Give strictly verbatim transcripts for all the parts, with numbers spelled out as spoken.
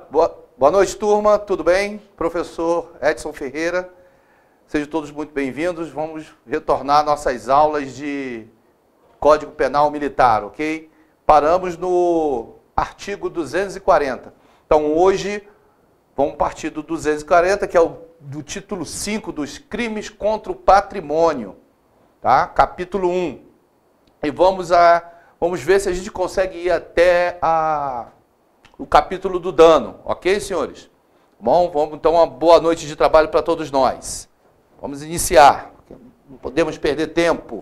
Boa, boa noite, turma. Tudo bem? Professor Edson Ferreira. Sejam todos muito bem-vindos. Vamos retornar nossas aulas de Código Penal Militar, ok? Paramos no artigo duzentos e quarenta. Então, hoje, vamos partir do duzentos e quarenta, que é o do título cinco dos crimes contra o patrimônio, tá? Capítulo um. E vamos, a, vamos ver se a gente consegue ir até a... o capítulo do dano, ok, senhores? Bom, vamos então, uma boa noite de trabalho para todos nós. Vamos iniciar, não podemos perder tempo.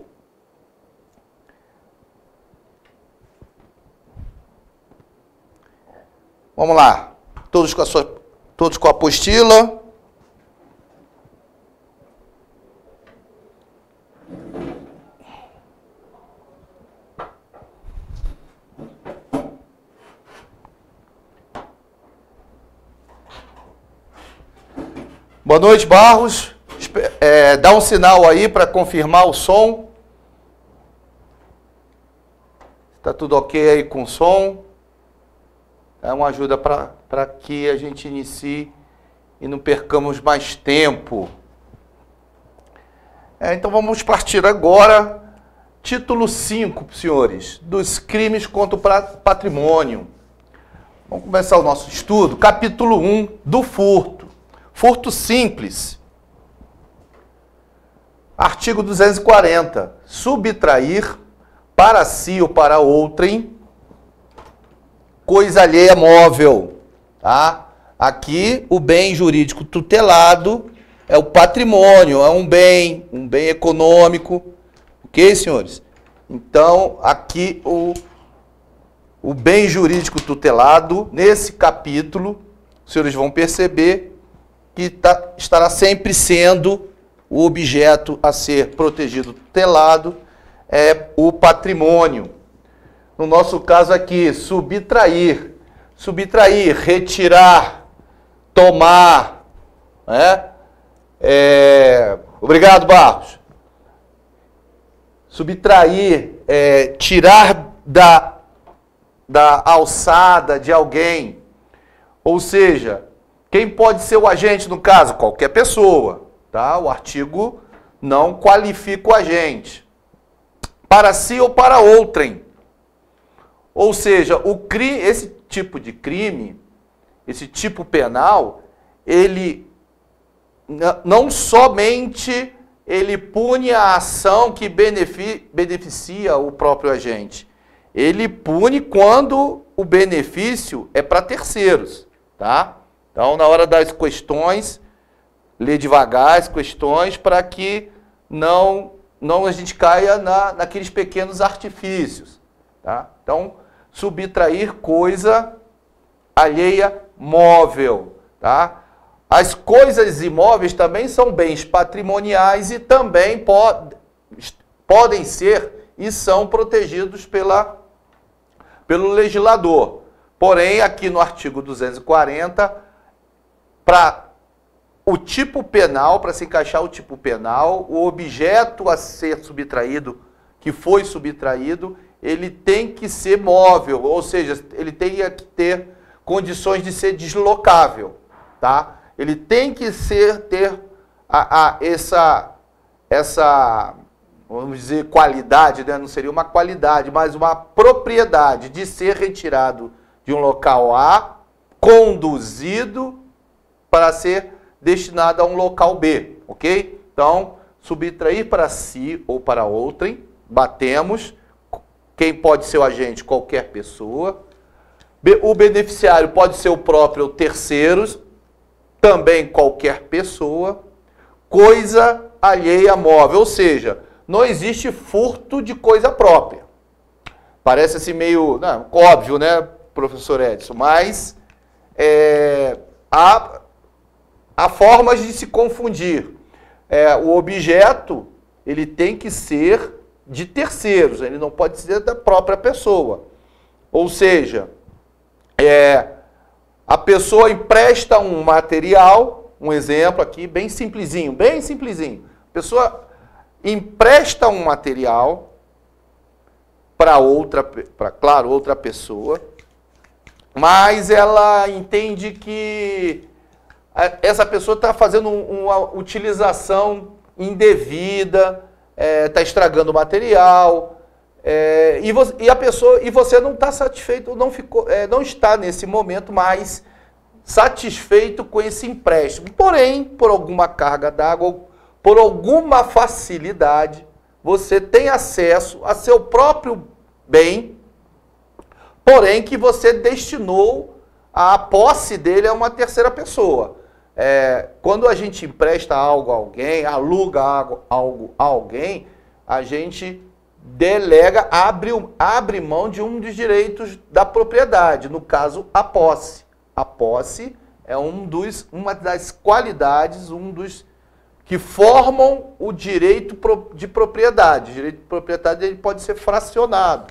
Vamos lá, todos com a sua, todos com a apostila. Boa noite, Barros. É, dá um sinal aí para confirmar o som. Está tudo ok aí com o som? É uma ajuda para que a gente inicie e não percamos mais tempo. É, então vamos partir agora. Título cinco, senhores, dos crimes contra o patrimônio. Vamos começar o nosso estudo. Capítulo um, do furto. Furto simples. Artigo duzentos e quarenta. Subtrair para si ou para outrem coisa alheia móvel. Tá? Aqui o bem jurídico tutelado é o patrimônio, é um bem, um bem econômico. Ok, senhores? Então, aqui o, o bem jurídico tutelado, nesse capítulo, os senhores vão perceber que tá, estará sempre sendo o objeto a ser protegido, tutelado, é o patrimônio. No nosso caso aqui, subtrair. Subtrair, retirar, tomar. Né? É... Obrigado, Barros. Subtrair, é, tirar da, da alçada de alguém. Ou seja, quem pode ser o agente no caso? Qualquer pessoa, tá? O artigo não qualifica o agente. Para si ou para outrem. Ou seja, o crime, esse tipo de crime, esse tipo penal, ele não somente ele pune a ação que beneficia o próprio agente. Ele pune quando o benefício é para terceiros, tá? Então, na hora das questões, lê devagar as questões para que não, não a gente caia na, naqueles pequenos artifícios. Tá? Então, subtrair coisa alheia móvel. Tá? As coisas imóveis também são bens patrimoniais e também pod, podem ser e são protegidos pela, pelo legislador. Porém, aqui no artigo duzentos e quarenta, para o tipo penal, para se encaixar o tipo penal, o objeto a ser subtraído, que foi subtraído, ele tem que ser móvel, ou seja, ele tem que ter condições de ser deslocável, tá? Ele tem que ser, ter a, a, essa, essa, vamos dizer, qualidade, né? Não seria uma qualidade, mas uma propriedade de ser retirado de um local A, conduzido para ser destinado a um local B, ok? Então, subtrair para si ou para outrem, batemos. Quem pode ser o agente? Qualquer pessoa. O beneficiário pode ser o próprio ou terceiros, também qualquer pessoa. Coisa alheia móvel, ou seja, não existe furto de coisa própria. Parece assim meio, não, óbvio, né, professor Edson? Mas é, há... Há formas de se confundir. É, o objeto, ele tem que ser de terceiros, ele não pode ser da própria pessoa. Ou seja, é, a pessoa empresta um material, um exemplo aqui, bem simplesinho, bem simplesinho. A pessoa empresta um material para outra, para, claro, outra pessoa, mas ela entende que essa pessoa está fazendo uma utilização indevida, está é, estragando o material, é, e, você, e a pessoa e você não está satisfeito, não ficou, é, não está nesse momento mais satisfeito com esse empréstimo. Porém, por alguma carga d'água, por alguma facilidade, você tem acesso a seu próprio bem, porém que você destinou a posse dele a uma terceira pessoa. É, quando a gente empresta algo a alguém, aluga algo, algo a alguém, a gente delega, abre, abre mão de um dos direitos da propriedade, no caso, a posse. A posse é um dos, uma das qualidades, um dos que formam o direito de propriedade. O direito de propriedade ele pode ser fracionado.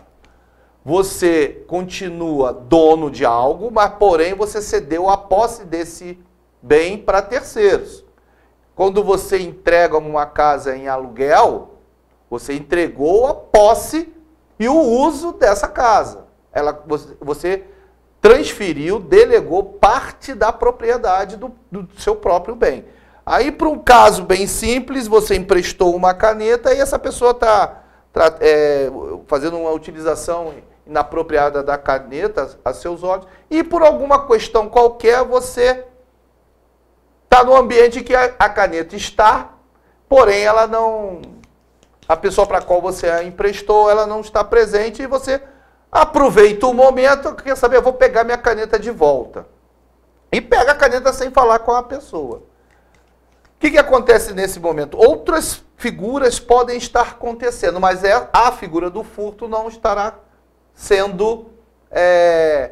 Você continua dono de algo, mas porém você cedeu a posse desse bem para terceiros. Quando você entrega uma casa em aluguel, você entregou a posse e o uso dessa casa. Ela, você transferiu, delegou parte da propriedade do, do seu próprio bem. Aí, para um caso bem simples, você emprestou uma caneta e essa pessoa está tá, é, fazendo uma utilização inapropriada da caneta a seus olhos, e por alguma questão qualquer você está no ambiente em que a, a caneta está, porém ela não, a pessoa para a qual você a emprestou, ela não está presente e você aproveita o momento, quer saber, eu vou pegar minha caneta de volta. E pega a caneta sem falar com a pessoa. O que, que acontece nesse momento? Outras figuras podem estar acontecendo, mas é, a figura do furto não estará sendo é,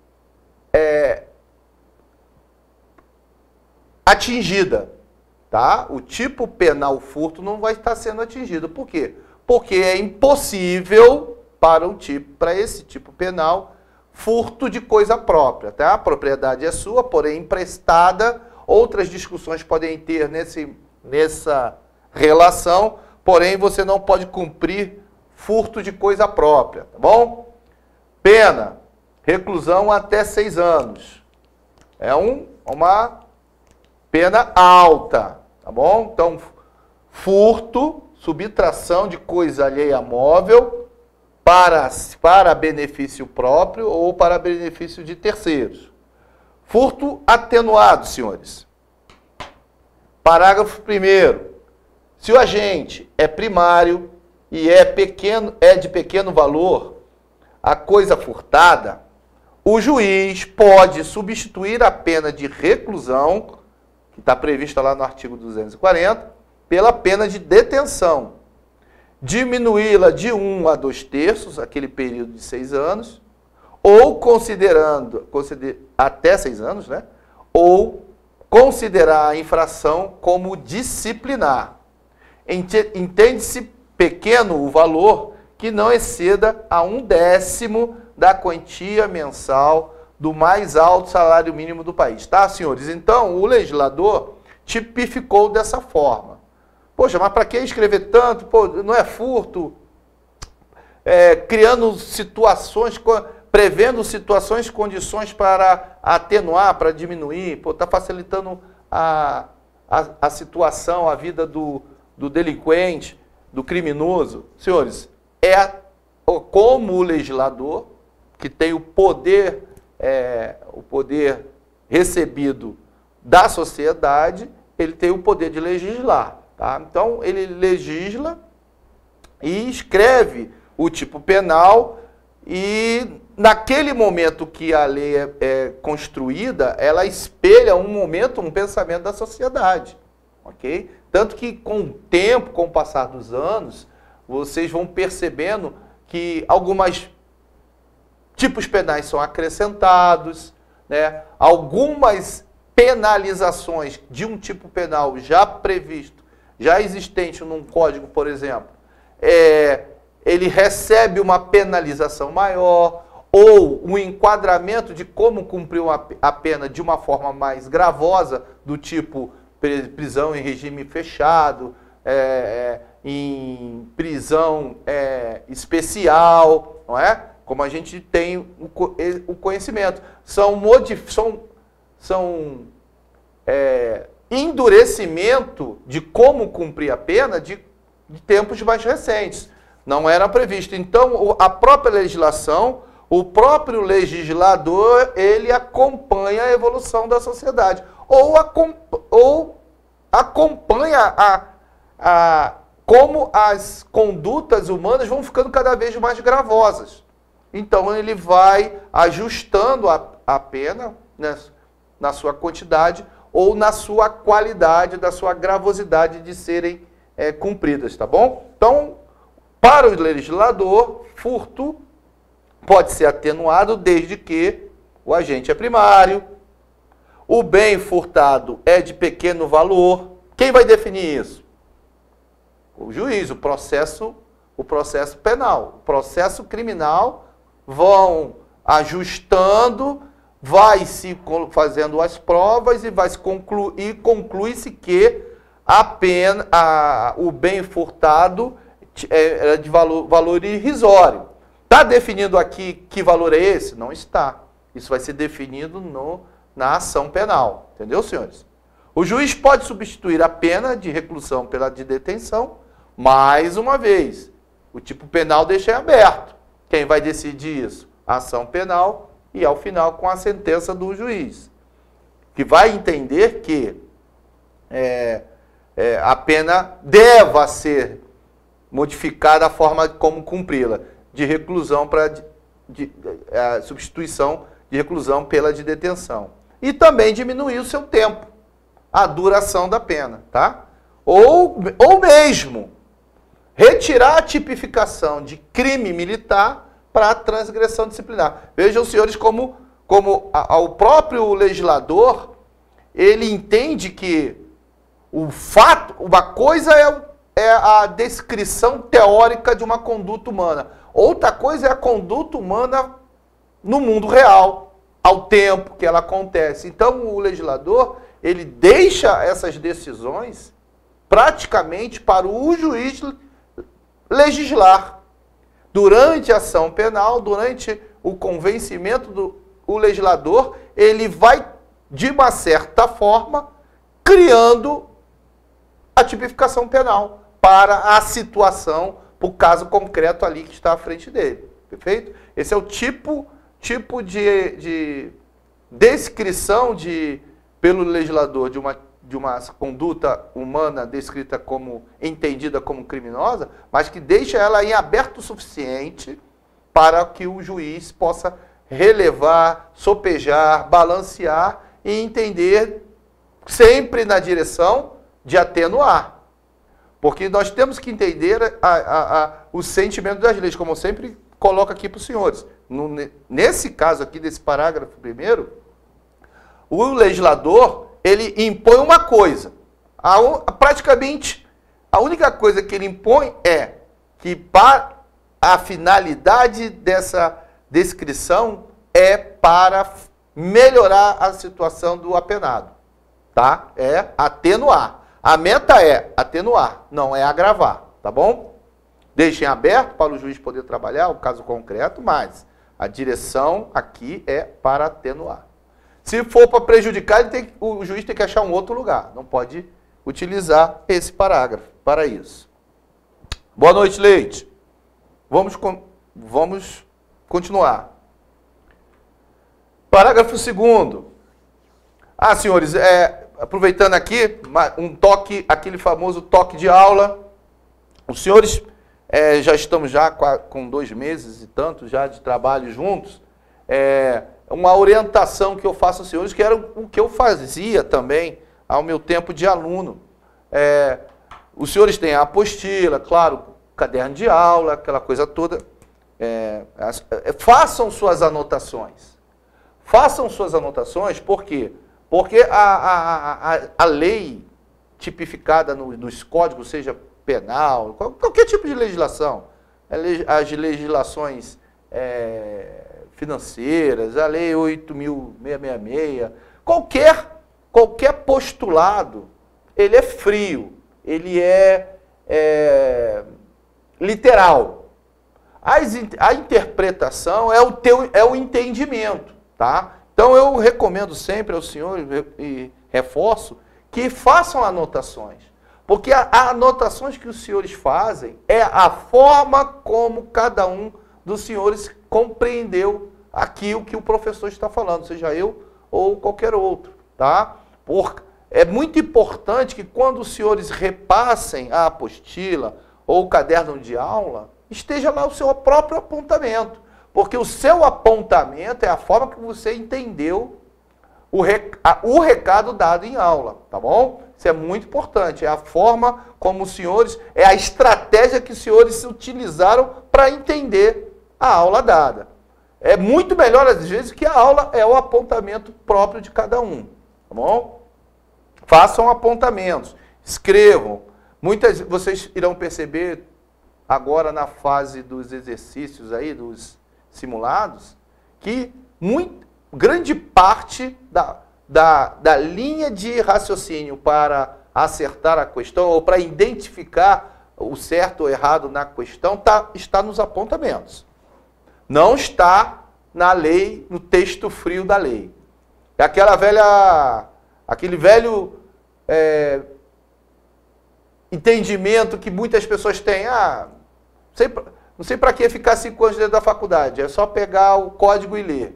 é, atingida, tá? O tipo penal furto não vai estar sendo atingido. Por quê? Porque é impossível para um tipo, para esse tipo penal, furto de coisa própria, tá? A propriedade é sua, porém emprestada. Outras discussões podem ter nesse, nessa relação, porém você não pode cumprir furto de coisa própria, tá bom? Pena, reclusão até seis anos. É um, uma pena alta, tá bom? Então, furto, subtração de coisa alheia móvel para, para benefício próprio ou para benefício de terceiros. Furto atenuado, senhores. Parágrafo primeiro. Se o agente é primário e é, pequeno, é de pequeno valor, a coisa furtada, o juiz pode substituir a pena de reclusão, que está prevista lá no artigo duzentos e quarenta, pela pena de detenção, diminuí-la de um a dois terços, aquele período de seis anos, ou considerando, consider, até seis anos, né? Ou considerar a infração como disciplinar. Entende-se pequeno o valor que não exceda a um décimo da quantia mensal do mais alto salário mínimo do país. Tá, senhores? Então, o legislador tipificou dessa forma. Poxa, mas para que escrever tanto? Pô, não é furto? É, criando situações, prevendo situações, condições para atenuar, para diminuir. Pô, está facilitando a, a, a situação, a vida do, do delinquente, do criminoso. Senhores, é como o legislador, que tem o poder, é, o poder recebido da sociedade, ele tem o poder de legislar. Tá? Então, ele legisla e escreve o tipo penal e, naquele momento que a lei é, é construída, ela espelha um momento, um pensamento da sociedade. Okay? Tanto que, com o tempo, com o passar dos anos, vocês vão percebendo que alguns tipos penais são acrescentados, né? Algumas penalizações de um tipo penal já previsto, já existente num código, por exemplo, é, ele recebe uma penalização maior, ou um enquadramento de como cumprir uma, a pena de uma forma mais gravosa, do tipo prisão em regime fechado, é, em prisão é, especial, não é? como a gente tem o conhecimento. São, modif são, são é, endurecimento de como cumprir a pena de, de tempos mais recentes. Não era previsto. Então, a própria legislação, o próprio legislador, ele acompanha a evolução da sociedade. Ou, acomp ou acompanha a, a, como as condutas humanas vão ficando cada vez mais gravosas. Então, ele vai ajustando a, a pena, né, na sua quantidade ou na sua qualidade, da sua gravosidade de serem é, cumpridas, tá bom? Então, para o legislador, furto pode ser atenuado desde que o agente é primário, o bem furtado é de pequeno valor. Quem vai definir isso? O juiz, o processo, o processo penal. O processo criminal vão ajustando, vai se fazendo as provas e vai se concluir, conclui-se que a pena, a, o bem furtado é de valor, valor irrisório. Está definido aqui que valor é esse? Não está. Isso vai ser definido no, na ação penal. Entendeu, senhores? O juiz pode substituir a pena de reclusão pela de detenção. Mais uma vez, o tipo penal deixa em aberto. Quem vai decidir isso? A ação penal e, ao final, com a sentença do juiz, que vai entender que é, é, a pena deva ser modificada a forma como cumpri-la, de reclusão para de, de, a substituição de reclusão pela de detenção. E também diminuir o seu tempo, a duração da pena, tá? Ou, ou mesmo retirar a tipificação de crime militar para a transgressão disciplinar. Vejam, senhores, como, como a, a, o próprio legislador, ele entende que o fato, uma coisa é o é a descrição teórica de uma conduta humana. Outra coisa é a conduta humana no mundo real, ao tempo que ela acontece. Então, o legislador, ele deixa essas decisões praticamente para o juiz legislar. Durante a ação penal, durante o convencimento do o legislador, ele vai, de uma certa forma, criando a tipificação penal para a situação, para o caso concreto ali que está à frente dele. Perfeito? Esse é o tipo, tipo de, de descrição de, pelo legislador de uma, de uma conduta humana descrita como, entendida como criminosa, mas que deixa ela em aberto o suficiente para que o juiz possa relevar, sopejar, balancear e entender sempre na direção de atenuar. Porque nós temos que entender a, a, a, o sentimento das leis, como eu sempre coloco aqui para os senhores. No, nesse caso aqui, desse parágrafo primeiro, o legislador, ele impõe uma coisa. A, a, praticamente, a única coisa que ele impõe é que para a finalidade dessa descrição é para melhorar a situação do apenado. Tá? É atenuar. A meta é atenuar, não é agravar, tá bom? Deixem aberto para o juiz poder trabalhar o caso concreto, mas a direção aqui é para atenuar. Se for para prejudicar, ele tem, o juiz tem que achar um outro lugar, não pode utilizar esse parágrafo para isso. Boa noite, Leite. Vamos, vamos continuar. Parágrafo segundo. Ah, senhores, é... aproveitando aqui, um toque, aquele famoso toque de aula. Os senhores é, já estamos já com dois meses e tanto já de trabalho juntos. É, uma orientação que eu faço aos senhores, que era o que eu fazia também ao meu tempo de aluno. É, os senhores têm a apostila, claro, caderno de aula, aquela coisa toda. É, é, façam suas anotações. Façam suas anotações, por quê? Porque a, a, a, a lei tipificada no, nos códigos, seja penal, qualquer tipo de legislação, as legislações é, financeiras, a lei oito mil seiscentos e sessenta e seis, qualquer, qualquer postulado, ele é frio, ele é, é literal. As, a interpretação é o, teu, é o entendimento, tá? Então eu recomendo sempre aos senhores, e reforço, que façam anotações. Porque as anotações que os senhores fazem é a forma como cada um dos senhores compreendeu aquilo que o professor está falando, seja eu ou qualquer outro, tá? Por, é muito importante que quando os senhores repassem a apostila ou o caderno de aula, esteja lá o seu próprio apontamento. Porque o seu apontamento é a forma que você entendeu o, rec, a, o recado dado em aula, tá bom? Isso é muito importante, é a forma como os senhores, é a estratégia que os senhores utilizaram para entender a aula dada. É muito melhor, às vezes, que a aula é o apontamento próprio de cada um, tá bom? Façam apontamentos, escrevam. Muitas, vocês irão perceber agora na fase dos exercícios aí, dos simulados, que muito, grande parte da, da, da linha de raciocínio para acertar a questão ou para identificar o certo ou errado na questão tá, está nos apontamentos. Não está na lei, no texto frio da lei. É aquela velha, aquele velho é, entendimento que muitas pessoas têm. Ah, não sei, não sei para que ficar cinco anos dentro da faculdade, é só pegar o código e ler.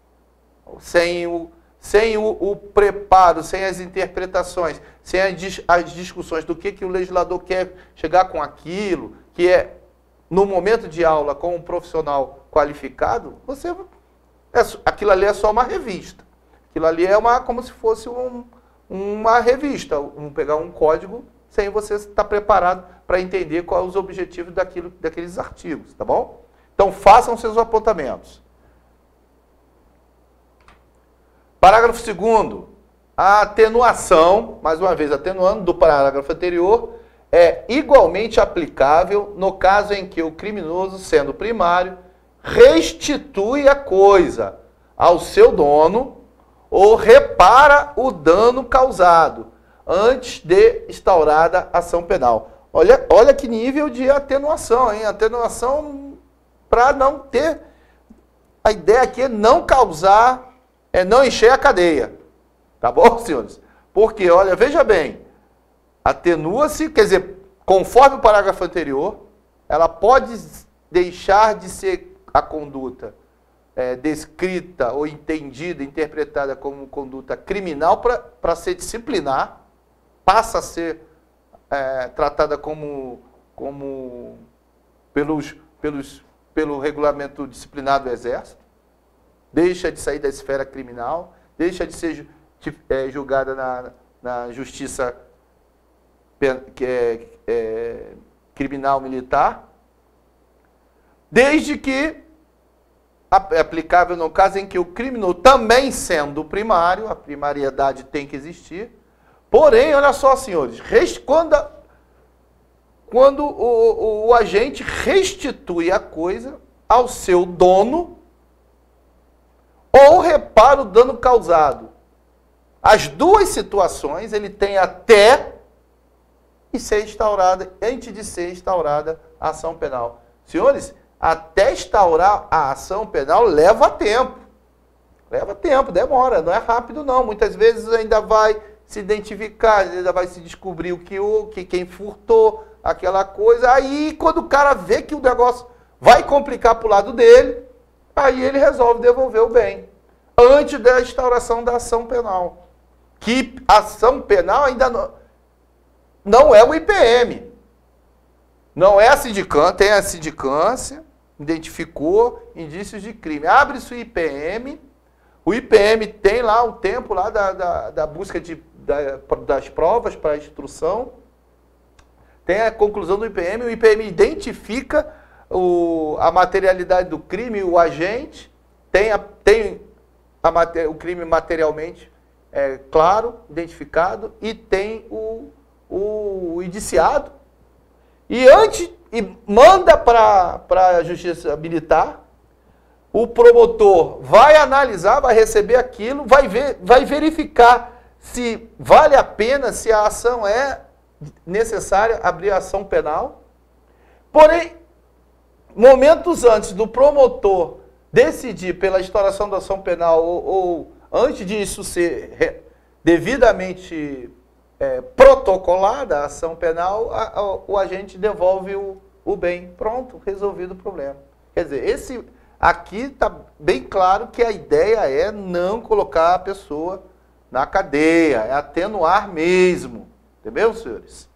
Sem o, sem o, o preparo, sem as interpretações, sem as, as discussões do que, que o legislador quer chegar com aquilo, que é, no momento de aula com um profissional qualificado, você, é, aquilo ali é só uma revista. Aquilo ali é uma, como se fosse um, uma revista, um, pegar um código sem você estar preparado para entender quais os objetivos daquilo, daqueles artigos, tá bom? Então, façam seus apontamentos. Parágrafo segundo. A atenuação, mais uma vez atenuando, do parágrafo anterior, é igualmente aplicável no caso em que o criminoso, sendo primário, restitui a coisa ao seu dono ou repara o dano causado antes de instaurada ação penal. Olha, olha que nível de atenuação, hein? Atenuação para não ter... A ideia aqui é não causar, é não encher a cadeia. Tá bom, senhores? Porque, olha, veja bem, atenua-se, quer dizer, conforme o parágrafo anterior, ela pode deixar de ser a conduta é, descrita ou entendida, interpretada como conduta criminal para ser disciplinar, passa a ser é, tratada como, como pelos, pelos, pelo regulamento disciplinar do Exército, deixa de sair da esfera criminal, deixa de ser de, é, julgada na, na justiça que é, é, criminal militar, desde que é aplicável no caso em que o criminoso, também sendo primário, a primariedade tem que existir, porém, olha só, senhores, quando, a, quando o, o, o agente restitui a coisa ao seu dono ou repara o dano causado. As duas situações ele tem até e ser instaurada, antes de ser instaurada a ação penal. Senhores, até instaurar a ação penal leva tempo. Leva tempo, demora, não é rápido não. Muitas vezes ainda vai se identificar, ainda vai se descobrir o que, o, que quem furtou aquela coisa. Aí quando o cara vê que o negócio vai complicar para o lado dele, aí ele resolve devolver o bem. Antes da instauração da ação penal. Que ação penal ainda não, não é o I P M. Não é a sindicância, tem a sindicância, identificou indícios de crime. Abre-se o I P M, o I P M tem lá o tempo lá da, da, da busca de, da, das provas para a instrução, tem a conclusão do I P M, o I P M identifica o, a materialidade do crime, o agente, tem, a, tem a, o crime materialmente é, claro, identificado, e tem o, o, o indiciado, e antes, e manda para a justiça militar, o promotor vai analisar, vai receber aquilo, vai, ver, vai verificar se vale a pena, se a ação é necessária, abrir a ação penal. Porém, momentos antes do promotor decidir pela instauração da ação penal ou, ou antes disso ser re, devidamente é, protocolada a ação penal, a, a, o agente devolve o, o bem. Pronto, resolvido o problema. Quer dizer, esse, aqui está bem claro que a ideia é não colocar a pessoa na cadeia, é atenuar mesmo. Entendeu, senhores?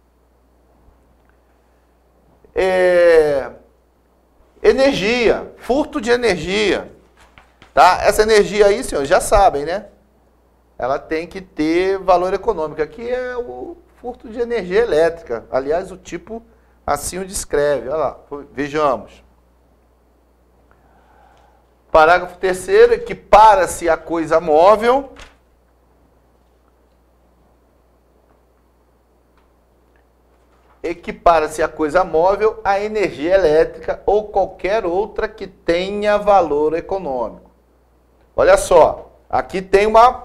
É, energia, furto de energia. Tá? Essa energia aí, senhores, já sabem, né? Ela tem que ter valor econômico. Aqui é o furto de energia elétrica. Aliás, o tipo assim o descreve. Olha lá, vejamos. Parágrafo terceiro, equipara-se a coisa móvel equipara-se a coisa móvel à energia elétrica ou qualquer outra que tenha valor econômico. Olha só, aqui tem uma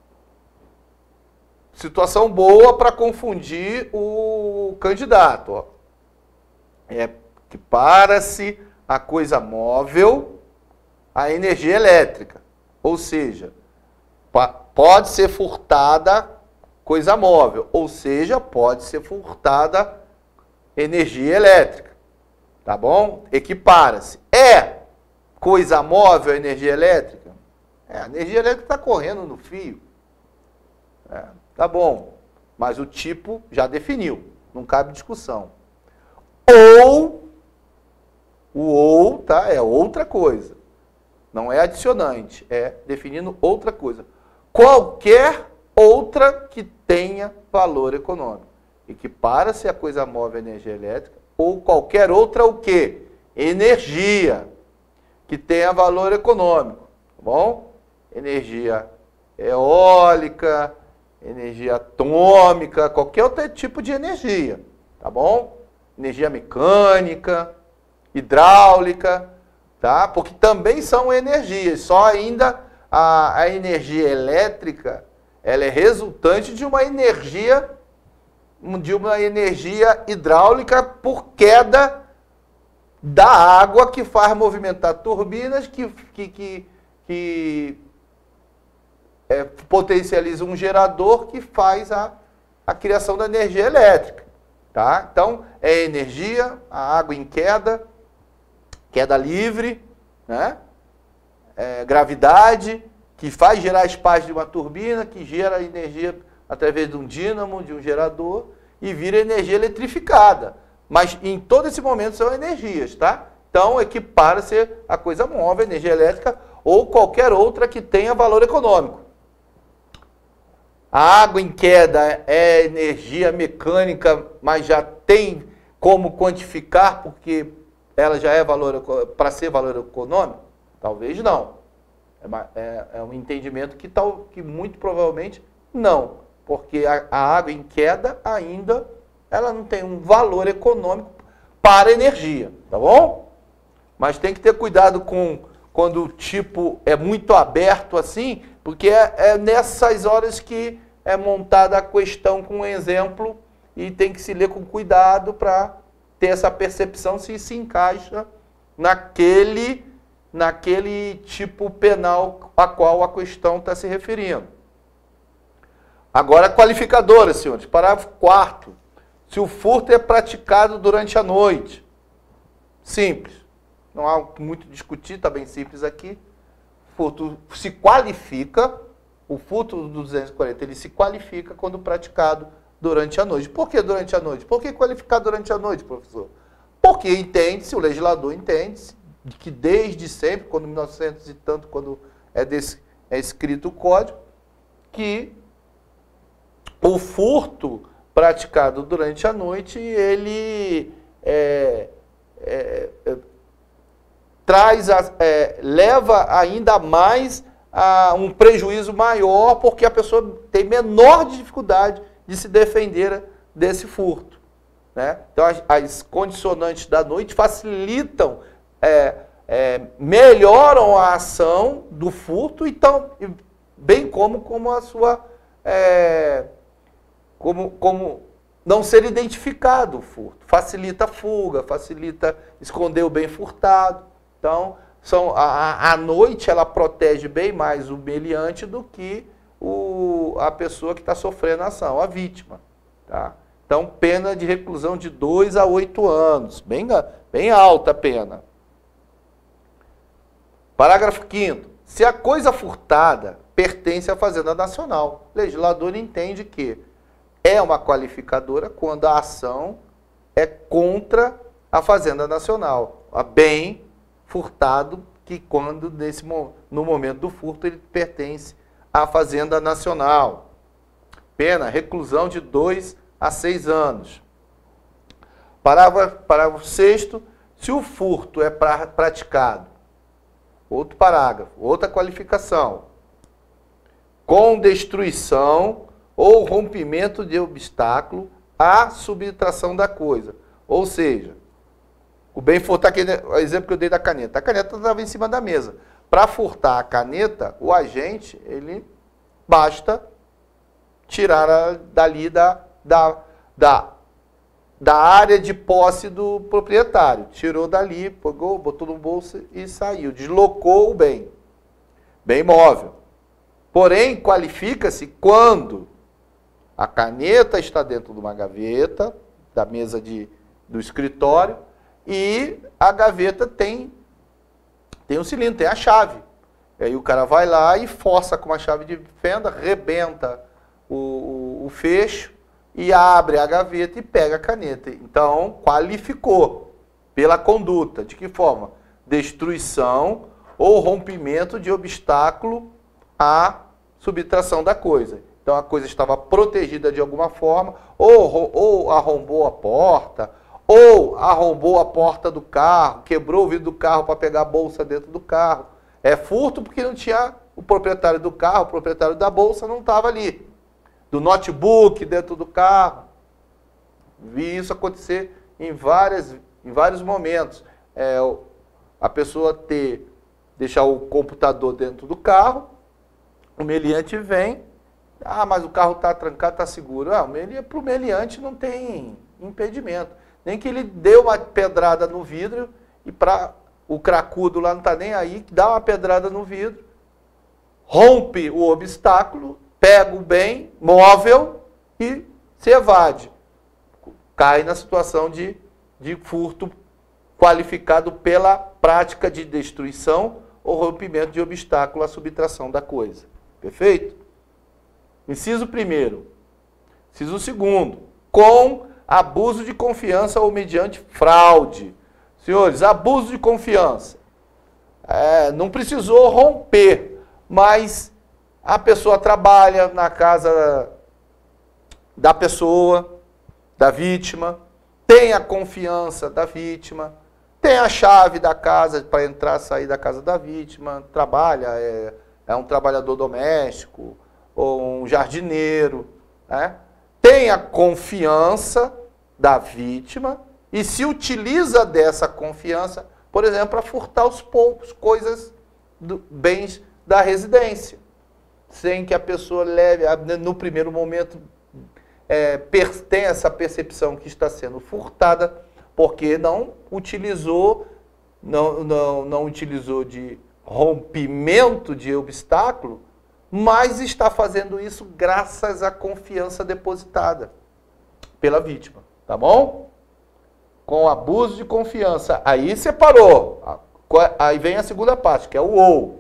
situação boa para confundir o candidato. Ó. É, equipara-se a coisa móvel à energia elétrica. Ou seja, pode ser furtada coisa móvel, ou seja, pode ser furtada energia elétrica. Tá bom? Equipara-se. É coisa móvel a energia elétrica? É, a energia elétrica está correndo no fio. É, tá bom. Mas o tipo já definiu. Não cabe discussão. Ou, o ou, tá? É outra coisa. Não é adicionante. É definindo outra coisa. Qualquer outra que tenha valor econômico. Equipara-se a coisa móvel à energia elétrica ou qualquer outra o quê? Energia que tenha valor econômico, tá bom? Energia eólica, energia atômica, qualquer outro tipo de energia, tá bom? Energia mecânica, hidráulica, tá? Porque também são energias, só ainda a, a energia elétrica, ela é resultante de uma energia de uma energia hidráulica por queda da água que faz movimentar turbinas que, que, que, que é, potencializa um gerador que faz a, a criação da energia elétrica. Tá? Então, é energia, a água em queda, queda livre, né? É, gravidade, que faz girar espaço de uma turbina, que gera energia através de um dínamo, de um gerador, e vira energia eletrificada. Mas em todo esse momento são energias, tá? Então, equipara-se a coisa móvel, energia elétrica, ou qualquer outra que tenha valor econômico. A água em queda é energia mecânica, mas já tem como quantificar, porque ela já é valor para ser valor econômico? Talvez não. É, é um entendimento que, tal, que muito provavelmente não. Porque a, a água em queda ainda ela não tem um valor econômico para a energia, tá bom? Mas tem que ter cuidado com quando o tipo é muito aberto assim, porque é, é nessas horas que é montada a questão com um exemplo e tem que se ler com cuidado para ter essa percepção se se encaixa naquele, naquele tipo penal a qual a questão está se referindo. Agora, qualificadora, senhores. Parágrafo quarto. Se o furto é praticado durante a noite. Simples. Não há muito a discutir, está bem simples aqui. O furto se qualifica, o furto do duzentos e quarenta, ele se qualifica quando praticado durante a noite. Por que durante a noite? Por que qualificar durante a noite, professor? Porque entende-se, o legislador entende-se, que desde sempre, quando mil e novecentos e tanto, quando é, desse, é escrito o código, que o furto praticado durante a noite, ele é, é, é, traz, a, é, leva ainda mais a um prejuízo maior, porque a pessoa tem menor dificuldade de se defender desse furto. Né? Então, as, as condicionantes da noite facilitam, é, é, melhoram a ação do furto, então, bem como, como a sua... É, Como, como não ser identificado o furto. Facilita a fuga, facilita esconder o bem furtado. Então, são, a, a noite ela protege bem mais o meliante do que o, a pessoa que está sofrendo a ação, a vítima. Tá? Então, pena de reclusão de dois a oito anos. Bem, bem alta a pena. Parágrafo quinto. Se a coisa furtada pertence à Fazenda Nacional, o legislador entende que é uma qualificadora quando a ação é contra a Fazenda Nacional. A bem furtado que quando nesse, no momento do furto ele pertence à Fazenda Nacional. Pena, reclusão de dois a seis anos. Parágrafo, parágrafo sexto. Se o furto é pra, praticado, outro parágrafo, outra qualificação, com destruição ou rompimento de obstáculo à subtração da coisa. Ou seja, o bem furtar, aquele, o exemplo que eu dei da caneta. A caneta estava em cima da mesa. Para furtar a caneta, o agente, ele basta tirar a, dali da, da, da, da área de posse do proprietário. Tirou dali, pegou, botou no bolso e saiu. Deslocou o bem. Bem móvel. Porém, qualifica-se quando a caneta está dentro de uma gaveta, da mesa de, do escritório, e a gaveta tem, tem um cilindro, tem a chave. E aí o cara vai lá e força com uma chave de fenda, rebenta o, o, o fecho e abre a gaveta e pega a caneta. Então, qualificou pela conduta. De que forma? Destruição ou rompimento de obstáculo à subtração da coisa. Então a coisa estava protegida de alguma forma, ou, ou arrombou a porta, ou arrombou a porta do carro, quebrou o vidro do carro para pegar a bolsa dentro do carro. É furto porque não tinha o proprietário do carro, o proprietário da bolsa não estava ali. Do notebook dentro do carro. Vi isso acontecer em, várias, em vários momentos. É, a pessoa ter, deixar o computador dentro do carro, o meliante vem, ah, mas o carro está trancado, está seguro. Ah, para o meliante não tem impedimento. Nem que ele dê uma pedrada no vidro e para o cracudo lá não está nem aí, dá uma pedrada no vidro, rompe o obstáculo, pega o bem móvel e se evade. Cai na situação de, de furto qualificado pela prática de destruição ou rompimento de obstáculo à subtração da coisa. Perfeito? Inciso primeiro. Inciso segundo. Com abuso de confiança ou mediante fraude. Senhores, abuso de confiança. É, não precisou romper, mas a pessoa trabalha na casa da pessoa, da vítima, tem a confiança da vítima, tem a chave da casa para entrar e sair da casa da vítima, trabalha, é, é um trabalhador doméstico ou um jardineiro, né? Tem a confiança da vítima e se utiliza dessa confiança, por exemplo, para furtar os poucos coisas, do, bens da residência, sem que a pessoa leve, no primeiro momento, é, tem essa percepção que está sendo furtada, porque não utilizou, não, não, não utilizou de rompimento de obstáculo, mas está fazendo isso graças à confiança depositada pela vítima, tá bom? Com abuso de confiança. Aí separou. Aí vem a segunda parte, que é o ou.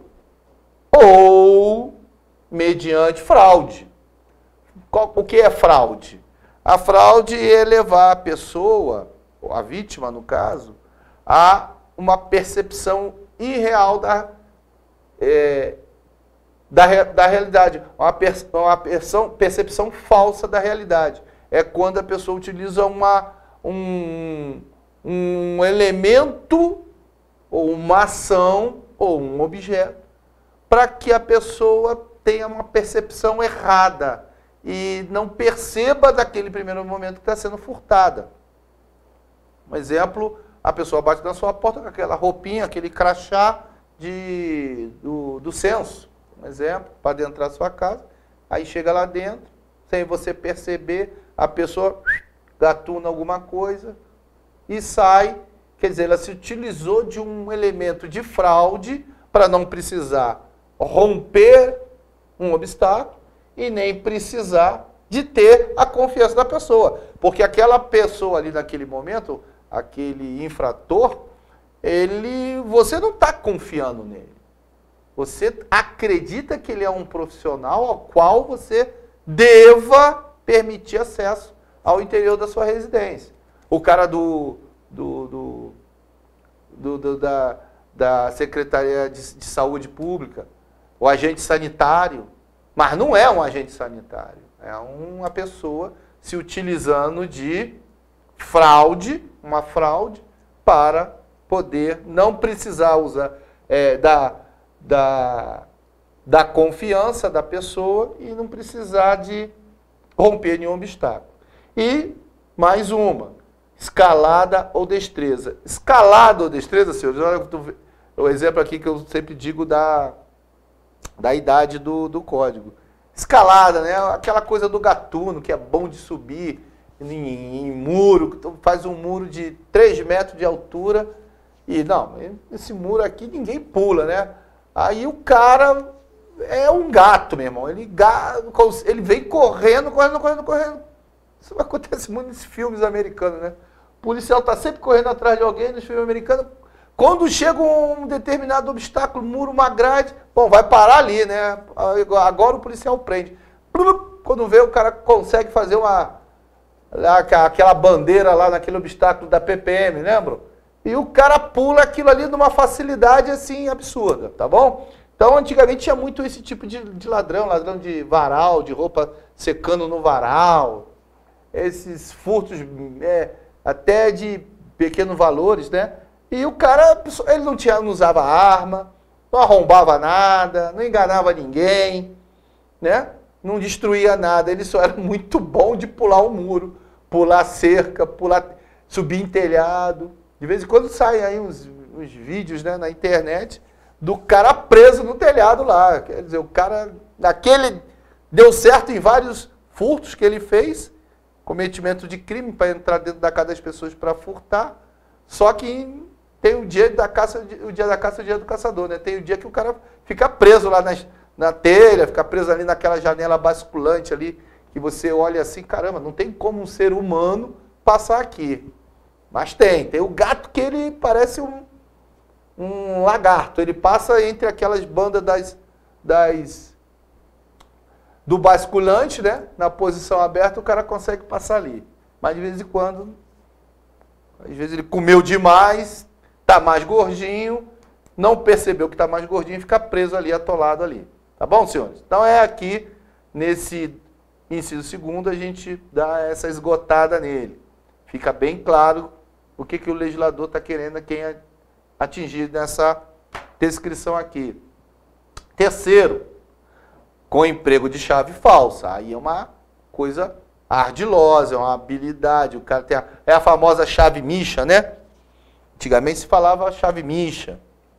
Ou mediante fraude. O que é fraude? A fraude é levar a pessoa, a vítima no caso, a uma percepção irreal da, é, da, da realidade, uma, per, uma percepção, percepção falsa da realidade. É quando a pessoa utiliza uma, um, um elemento, ou uma ação, ou um objeto, para que a pessoa tenha uma percepção errada e não perceba daquele primeiro momento que está sendo furtada. Um exemplo, a pessoa bate na sua porta com aquela roupinha, aquele crachá de, do, do censo, um exemplo, para adentrar a sua casa, aí chega lá dentro, sem você perceber, a pessoa gatuna alguma coisa e sai. Quer dizer, ela se utilizou de um elemento de fraude para não precisar romper um obstáculo e nem precisar de ter a confiança da pessoa. Porque aquela pessoa ali naquele momento, aquele infrator, ele, você não está confiando nele. Você acredita que ele é um profissional ao qual você deva permitir acesso ao interior da sua residência. O cara do, do, do, do, do da, da Secretaria de, de Saúde Pública, o agente sanitário, mas não é um agente sanitário, é uma pessoa se utilizando de fraude, uma fraude, para poder não precisar usar é, da, da, da confiança da pessoa e não precisar de romper nenhum obstáculo. E mais uma, escalada ou destreza. Escalada ou destreza, senhores, olha o exemplo aqui que eu sempre digo da, da idade do, do código. Escalada, né? Aquela coisa do gatuno, que é bom de subir em, em muro, faz um muro de três metros de altura e, não, esse muro aqui ninguém pula, né? Aí o cara é um gato, meu irmão. Ele, ele vem correndo, correndo, correndo, correndo. Isso acontece muito nesses filmes americanos, né? O policial está sempre correndo atrás de alguém nos filmes americanos. Quando chega um determinado obstáculo, um muro, uma grade, bom, vai parar ali, né? Agora o policial prende. Quando vê, o cara consegue fazer uma, aquela bandeira lá naquele obstáculo da P P M, lembra? E o cara pula aquilo ali numa facilidade assim absurda, tá bom? Então, antigamente tinha muito esse tipo de, de ladrão, ladrão de varal, de roupa secando no varal, esses furtos é, até de pequenos valores, né? E o cara, ele não, tinha, não usava arma, não arrombava nada, não enganava ninguém, né? Não destruía nada, ele só era muito bom de pular um muro, pular cerca, pular, subir em telhado. De vez em quando saem aí uns, uns vídeos, né, na internet do cara preso no telhado lá. Quer dizer, o cara, naquele, deu certo em vários furtos que ele fez, cometimento de crime para entrar dentro da casa das pessoas para furtar, só que tem o dia da caça, o dia da caça e o dia do caçador, né? Tem o dia que o cara fica preso lá nas, na telha, fica preso ali naquela janela basculante ali, que você olha assim, caramba, não tem como um ser humano passar aqui. Mas tem, tem o gato que ele parece um, um lagarto, ele passa entre aquelas bandas das, das, do basculante, né? Na posição aberta o cara consegue passar ali. Mas de vez em quando, às vezes ele comeu demais, está mais gordinho, não percebeu que está mais gordinho e fica preso ali, atolado ali. Tá bom, senhores? Então é aqui, nesse inciso segundo, a gente dá essa esgotada nele. Fica bem claro o que, que o legislador está querendo, quem atingir nessa descrição aqui. Terceiro, com emprego de chave falsa. Aí é uma coisa ardilosa, é uma habilidade. O cara tem a, é a famosa chave micha, né? Antigamente se falava chave micha.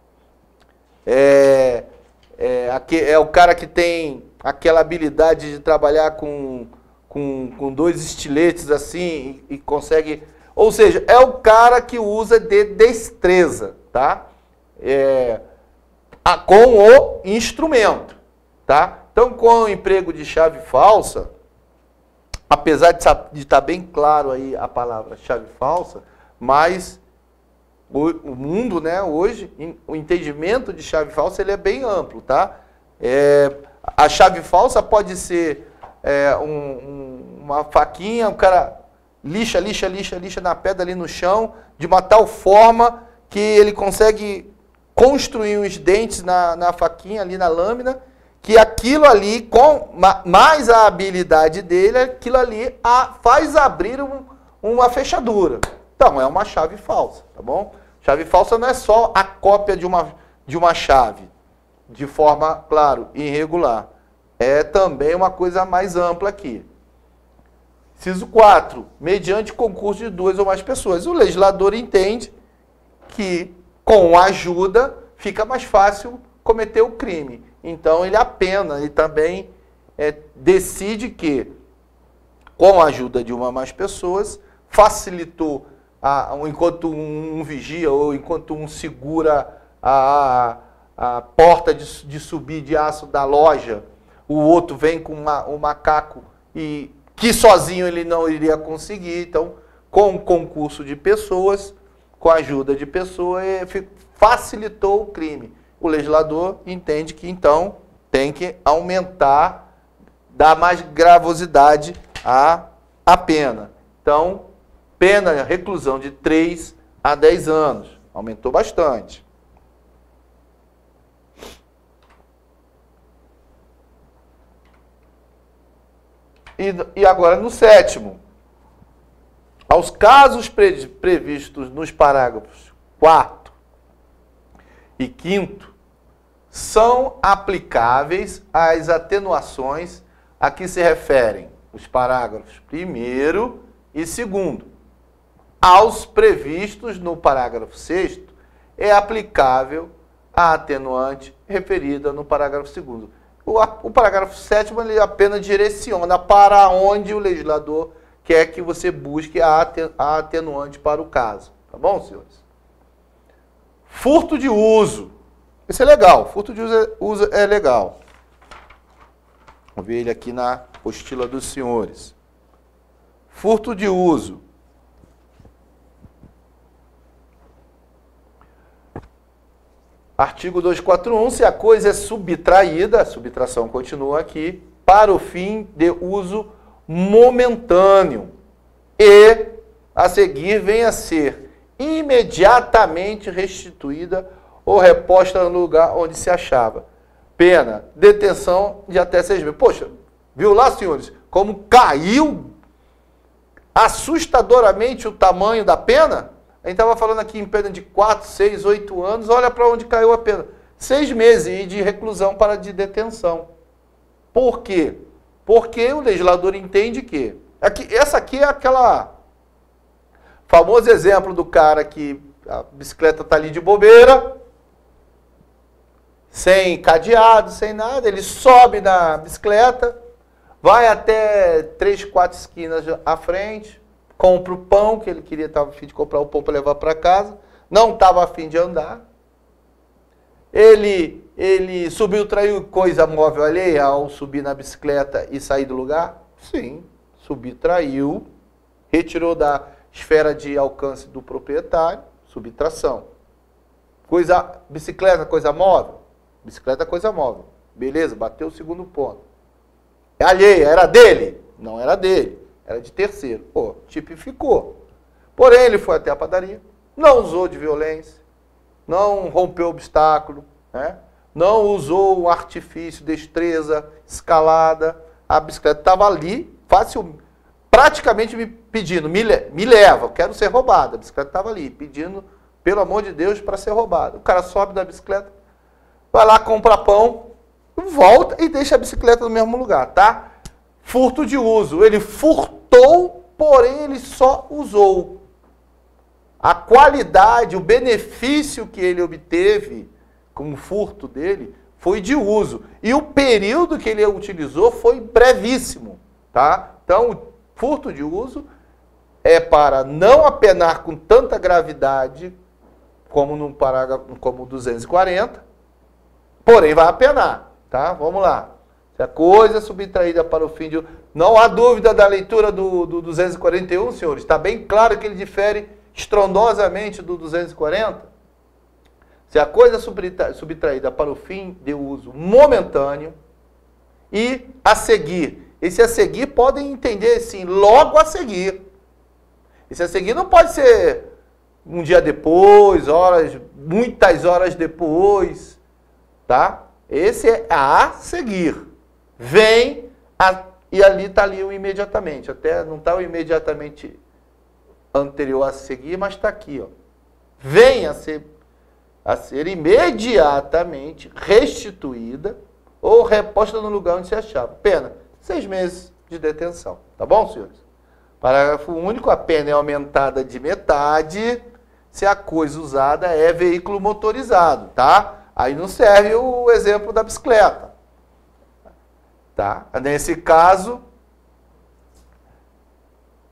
É, é, aqui, é o cara que tem aquela habilidade de trabalhar com, com, com dois estiletes assim e, e consegue... Ou seja, é o cara que usa de destreza, tá? É, a, com o instrumento, tá? Então, com o emprego de chave falsa, apesar de estar bem claro aí a palavra chave falsa, mas o, o mundo, né, hoje, o entendimento de chave falsa ele é bem amplo, tá? É, a chave falsa pode ser é, um, um, uma faquinha, o cara lixa, lixa, lixa, lixa na pedra ali no chão, de uma tal forma que ele consegue construir uns dentes na, na faquinha ali na lâmina, que aquilo ali, com mais a habilidade dele, aquilo ali a, faz abrir um, uma fechadura. Então, é uma chave falsa, tá bom? Chave falsa não é só a cópia de uma, de uma chave, de forma, claro, irregular. É também uma coisa mais ampla aqui. Inciso quatro, mediante concurso de duas ou mais pessoas. O legislador entende que, com ajuda, fica mais fácil cometer o crime. Então, ele apena, ele também é, decide que com a ajuda de uma ou mais pessoas, facilitou, a, enquanto um, um vigia ou enquanto um segura a, a porta de, de subir de aço da loja, o outro vem com uma, um macaco e que sozinho ele não iria conseguir. Então, com o concurso de pessoas, com a ajuda de pessoas, facilitou o crime. O legislador entende que, então, tem que aumentar, dar mais gravosidade à, à pena. Então, pena reclusão de três a dez anos. Aumentou bastante. E, e agora no sétimo. Aos casos pre, previstos nos parágrafos quarto e quinto, são aplicáveis as atenuações a que se referem os parágrafos primeiro e segundo. Aos previstos no parágrafo sexto, é aplicável a atenuante referida no parágrafo segundo. O, o parágrafo sétimo ele apenas direciona para onde o legislador quer que você busque a atenuante para o caso. Tá bom, senhores? Furto de uso. Isso é legal. Furto de uso é, uso é legal. Vou ver ele aqui na apostila dos senhores. Furto de uso. Artigo duzentos e quarenta e um, se a coisa é subtraída, a subtração continua aqui, para o fim de uso momentâneo e, a seguir, venha a ser imediatamente restituída ou reposta no lugar onde se achava. Pena, detenção de até seis meses. Poxa, viu lá, senhores, como caiu assustadoramente o tamanho da pena? A gente estava falando aqui em pena de quatro, seis, oito anos, olha para onde caiu a pena. Seis meses de reclusão para de detenção. Por quê? Porque o legislador entende que... Aqui, essa aqui é aquela famoso exemplo do cara que a bicicleta está ali de bobeira, sem cadeado, sem nada, ele sobe na bicicleta, vai até três, quatro esquinas à frente, compra o pão, que ele queria, estava a fim de comprar o pão para levar para casa, não estava a fim de andar, ele, ele subiu, traiu coisa móvel alheia ao subir na bicicleta e sair do lugar? Sim, subtraiu, retirou da esfera de alcance do proprietário, subtração. Coisa, bicicleta, coisa móvel? Bicicleta, coisa móvel. Beleza, bateu o segundo ponto. É alheia, era dele? Não era dele, era de terceiro. Pô, tipificou. Porém, ele foi até a padaria, não usou de violência, não rompeu obstáculo, né? Não usou um artifício, destreza, escalada. A bicicleta estava ali, fácil, praticamente me pedindo, me, me leva, eu quero ser roubada. A bicicleta estava ali, pedindo, pelo amor de Deus, para ser roubada. O cara sobe da bicicleta, vai lá, compra pão, volta e deixa a bicicleta no mesmo lugar, tá? Furto de uso. Ele furtou, porém ele só usou. A qualidade, o benefício que ele obteve com o furto dele foi de uso. E o período que ele utilizou foi brevíssimo, tá? Então, o furto de uso é para não apenar com tanta gravidade como no parágrafo, como duzentos e quarenta, porém vai apenar, tá? Vamos lá. Se a coisa é subtraída para o fim de... Não há dúvida da leitura do, do duzentos e quarenta e um, senhores. Está bem claro que ele difere estrondosamente do duzentos e quarenta. Se a coisa é subtraída para o fim de uso momentâneo e a seguir. Esse a seguir podem entender, sim, logo a seguir. Esse a seguir não pode ser um dia depois, horas, muitas horas depois, tá? Esse é a seguir. Vem a, e ali está ali o imediatamente. Até não está o imediatamente anterior a seguir, mas está aqui, ó. Vem a ser, a ser imediatamente restituída ou reposta no lugar onde se achava. Pena, seis meses de detenção. Tá bom, senhores? Parágrafo único, a pena é aumentada de metade se a coisa usada é veículo motorizado, tá? Aí não serve o exemplo da bicicleta. Tá? Nesse caso,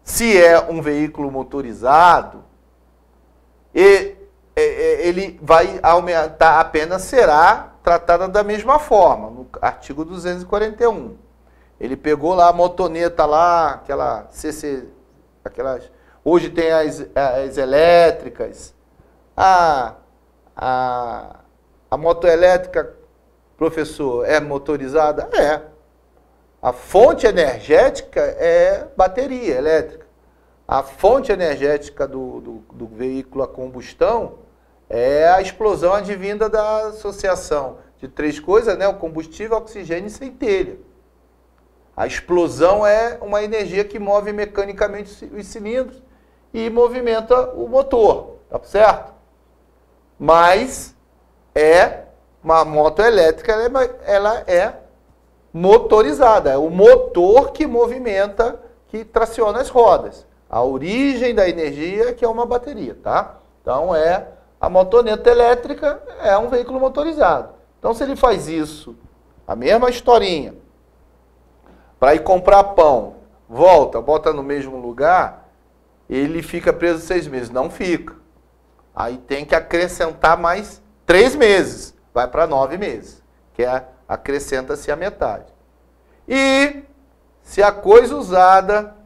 se é um veículo motorizado, e, ele vai aumentar, a pena será tratada da mesma forma, no artigo duzentos e quarenta e um. Ele pegou lá a motoneta lá, aquela C C, aquelas, hoje tem as, as elétricas, a, a, a moto elétrica, professor, é motorizada? É. A fonte energética é bateria elétrica. A fonte energética do, do, do veículo a combustão é a explosão advinda da associação de três coisas, né? O combustível, oxigênio e centelha. A explosão é uma energia que move mecanicamente os cilindros e movimenta o motor, tá certo? Mas é uma moto elétrica, ela é, ela é motorizada, é o motor que movimenta, que traciona as rodas. A origem da energia que é uma bateria, tá? Então é a motoneta elétrica é um veículo motorizado. Então se ele faz isso, a mesma historinha, para ir comprar pão, volta, bota no mesmo lugar, ele fica preso seis meses. Não fica. Aí tem que acrescentar mais três meses. Vai para nove meses, que é acrescenta-se a metade. E se a coisa usada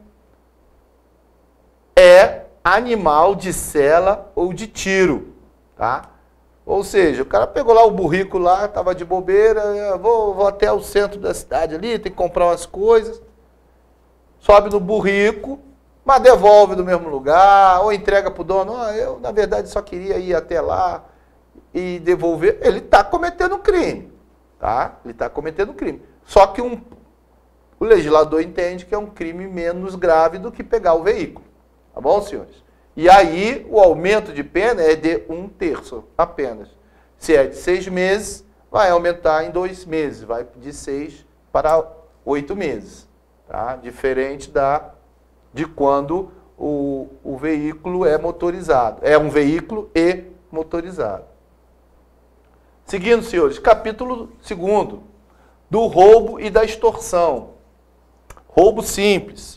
é animal de sela ou de tiro, tá? Ou seja, o cara pegou lá o burrico lá, estava de bobeira, vou, vou até o centro da cidade ali, tem que comprar umas coisas, sobe no burrico, mas devolve do mesmo lugar, ou entrega para o dono, oh, eu na verdade só queria ir até lá e devolver. Ele está cometendo crime, tá? Ele está cometendo crime. Só que um, o legislador entende que é um crime menos grave do que pegar o veículo, tá bom, senhores? E aí, o aumento de pena é de um terço apenas. Se é de seis meses, vai aumentar em dois meses. Vai de seis para oito meses. Tá? Diferente da, de quando o, o veículo é motorizado. É um veículo e motorizado. Seguindo, senhores, capítulo segundo. Do roubo e da extorsão. Roubo simples.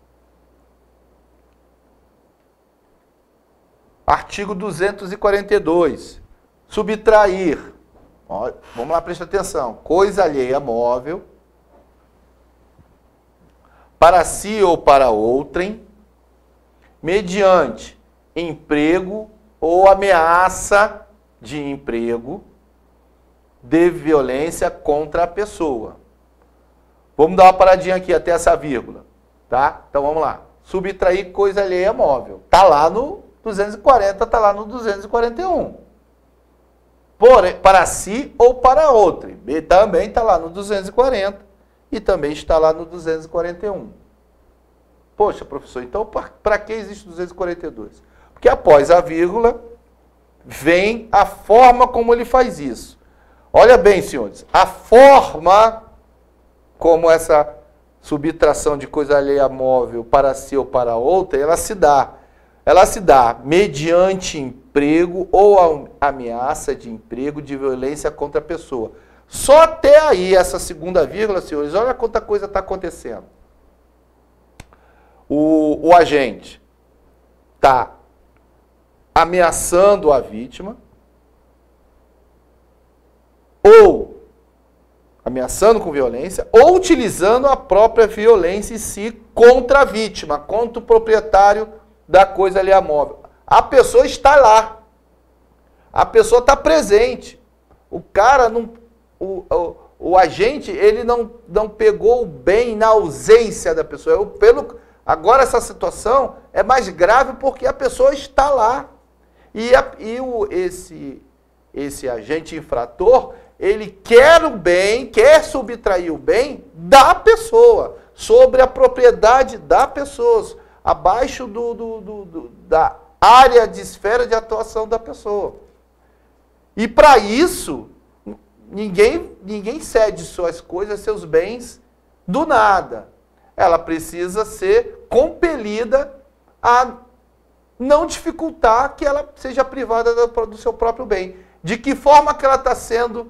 Artigo duzentos e quarenta e dois. Subtrair. Ó, vamos lá, presta atenção. Coisa alheia móvel, para si ou para outrem, mediante emprego ou ameaça de emprego de violência contra a pessoa. Vamos dar uma paradinha aqui até essa vírgula, tá? Então vamos lá. Subtrair coisa alheia móvel. Tá lá no duzentos e quarenta, está lá no duzentos e quarenta e um. Porém, para si ou para outrem. Também está lá no duzentos e quarenta e também está lá no duzentos e quarenta e um. Poxa, professor, então para que existe duzentos e quarenta e dois? Porque após a vírgula vem a forma como ele faz isso. Olha bem, senhores, a forma como essa subtração de coisa alheia móvel para si ou para outra, ela se dá. Ela se dá mediante emprego ou ameaça de emprego de violência contra a pessoa. Só até aí, essa segunda vírgula, senhores, olha quanta coisa está acontecendo. O, o agente está ameaçando a vítima, ou ameaçando com violência, ou utilizando a própria violência em si contra a vítima, contra o proprietário da coisa alheia móvel. A pessoa está lá. A pessoa está presente. O cara não... O, o, o agente, ele não, não pegou o bem na ausência da pessoa. Eu, pelo, agora essa situação é mais grave porque a pessoa está lá. E, a, e o, esse, esse agente infrator, ele quer o bem, quer subtrair o bem da pessoa, sobre a propriedade da pessoa, abaixo do, do, do, do, da área de esfera de atuação da pessoa. E para isso, ninguém, ninguém cede suas coisas, seus bens, do nada. Ela precisa ser compelida a não dificultar que ela seja privada do, do seu próprio bem. De que forma que ela está sendo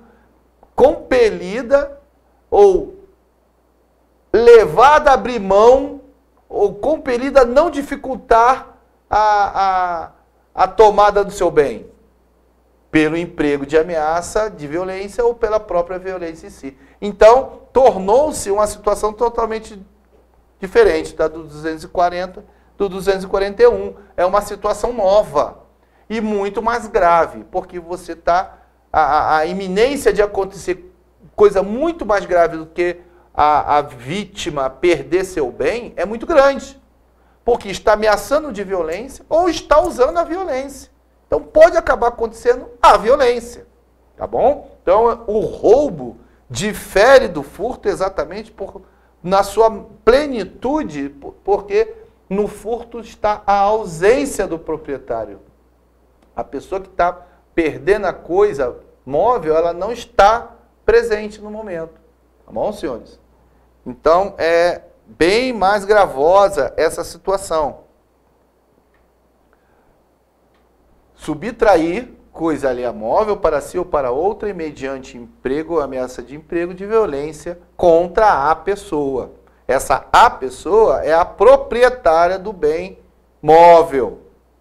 compelida ou levada a abrir mão ou compelida a não dificultar a, a, a tomada do seu bem? Pelo emprego de ameaça, de violência ou pela própria violência em si. Então, tornou-se uma situação totalmente diferente da do duzentos e quarenta, do duzentos e quarenta e um. É uma situação nova e muito mais grave, porque você está... A, a iminência de acontecer coisa muito mais grave do que a, a vítima perder seu bem é muito grande. Porque está ameaçando de violência ou está usando a violência. Então pode acabar acontecendo a violência. Tá bom? Então o roubo difere do furto exatamente por, na sua plenitude, porque no furto está a ausência do proprietário. A pessoa que está perdendo a coisa móvel, ela não está presente no momento. Tá bom, senhores? Então, é bem mais gravosa essa situação. Subtrair coisa alheia móvel para si ou para outra e mediante emprego ou ameaça de emprego de violência contra a pessoa. Essa a pessoa é a proprietária do bem móvel.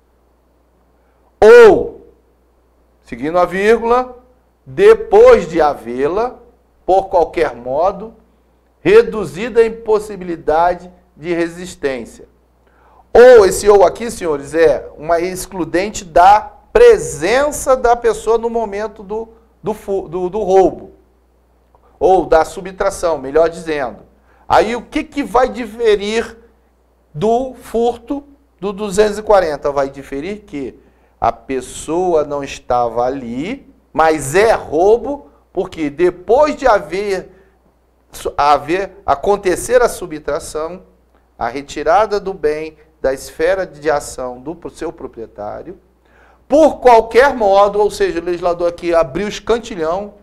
Ou, seguindo a vírgula, depois de havê-la, por qualquer modo, reduzida a impossibilidade de resistência. Ou, esse ou aqui, senhores, é uma excludente da presença da pessoa no momento do, do, do, do roubo. Ou da subtração, melhor dizendo. Aí, o que, que vai diferir do furto do duzentos e quarenta? Vai diferir que a pessoa não estava ali, mas é roubo, porque depois de haver, haver acontecer a subtração, a retirada do bem da esfera de ação do seu proprietário, por qualquer modo, ou seja, o legislador aqui abriu escantilhão,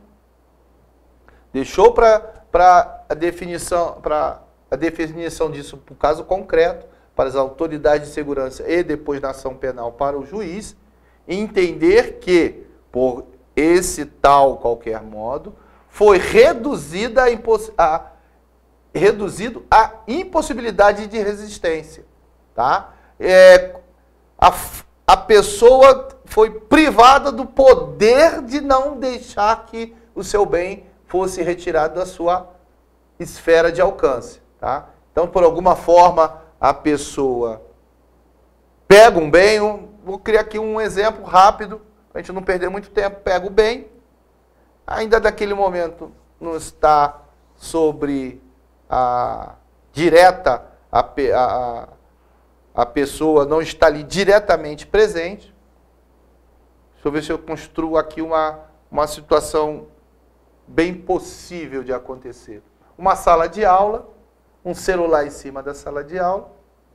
deixou para a definição, para a definição disso por caso concreto, para as autoridades de segurança e depois na ação penal para o juiz, entender que, por esse tal qualquer modo, foi reduzida a, imposs a, reduzido a impossibilidade de resistência. Tá? É, a, a pessoa foi privada do poder de não deixar que o seu bem fosse retirado da sua esfera de alcance. Tá? Então, por alguma forma, a pessoa pega um bem, um, vou criar aqui um exemplo rápido, para a gente não perder muito tempo, pega o bem, ainda naquele momento não está sobre a direta, a, a, a pessoa não está ali diretamente presente. Deixa eu ver se eu construo aqui uma, uma situação bem possível de acontecer. Uma sala de aula, um celular em cima da sala de aula,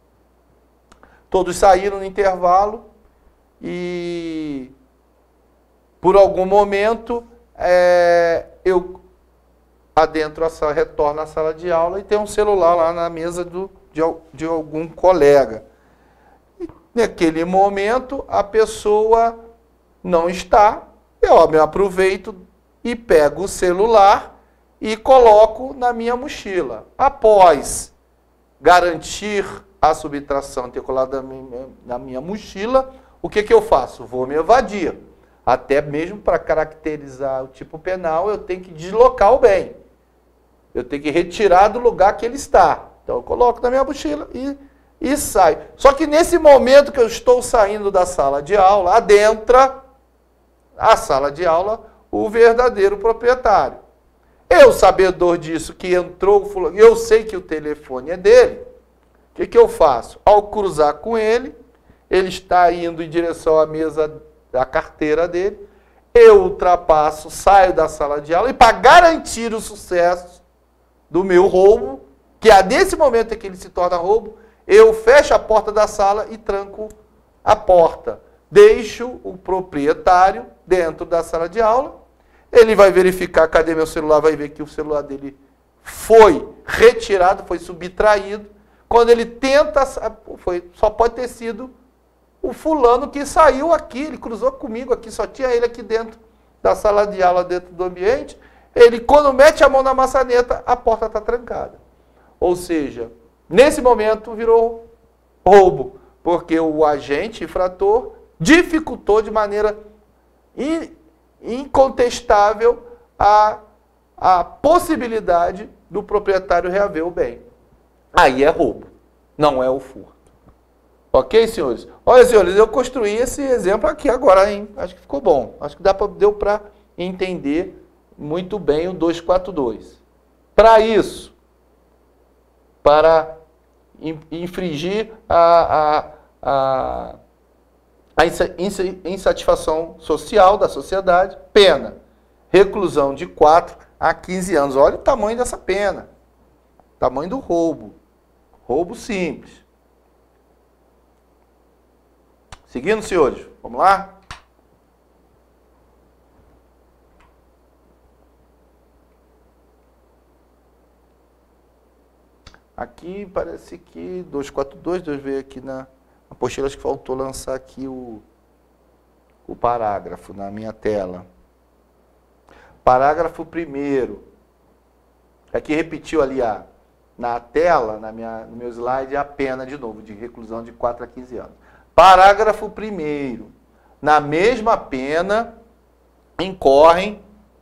todos saíram no intervalo e por algum momento é, eu adentro a sala, retorno à sala de aula e tem um celular lá na mesa do, de, de algum colega. E naquele momento a pessoa não está, eu me aproveito e pego o celular e coloco na minha mochila. Após garantir a subtração ter colado na minha, na minha mochila, o que, que eu faço? Vou me evadir. Até mesmo para caracterizar o tipo penal, eu tenho que deslocar o bem. Eu tenho que retirar do lugar que ele está. Então eu coloco na minha mochila e, e saio. Só que nesse momento que eu estou saindo da sala de aula, adentra a sala de aula o verdadeiro proprietário. Eu, sabedor disso, que entrou, eu sei que o telefone é dele, o que, que eu faço? Ao cruzar com ele, ele está indo em direção à mesa da carteira dele, eu ultrapasso, saio da sala de aula e para garantir o sucesso do meu roubo, que é nesse momento em que ele se torna roubo, eu fecho a porta da sala e tranco a porta. Deixo o proprietário dentro da sala de aula, ele vai verificar, cadê meu celular, vai ver que o celular dele foi retirado, foi subtraído. Quando ele tenta, foi, só pode ter sido o fulano que saiu aqui, ele cruzou comigo aqui, só tinha ele aqui dentro da sala de aula, dentro do ambiente. Ele, quando mete a mão na maçaneta, a porta está trancada. Ou seja, Nesse momento virou roubo, porque o agente infrator dificultou de maneira incontestável a, a possibilidade do proprietário reaver o bem. Aí é roubo, não é o furto. Ok, senhores? Olha, senhores, eu construí esse exemplo aqui agora, hein? Acho que ficou bom. Acho que dá pra, deu para entender muito bem o duzentos e quarenta e dois. Para isso, para infringir a, a, a, a insatisfação social da sociedade, pena, reclusão de quatro a quinze anos. Olha o tamanho dessa pena. Tamanho do roubo. Roubo simples. Seguindo, senhores, vamos lá? Aqui parece que duzentos e quarenta e dois, deixa eu ver aqui na apostila, acho que faltou lançar aqui o, o parágrafo na minha tela. Parágrafo primeiro. Aqui repetiu ali a, na tela, na minha, no meu slide, a pena de novo, de reclusão de quatro a quinze anos. Parágrafo primeiro. Na mesma pena incorrem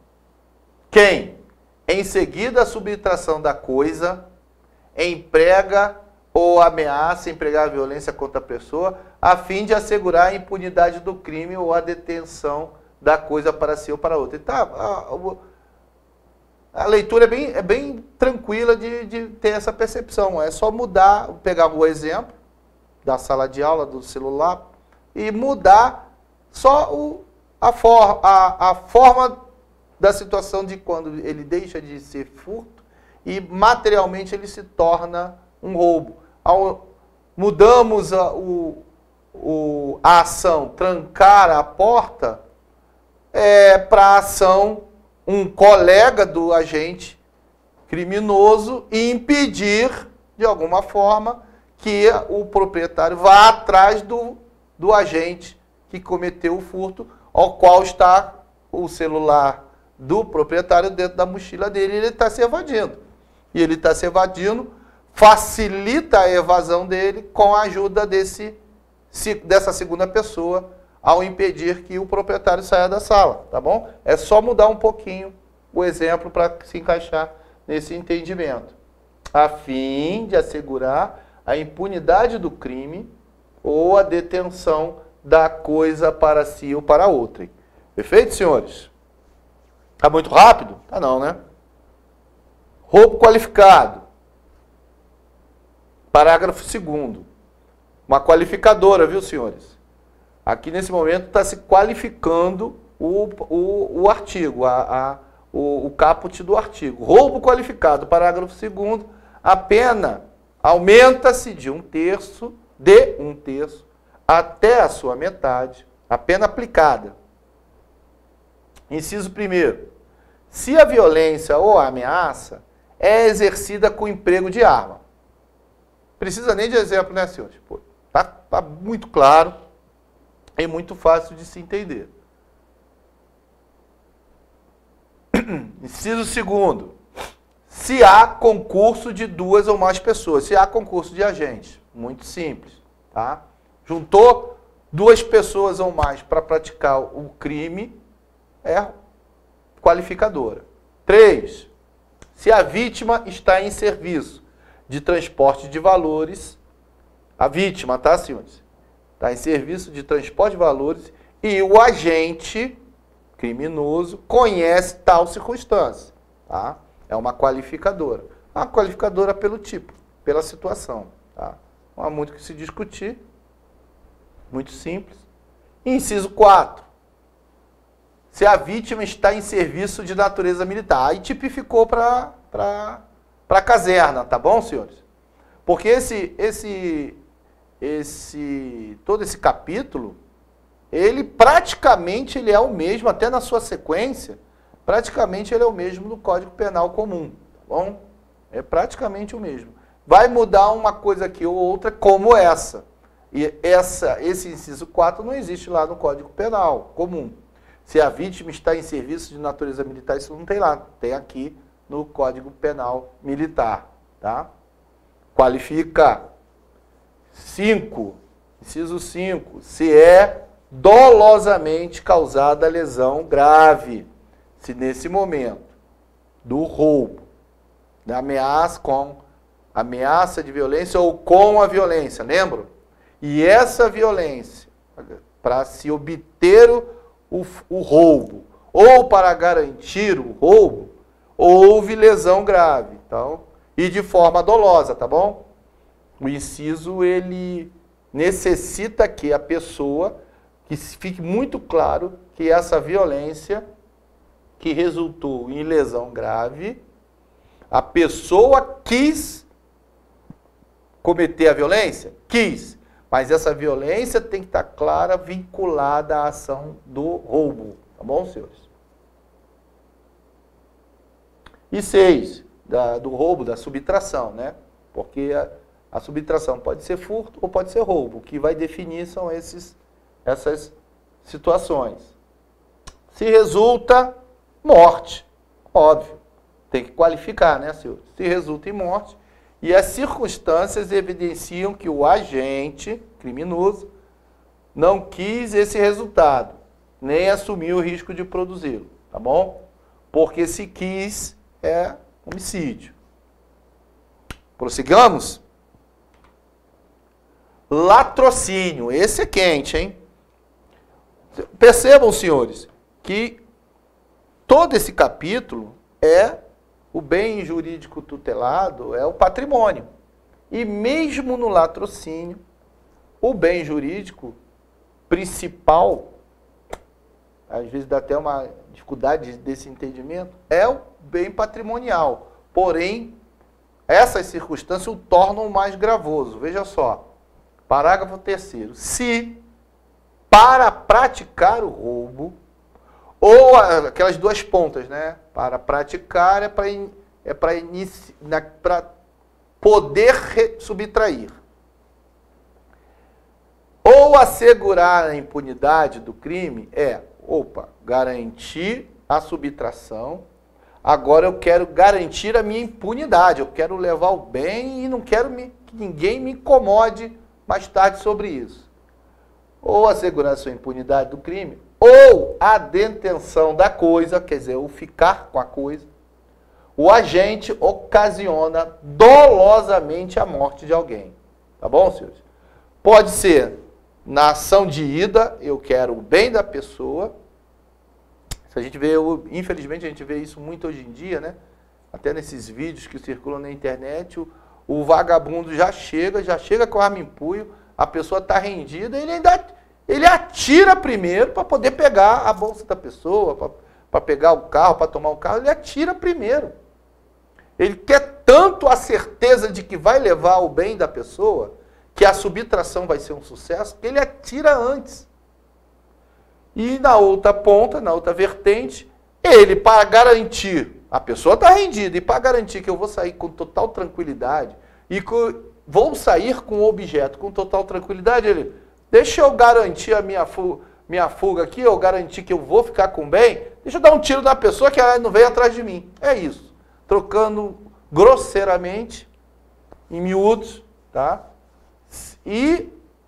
quem? Em seguida a subtração da coisa, emprega ou ameaça empregar violência contra a pessoa, a fim de assegurar a impunidade do crime ou a detenção da coisa para si ou para outra. Então, a, a, a leitura é bem, é bem tranquila de, de ter essa percepção. É só mudar, pegar o exemplo da sala de aula, do celular, e mudar só o, a, for, a, a forma da situação de quando ele deixa de ser furto e materialmente ele se torna um roubo. Ao, mudamos a, o, o, a ação trancar a porta é, para a ação um colega do agente criminoso e impedir, de alguma forma, que o proprietário vá atrás do, do agente que cometeu o furto, ao qual está o celular do proprietário dentro da mochila dele, e ele está se evadindo. E ele está se evadindo, facilita a evasão dele com a ajuda desse, dessa segunda pessoa, ao impedir que o proprietário saia da sala, tá bom? É só mudar um pouquinho o exemplo para se encaixar nesse entendimento, a fim de assegurar a impunidade do crime ou a detenção da coisa para si ou para outrem. Perfeito, senhores? Tá muito rápido? Tá não, né? Roubo qualificado. Parágrafo segundo. Uma qualificadora, viu, senhores? Aqui nesse momento está se qualificando o, o, o artigo, a, a, o, o caput do artigo. Roubo qualificado, parágrafo segundo. A pena aumenta-se de um terço, de um terço, até a sua metade, a pena aplicada. Inciso primeiro. Se a violência ou a ameaça é exercida com emprego de arma. Precisa nem de exemplo, né, senhores? Pô, tá, tá muito claro e muito fácil de se entender. Inciso segundo. Se há concurso de duas ou mais pessoas, se há concurso de agentes, muito simples, tá? Juntou duas pessoas ou mais para praticar o crime, é qualificadora. Três, se a vítima está em serviço de transporte de valores, a vítima, tá, senhores? Está em serviço de transporte de valores e o agente criminoso conhece tal circunstância, tá? É uma qualificadora. Uma qualificadora pelo tipo, pela situação. Tá? Não há muito o que se discutir. Muito simples. Inciso quatro. Se a vítima está em serviço de natureza militar. Aí tipificou para a caserna, tá bom, senhores? Porque esse, esse, esse, todo esse capítulo, ele praticamente ele é o mesmo, até na sua sequência, praticamente ele é o mesmo do Código Penal comum, tá bom? É praticamente o mesmo. Vai mudar uma coisa aqui ou outra como essa. E essa, esse inciso quatro não existe lá no Código Penal comum. Se a vítima está em serviço de natureza militar, isso não tem lá. Tem aqui no Código Penal Militar, tá? qualifica. cinco, inciso cinco, se é dolosamente causada lesão grave, se nesse momento do roubo, da ameaça com ameaça de violência ou com a violência, lembram? E essa violência, para se obter o, o, o roubo, ou para garantir o roubo, houve lesão grave, então, e de forma dolosa, tá bom? O inciso, ele necessita que a pessoa, que fique muito claro que essa violência que resultou em lesão grave, a pessoa quis cometer a violência? Quis. Mas essa violência tem que estar clara, vinculada à ação do roubo. Tá bom, senhores? E seis, da, do roubo, da subtração, né? Porque a, a subtração pode ser furto ou pode ser roubo. O que vai definir são esses, essas situações. Se resulta morte, óbvio. Tem que qualificar, né, senhores? Se resulta em morte, e as circunstâncias evidenciam que o agente criminoso não quis esse resultado, nem assumiu o risco de produzi-lo, tá bom? Porque se quis, é homicídio. Prossigamos? Latrocínio, esse é quente, hein? Percebam, senhores, que todo esse capítulo é o bem jurídico tutelado, é o patrimônio. E mesmo no latrocínio, o bem jurídico principal, às vezes dá até uma dificuldade desse entendimento, é o bem patrimonial. Porém, essas circunstâncias o tornam mais gravoso. Veja só, parágrafo terceiro. Se, para praticar o roubo, ou aquelas duas pontas, né? Para praticar é para é para poder subtrair. Ou assegurar a impunidade do crime é, opa, garantir a subtração. Agora eu quero garantir a minha impunidade. Eu quero levar o bem e não quero me, que ninguém me incomode mais tarde sobre isso. Ou assegurar a sua impunidade do crime, ou a detenção da coisa, quer dizer, o ficar com a coisa, o agente ocasiona dolosamente a morte de alguém. Tá bom, senhores? Pode ser na ação de ida, eu quero o bem da pessoa. Se a gente vê, infelizmente a gente vê isso muito hoje em dia, né? Até nesses vídeos que circulam na internet, o, o vagabundo já chega, já chega com a arma em punho, a pessoa está rendida, ele ainda ele atira primeiro para poder pegar a bolsa da pessoa, para pegar o carro, para tomar o carro, ele atira primeiro. Ele quer tanto a certeza de que vai levar o bem da pessoa, que a subtração vai ser um sucesso, que ele atira antes. E na outra ponta, na outra vertente, ele, para garantir, a pessoa está rendida, e para garantir que eu vou sair com total tranquilidade, e que vou sair com o objeto com total tranquilidade, ele, deixa eu garantir a minha fuga, minha fuga aqui, eu garantir que eu vou ficar com bem, deixa eu dar um tiro na pessoa que ela não veio atrás de mim. É isso. Trocando grosseiramente, em miúdos, tá? E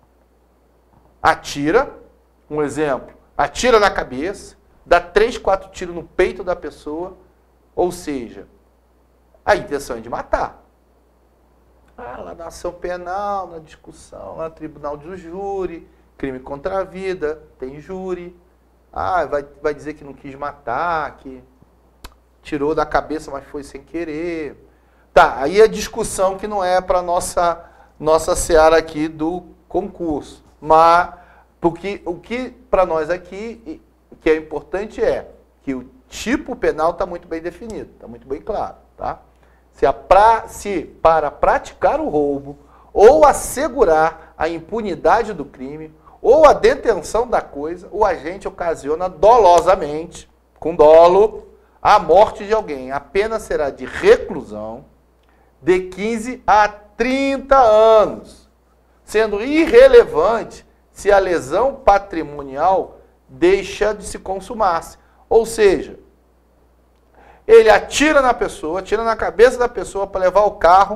atira, um exemplo, atira na cabeça, dá três, quatro tiros no peito da pessoa, ou seja, a intenção é de matar. Ah, lá na ação penal, na discussão, lá no tribunal do júri, crime contra a vida, tem júri. Ah, vai, vai dizer que não quis matar, que tirou da cabeça, mas foi sem querer. Tá, aí a discussão que não é para nossa nossa seara aqui do concurso. Mas porque o que para nós aqui que é importante é que o tipo penal está muito bem definido, está muito bem claro, tá? Se, a pra, se para praticar o roubo, ou assegurar a impunidade do crime, ou a detenção da coisa, o agente ocasiona dolosamente, com dolo, a morte de alguém. A pena será de reclusão de quinze a trinta anos, sendo irrelevante se a lesão patrimonial deixa de se consumar-se. Ou seja, ele atira na pessoa, atira na cabeça da pessoa para levar o carro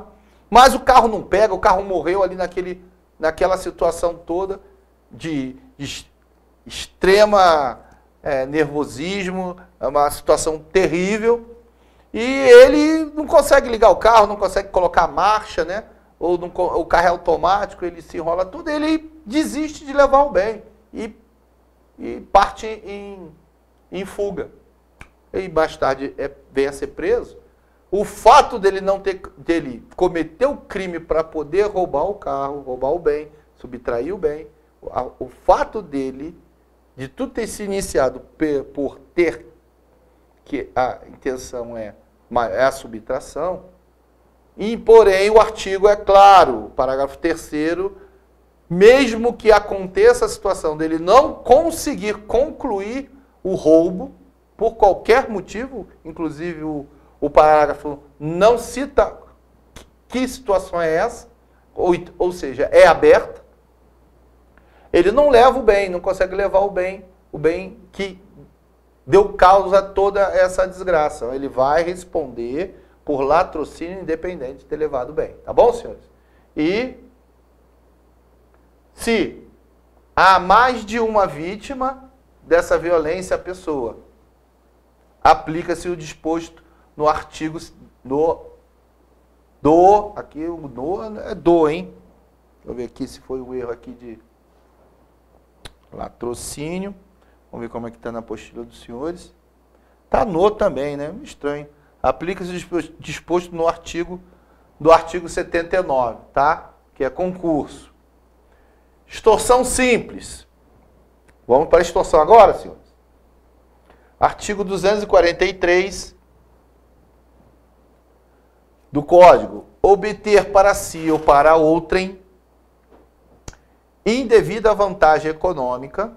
Mas o carro não pega, o carro morreu ali naquele, naquela situação toda de, de extrema é, nervosismo, é uma situação terrível, e ele não consegue ligar o carro, não consegue colocar a marcha, né? Ou não, o carro é automático, ele se enrola tudo, ele desiste de levar o bem e, e parte em, em fuga. E mais tarde é, vem a ser preso. O fato dele não ter, dele cometer o crime para poder roubar o carro, roubar o bem, subtrair o bem, o, o fato dele, de tudo ter se iniciado por ter, que a intenção é, é a subtração, e, porém, o artigo é claro, o parágrafo terceiro, mesmo que aconteça a situação dele não conseguir concluir o roubo, por qualquer motivo, inclusive o, o parágrafo não cita que situação é essa, ou, ou seja, é aberta, ele não leva o bem, não consegue levar o bem, o bem que deu causa a toda essa desgraça. Ele vai responder por latrocínio independente de ter levado o bem. Tá bom, senhores? E se há mais de uma vítima dessa violência à pessoa, aplica-se o disposto no artigo do, do aqui o no é do, hein? Deixa eu ver aqui se foi o erro aqui de latrocínio. Vamos ver como é que está na apostila dos senhores. Está no também, né? Estranho. Aplica-se o disposto no artigo do artigo setenta e nove, tá? Que é concurso. Extorsão simples. Vamos para a extorsão agora, senhores? Artigo duzentos e quarenta e três do Código. Obter para si ou para outrem indevida vantagem econômica,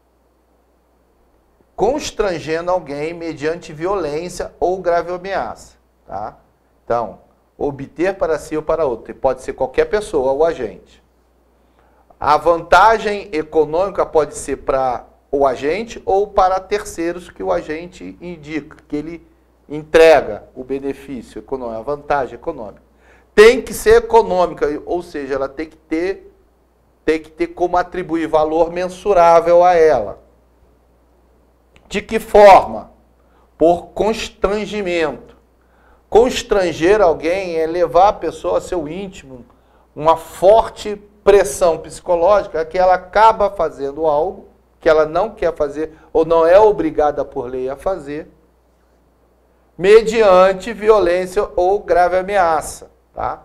constrangendo alguém mediante violência ou grave ameaça. Tá? Então, obter para si ou para outro. Pode ser qualquer pessoa ou agente. A vantagem econômica pode ser para o agente ou para terceiros que o agente indica, que ele entrega o benefício econômico, a vantagem econômica. Tem que ser econômica, ou seja, ela tem que ter, tem que ter como atribuir valor mensurável a ela. De que forma? Por constrangimento. Constranger alguém é levar a pessoa a seu íntimo, uma forte pressão psicológica que ela acaba fazendo algo que ela não quer fazer ou não é obrigada por lei a fazer, mediante violência ou grave ameaça. Tá?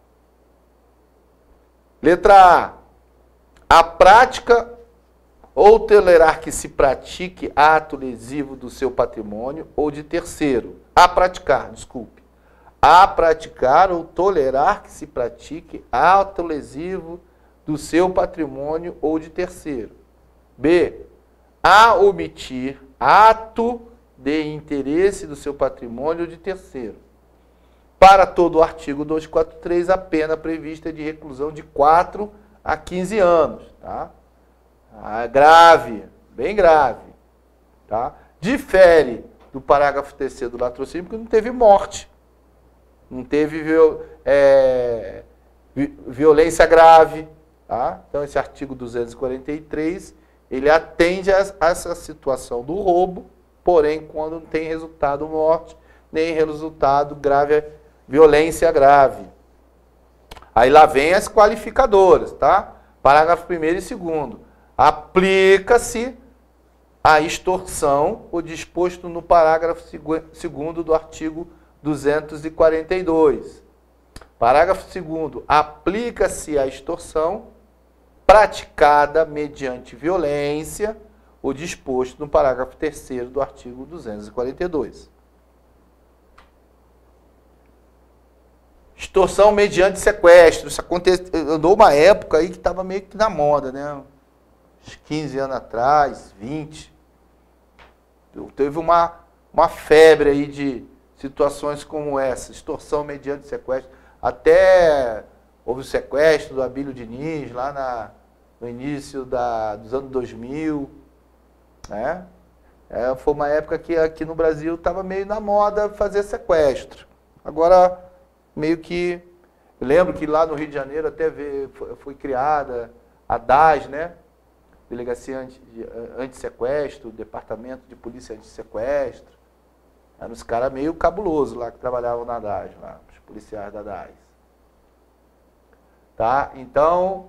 Letra A. A prática ou tolerar que se pratique ato lesivo do seu patrimônio ou de terceiro. A praticar, desculpe. A praticar ou tolerar que se pratique ato lesivo do seu patrimônio ou de terceiro. B. A omitir ato de interesse do seu patrimônio ou de terceiro. Para todo o artigo duzentos e quarenta e três, a pena prevista é de reclusão de quatro a quinze anos. Tá? Ah, grave, bem grave. Tá? Difere do parágrafo terceiro do latrocínio porque não teve morte. Não teve viol, é, violência grave. Tá? Então, esse artigo duzentos e quarenta e três, ele atende a, a essa situação do roubo, porém, quando não tem resultado morte, nem resultado grave, violência grave. Aí lá vem as qualificadoras, tá? Parágrafo primeiro e segundo. Aplica-se a extorsão, o disposto no parágrafo segundo do artigo duzentos e quarenta e dois. Parágrafo segundo. Aplica-se a extorsão praticada mediante violência, o disposto no parágrafo terceiro do artigo duzentos e quarenta e dois. Extorsão mediante sequestro. Isso aconteceu, andou uma época aí que estava meio que na moda, né? Uns quinze anos atrás, vinte. Teve uma, uma febre aí de situações como essa, extorsão mediante sequestro. Até houve o sequestro do Abílio Diniz, lá na, no início da, dos anos dois mil. Né? É, foi uma época que aqui no Brasil estava meio na moda fazer sequestro. Agora, meio que Eu lembro que lá no Rio de Janeiro até veio, foi, foi criada a D A S, né? Delegacia Anti, Antissequestro, Departamento de Polícia Antissequestro. Eram os caras meio cabulosos lá que trabalhavam na D A S, lá, os policiais da D A S. Tá? Então,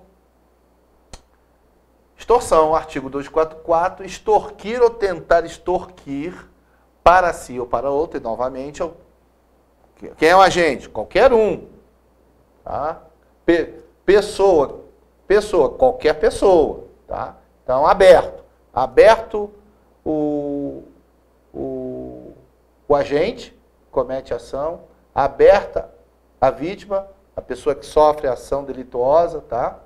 extorsão, artigo duzentos e quarenta e quatro, extorquir ou tentar extorquir para si ou para outro, e novamente, quem é o agente? Qualquer um. Tá? Pe pessoa, pessoa, qualquer pessoa. Tá? Então, aberto. Aberto, o, o, o agente comete ação, aberta a vítima, a pessoa que sofre a ação delituosa, tá?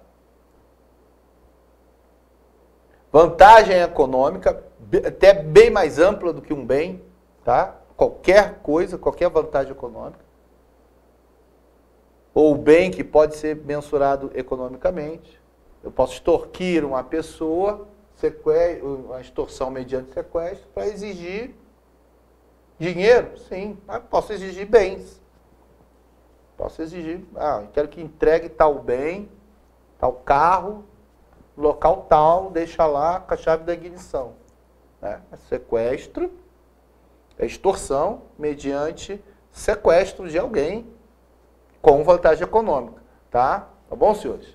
Vantagem econômica, até bem mais ampla do que um bem, tá? Qualquer coisa, qualquer vantagem econômica. Ou bem que pode ser mensurado economicamente. Eu posso extorquir uma pessoa, uma extorsão mediante sequestro, para exigir dinheiro? Sim, mas posso exigir bens. Posso exigir, ah, eu quero que entregue tal bem, tal carro, local tal, deixa lá com a chave da ignição. Né? É sequestro, é extorsão mediante sequestro de alguém com vantagem econômica. Tá? Tá bom, senhores?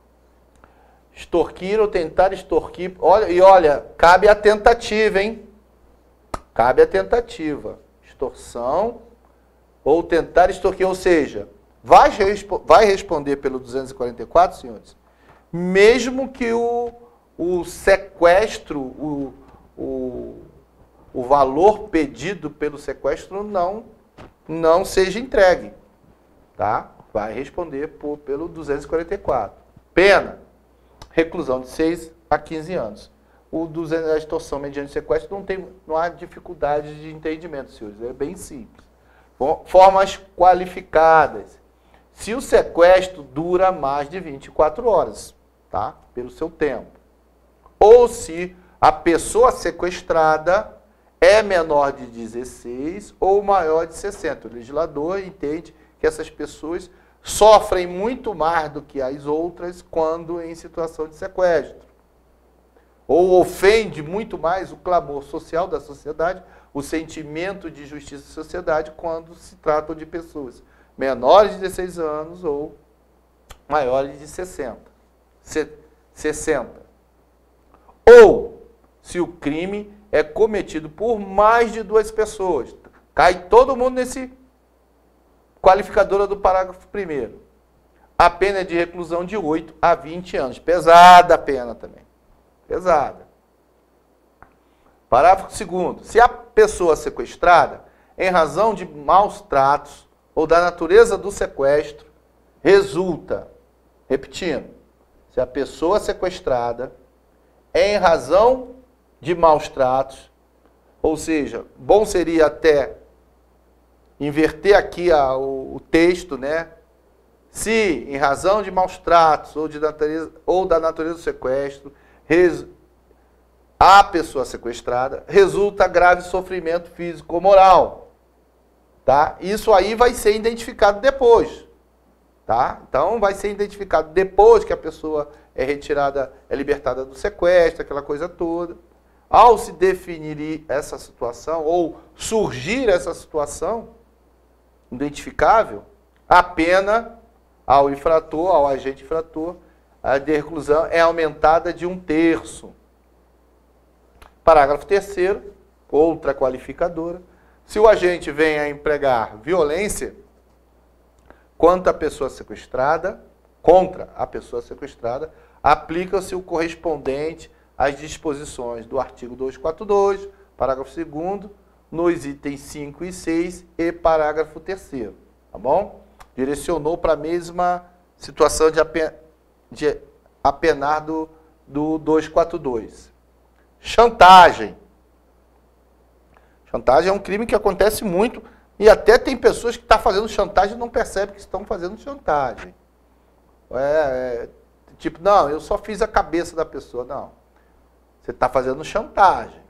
Extorquir ou tentar extorquir. Olha, e olha, cabe a tentativa, hein? Cabe a tentativa. Extorsão ou tentar extorquir, ou seja, vai, vai responder pelo duzentos e quarenta e quatro, senhores, mesmo que o, o sequestro, o, o, o valor pedido pelo sequestro não, não seja entregue. Tá? Vai responder por, pelo duzentos e quarenta e quatro. Pena, reclusão de seis a quinze anos. O duzentos, a extorsão mediante sequestro não, tem, não há dificuldade de entendimento, senhores, é bem simples. Formas qualificadas. Se o sequestro dura mais de vinte e quatro horas, tá? Pelo seu tempo. Ou se a pessoa sequestrada é menor de dezesseis ou maior de sessenta. O legislador entende que essas pessoas sofrem muito mais do que as outras quando em situação de sequestro. Ou ofende muito mais o clamor social da sociedade, o sentimento de justiça da sociedade quando se tratam de pessoas menores de dezesseis anos ou maiores de sessenta. sessenta. Ou se o crime é cometido por mais de duas pessoas. Cai todo mundo nesse qualificadora do parágrafo primeiro. A pena é de reclusão de oito a vinte anos. Pesada a pena também. Pesada. Parágrafo segundo. Se a pessoa sequestrada, em razão de maus tratos ou da natureza do sequestro, resulta, repetindo, se a pessoa sequestrada, em razão de maus tratos, ou seja, bom seria até inverter aqui a, o, o texto, né? Se, em razão de maus tratos ou, de natureza, ou da natureza do sequestro, res, a pessoa sequestrada, resulta grave sofrimento físico ou moral. Tá? Isso aí vai ser identificado depois. Tá? Então, vai ser identificado depois que a pessoa é retirada, é libertada do sequestro, aquela coisa toda. Ao se definir essa situação, ou surgir essa situação identificável, a pena ao infrator, ao agente infrator, a de reclusão é aumentada de um terço. Parágrafo terceiro, outra qualificadora. Se o agente vem a empregar violência contra a pessoa sequestrada, contra a pessoa sequestrada, aplica-se o correspondente às disposições do artigo duzentos e quarenta e dois, parágrafo segundo, nos itens cinco e seis e parágrafo terceiro. Tá bom? Direcionou para a mesma situação de, apen de apenar do, do duzentos e quarenta e dois. Chantagem. Chantagem é um crime que acontece muito e até tem pessoas que estão fazendo chantagem e não percebem que estão fazendo chantagem. É, é, tipo, não, eu só fiz a cabeça da pessoa. Não. Você está fazendo chantagem.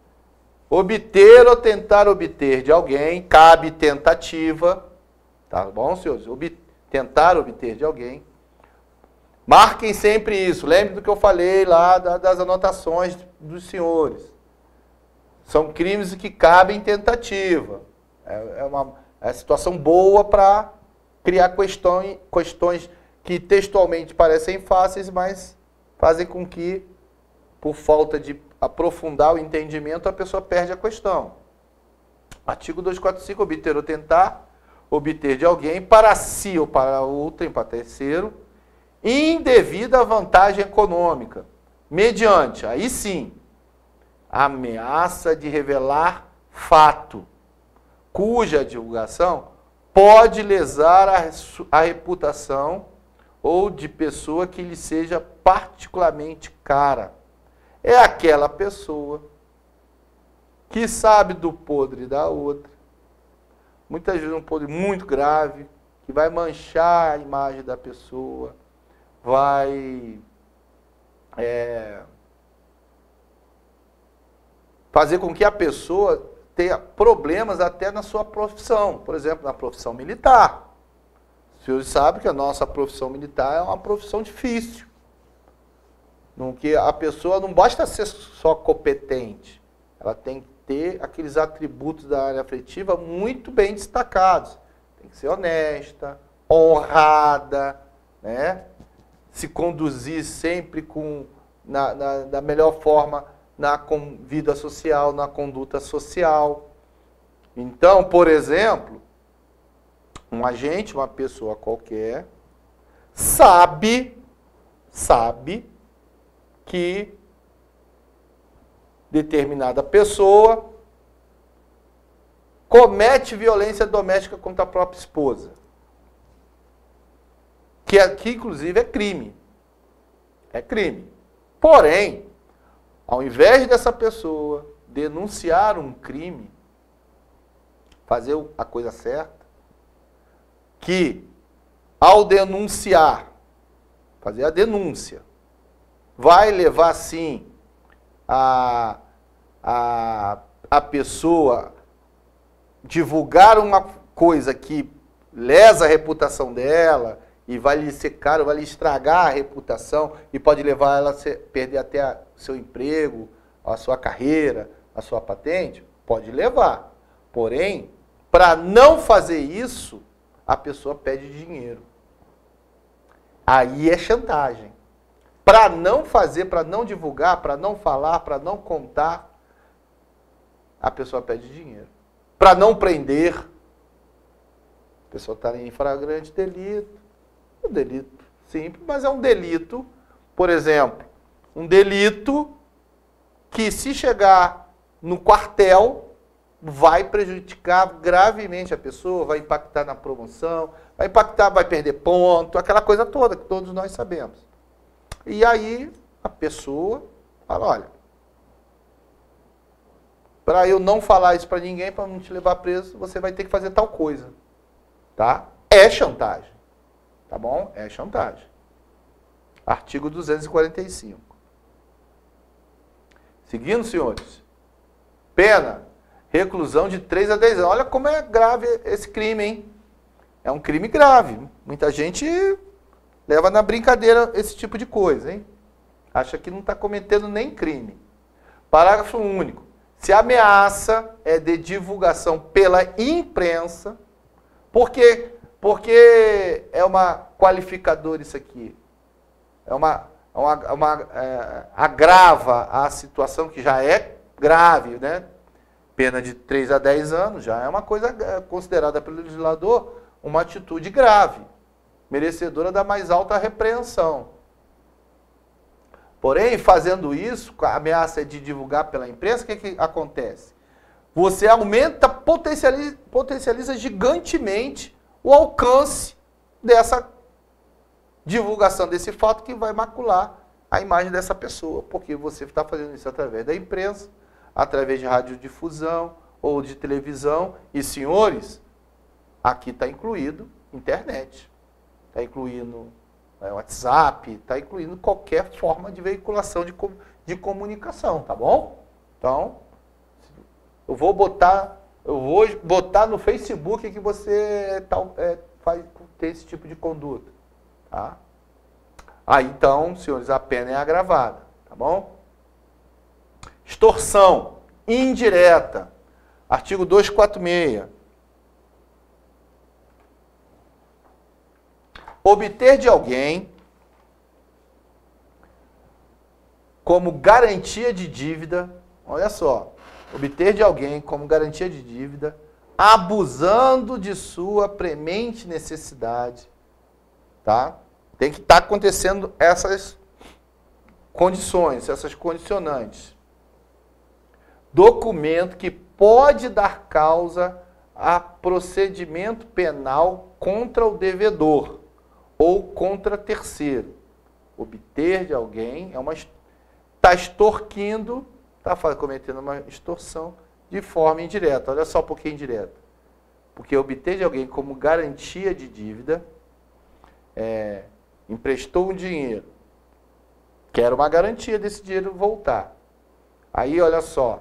Obter ou tentar obter de alguém, cabe tentativa. Tá bom, senhores? Obter tentar obter de alguém. Marquem sempre isso. Lembre do que eu falei lá das anotações dos senhores. São crimes que cabem tentativa. É uma, é uma situação boa para criar questões, questões que textualmente parecem fáceis, mas fazem com que, por falta de aprofundar o entendimento, a pessoa perde a questão. Artigo duzentos e quarenta e cinco, obter ou tentar obter de alguém, para si ou para outrem, para terceiro, indevida vantagem econômica, mediante, aí sim, ameaça de revelar fato, cuja divulgação pode lesar a, a reputação ou de pessoa que lhe seja particularmente cara. É aquela pessoa que sabe do podre da outra, muitas vezes um podre muito grave, que vai manchar a imagem da pessoa, vai é, fazer com que a pessoa tenha problemas até na sua profissão, por exemplo, na profissão militar. Os senhores sabem que a nossa profissão militar é uma profissão difícil, no que a pessoa não basta ser só competente, ela tem que ter aqueles atributos da área afetiva muito bem destacados. Tem que ser honesta, honrada, né? Se conduzir sempre com, na, na, da melhor forma na com, vida social, na conduta social. Então, por exemplo, um agente, uma pessoa qualquer, sabe, sabe que determinada pessoa comete violência doméstica contra a própria esposa. Que aqui, inclusive, é crime. É crime. Porém, ao invés dessa pessoa denunciar um crime, fazer a coisa certa, que ao denunciar, fazer a denúncia, vai levar sim a, a, a pessoa divulgar uma coisa que lesa a reputação dela e vai lhe ser caro, vai lhe estragar a reputação e pode levar ela a ser, perder até o seu emprego, a sua carreira, a sua patente, pode levar. Porém, para não fazer isso, a pessoa pede dinheiro. Aí é chantagem. Para não fazer, para não divulgar, para não falar, para não contar, a pessoa pede dinheiro. Para não prender, a pessoa está em flagrante delito. Um delito simples, mas é um delito, por exemplo, um delito que, se chegar no quartel, vai prejudicar gravemente a pessoa, vai impactar na promoção, vai impactar, vai perder ponto, aquela coisa toda que todos nós sabemos. E aí a pessoa fala, olha, para eu não falar isso para ninguém, para não te levar preso, você vai ter que fazer tal coisa. Tá? É chantagem. Tá bom? É chantagem. Artigo duzentos e quarenta e cinco. Seguindo, senhores. Pena, reclusão de três a dez anos. Olha como é grave esse crime, hein? É um crime grave. Muita gente leva na brincadeira esse tipo de coisa, hein? Acha que não está cometendo nem crime. Parágrafo único. Se a ameaça é de divulgação pela imprensa, porque, porque é uma qualificadora isso aqui, é uma, uma, uma é, agrava a situação que já é grave, né? Pena de três a dez anos, já é uma coisa considerada pelo legislador uma atitude grave, merecedora da mais alta repreensão. Porém, fazendo isso, a ameaça de divulgar pela imprensa, o que, que acontece? Você aumenta, potencializa, potencializa gigantemente o alcance dessa divulgação desse fato que vai macular a imagem dessa pessoa, porque você está fazendo isso através da imprensa, através de radiodifusão ou de televisão. E, senhores, aqui está incluído internet, está incluindo é, WhatsApp, está incluindo qualquer forma de veiculação de, de comunicação, tá bom? Então, eu vou botar, eu vou botar no Facebook que você tá, é, faz, tem esse tipo de conduta. Tá? Aí, então, senhores, a pena é agravada. Tá bom? Extorsão indireta. Artigo duzentos e quarenta e seis. Obter de alguém como garantia de dívida, olha só, obter de alguém como garantia de dívida, abusando de sua premente necessidade, tá? Tem que estar acontecendo essas condições, essas condicionantes. Documento que pode dar causa a procedimento penal contra o devedor ou contra terceiro. Obter de alguém é uma está extorquindo, está cometendo uma extorsão de forma indireta. Olha só por que indireta. Porque obter de alguém como garantia de dívida, é, emprestou um dinheiro, quer uma garantia desse dinheiro voltar. Aí, olha só,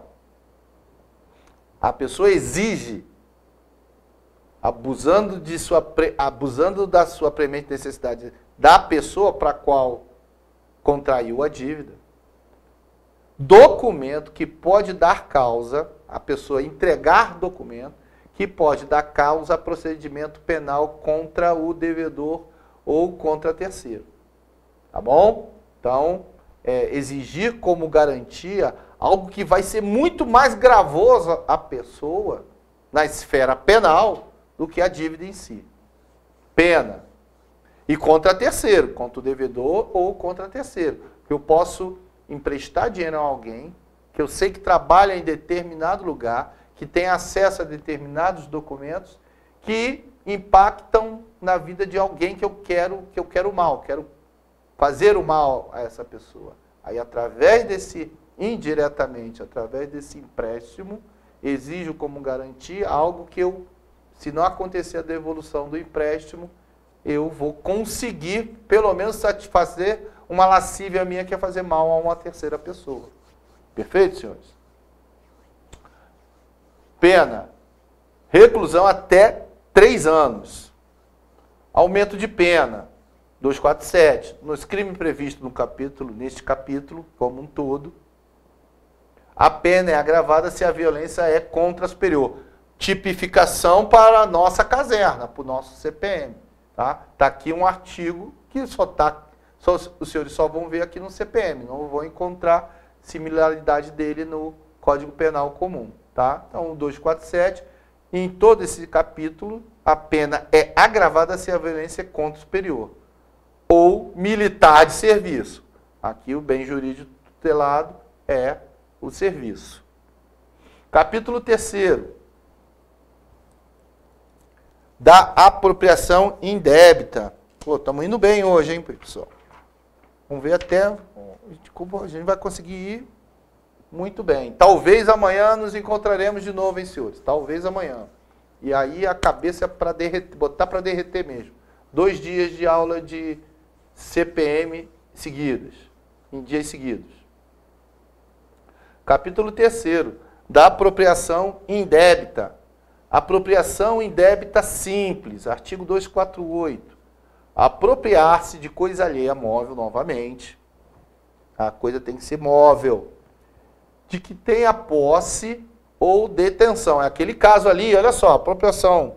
a pessoa exige, abusando, de sua, abusando da sua premente necessidade da pessoa para a qual contraiu a dívida, documento que pode dar causa, a pessoa entregar documento, que pode dar causa a procedimento penal contra o devedor ou contra terceiro. Tá bom? Então, é, exigir como garantia algo que vai ser muito mais gravoso à pessoa na esfera penal do que a dívida em si. Pena. E contra terceiro, contra o devedor ou contra terceiro. Eu posso emprestar dinheiro a alguém que eu sei que trabalha em determinado lugar, que tem acesso a determinados documentos que impactam na vida de alguém que eu quero, que eu quero mal, quero fazer o mal a essa pessoa. Aí, através desse, indiretamente, através desse empréstimo, exijo como garantia algo que eu, se não acontecer a devolução do empréstimo, eu vou conseguir, pelo menos, satisfazer uma lascívia minha que é fazer mal a uma terceira pessoa. Perfeito, senhores? Pena. Reclusão até três anos. Aumento de pena. duzentos e quarenta e sete. Nos crimes previstos no capítulo, neste capítulo, como um todo, a pena é agravada se a violência é contra superior. Tipificação para a nossa caserna, para o nosso C P M. Tá? Tá aqui um artigo que só tá, só, os senhores só vão ver aqui no C P M, não vão encontrar similaridade dele no Código Penal comum. Tá? Então, o duzentos e quarenta e sete, em todo esse capítulo, a pena é agravada se a violência é contra o superior ou militar de serviço. Aqui o bem jurídico tutelado é o serviço. Capítulo terceiro. Da apropriação indébita. Pô, estamos indo bem hoje, hein, pessoal? Vamos ver até como a gente vai conseguir ir muito bem. Talvez amanhã nos encontraremos de novo, hein, senhores? Talvez amanhã. E aí a cabeça é para derreter, botar para derreter mesmo. Dois dias de aula de C P M seguidos, em dias seguidos. Capítulo terceiro. Da apropriação indébita. Apropriação indébita simples, artigo duzentos e quarenta e oito. Apropriar-se de coisa alheia móvel, novamente. A coisa tem que ser móvel. De que tenha posse ou detenção. É aquele caso ali, olha só, apropriação.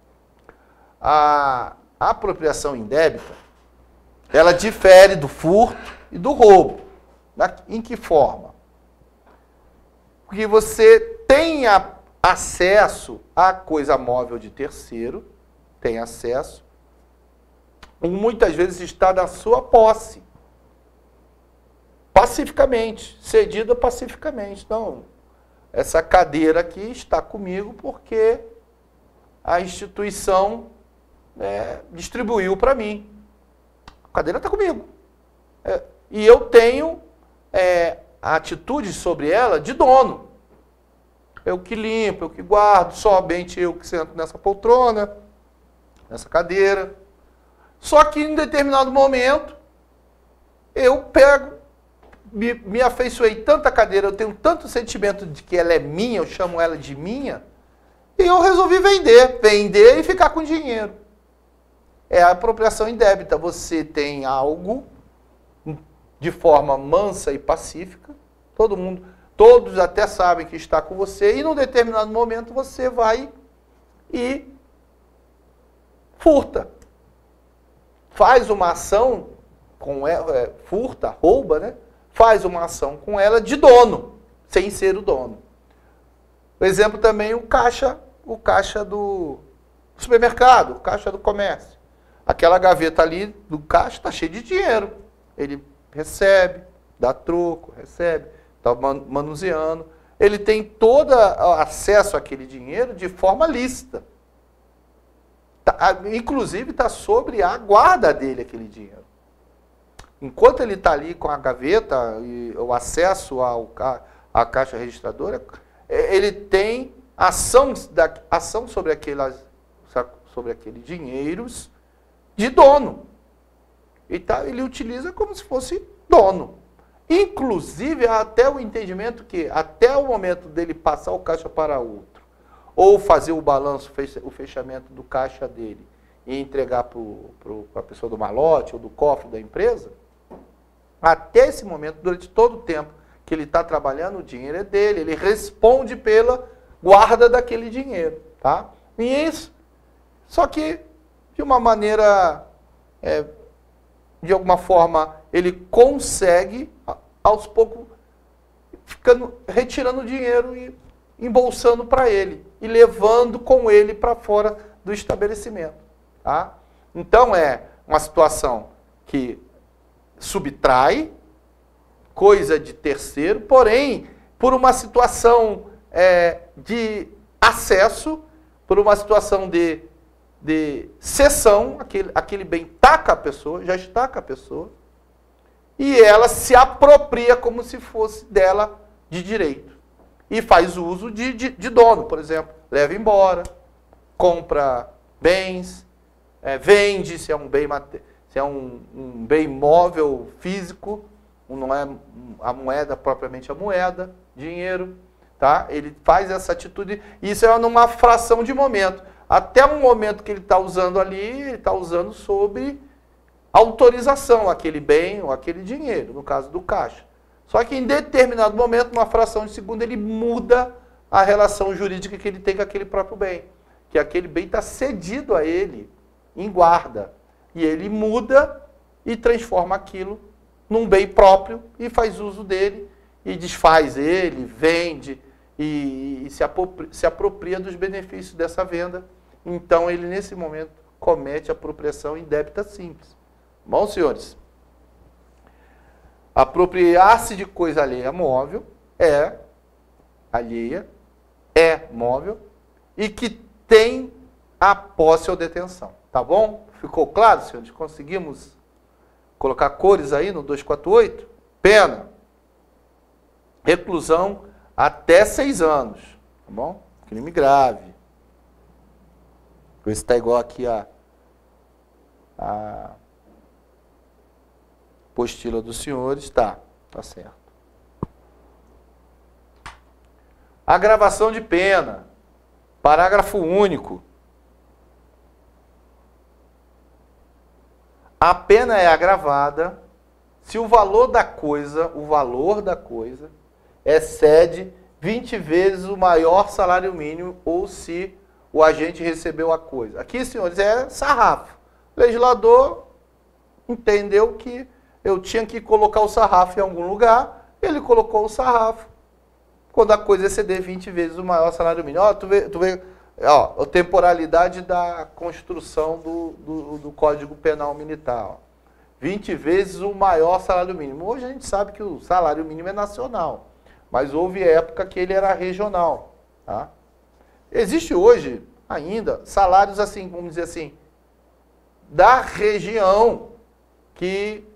A, a apropriação indébita, ela difere do furto e do roubo. Na, em que forma? Porque você tenha acesso à coisa móvel de terceiro, tem acesso, e muitas vezes está na sua posse, pacificamente, cedida pacificamente. Então, essa cadeira aqui está comigo porque a instituição é, distribuiu para mim. A cadeira está comigo. É, e eu tenho é, a atitude sobre ela de dono. Eu que limpo, eu que guardo, somente eu que sento nessa poltrona, nessa cadeira. Só que em determinado momento, eu pego, me, me afeiçoei tanta cadeira, eu tenho tanto sentimento de que ela é minha, eu chamo ela de minha, e eu resolvi vender, vender e ficar com dinheiro. é a apropriação indébita. Você tem algo de forma mansa e pacífica, todo mundo, todos até sabem que está com você, e num determinado momento você vai e furta. Faz uma ação com ela, é, furta, rouba, né? Faz uma ação com ela de dono, sem ser o dono. Por exemplo, também o caixa, o caixa do supermercado, o caixa do comércio. Aquela gaveta ali do caixa está cheia de dinheiro. Ele recebe, dá troco, recebe, está manuseando. Ele tem todo acesso àquele dinheiro de forma lícita. Tá, inclusive está sobre a guarda dele aquele dinheiro. Enquanto ele está ali com a gaveta e o acesso ao, à caixa registradora, ele tem ação, da, ação sobre, aquelas, sobre aquele dinheiros de dono. E tá, ele utiliza como se fosse dono. Inclusive, até o entendimento que, até o momento dele passar o caixa para outro, ou fazer o balanço, o fechamento do caixa dele, e entregar para a pessoa do malote ou do cofre da empresa, até esse momento, durante todo o tempo que ele está trabalhando, o dinheiro é dele, ele responde pela guarda daquele dinheiro. Tá? E isso, só que de uma maneira, é, de alguma forma, ele consegue, aos poucos, ficando, retirando o dinheiro e embolsando para ele, e levando com ele para fora do estabelecimento. Tá? Então é uma situação que subtrai, coisa de terceiro, porém, por uma situação é, de acesso, por uma situação de, de cessão, aquele, aquele bem está com a pessoa, já está com a pessoa, e ela se apropria como se fosse dela de direito. E faz uso de, de, de dono, por exemplo, leva embora, compra bens, é, vende, se é um bem material, se é um, um bem móvel físico, não é a moeda propriamente a moeda, dinheiro, tá? Ele faz essa atitude, e isso é numa fração de momento. Até um momento que ele está usando ali, ele está usando sob autorização aquele bem ou aquele dinheiro, no caso do caixa. Só que em determinado momento, uma fração de segundo, ele muda a relação jurídica que ele tem com aquele próprio bem. Que aquele bem está cedido a ele em guarda. E ele muda e transforma aquilo num bem próprio e faz uso dele e desfaz ele, vende e, e se, apropria, se apropria dos benefícios dessa venda. Então ele, nesse momento, comete apropriação indébita simples. Bom, senhores? Apropriar-se de coisa alheia móvel é alheia, é móvel e que tem a posse ou detenção. Tá bom? Ficou claro, senhores? Conseguimos colocar cores aí no duzentos e quarenta e oito? Pena. Reclusão até seis anos. Tá bom? Crime grave. Ver se está igual aqui a, a apostila dos senhores. Tá, tá certo. Agravação de pena. Parágrafo único. A pena é agravada se o valor da coisa, o valor da coisa, excede vinte vezes o maior salário mínimo ou se o agente recebeu a coisa. Aqui, senhores, é sarrafo. O legislador entendeu que eu tinha que colocar o sarrafo em algum lugar, ele colocou o sarrafo quando a coisa exceder vinte vezes o maior salário mínimo. Ó, tu vê, tu vê, ó, a temporalidade da construção do, do, do Código Penal Militar. Ó. vinte vezes o maior salário mínimo. Hoje a gente sabe que o salário mínimo é nacional, mas houve época que ele era regional. Tá? Existe hoje ainda salários assim, vamos dizer assim, da região que,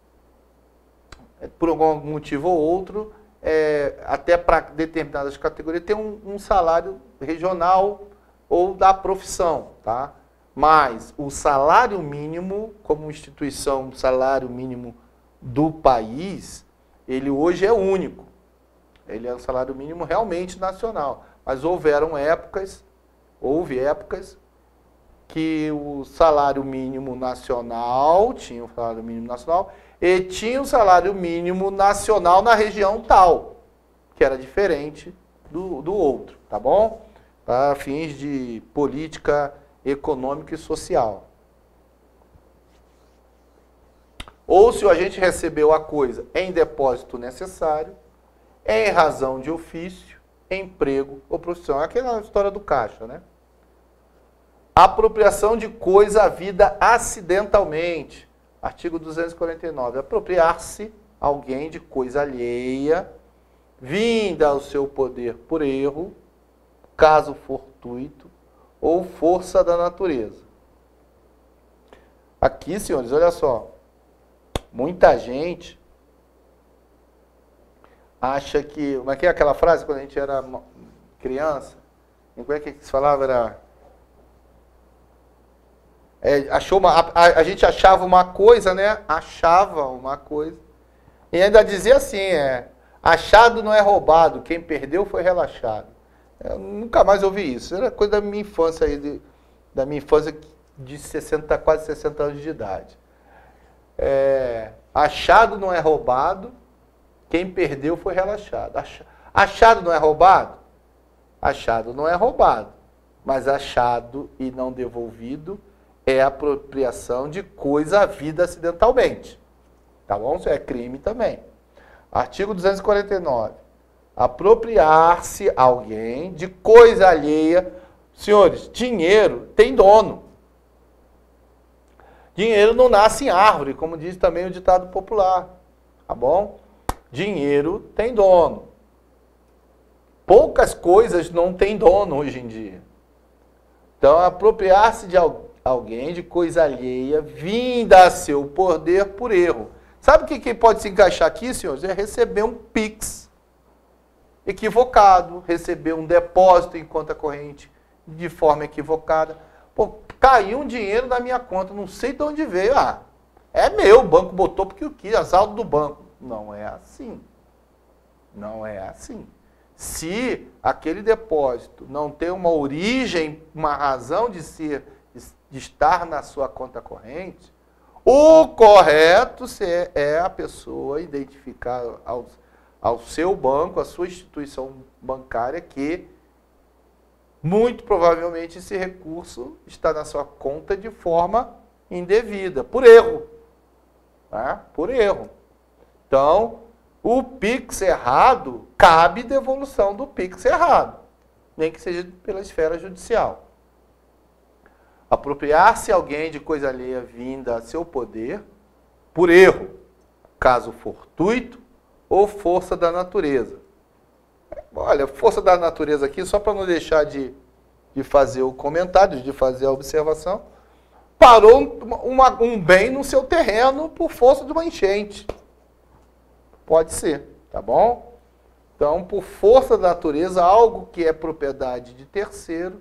por algum motivo ou outro, é, até para determinadas categorias, tem um, um salário regional ou da profissão, tá? Mas o salário mínimo, como instituição, salário mínimo do país, ele hoje é único. Ele é um salário mínimo realmente nacional. Mas houveram épocas, houve épocas que o salário mínimo nacional, tinha o salário mínimo nacional, e tinha o salário mínimo nacional na região tal, que era diferente do, do outro, tá bom? Para fins de política econômica e social. Ou se o agente recebeu a coisa em depósito necessário, em razão de ofício, emprego ou profissão. Aquela história do caixa, né? Apropriação de coisa havida acidentalmente. Artigo duzentos e quarenta e nove. Apropriar-se alguém de coisa alheia, vinda ao seu poder por erro, caso fortuito ou força da natureza. Aqui, senhores, olha só. Muita gente acha que... Como é que é aquela frase quando a gente era criança? Como é que se falava? Era... É, achou uma, a, a gente achava uma coisa, né? Achava uma coisa. E ainda dizia assim, é... Achado não é roubado, quem perdeu foi relaxado. Eu nunca mais ouvi isso. Era coisa da minha infância, aí, de, da minha infância de sessenta, quase sessenta anos de idade. É, achado não é roubado, quem perdeu foi relaxado. Achado não é roubado? Achado não é roubado, mas achado e não devolvido é apropriação de coisa havida acidentalmente. Tá bom? Isso é crime também. Artigo duzentos e quarenta e nove. Apropriar-se alguém de coisa alheia. Senhores, dinheiro tem dono. Dinheiro não nasce em árvore, como diz também o ditado popular. Tá bom? Dinheiro tem dono. Poucas coisas não têm dono hoje em dia. Então, apropriar-se de alguém de coisa alheia, vinda a seu poder por erro. Sabe o que, que pode se encaixar aqui, senhores? É receber um Pix equivocado, receber um depósito em conta corrente de forma equivocada. Pô, caiu um dinheiro na minha conta, não sei de onde veio. Ah, é meu, o banco botou porque eu quis, a saldo do banco. Não é assim. Não é assim. Se aquele depósito não tem uma origem, uma razão de ser, de estar na sua conta corrente, o correto é a pessoa identificar ao, ao seu banco, à sua instituição bancária, que muito provavelmente esse recurso está na sua conta de forma indevida, por erro. Tá? Por erro. Então, o Pix errado, cabe devolução do Pix errado, nem que seja pela esfera judicial. Apropriar-se alguém de coisa alheia vinda a seu poder, por erro, caso fortuito ou força da natureza. Olha, força da natureza aqui, só para não deixar de, de fazer o comentário, de fazer a observação, parou uma, um bem no seu terreno por força de uma enchente. Pode ser, tá bom? Então, por força da natureza, algo que é propriedade de terceiro,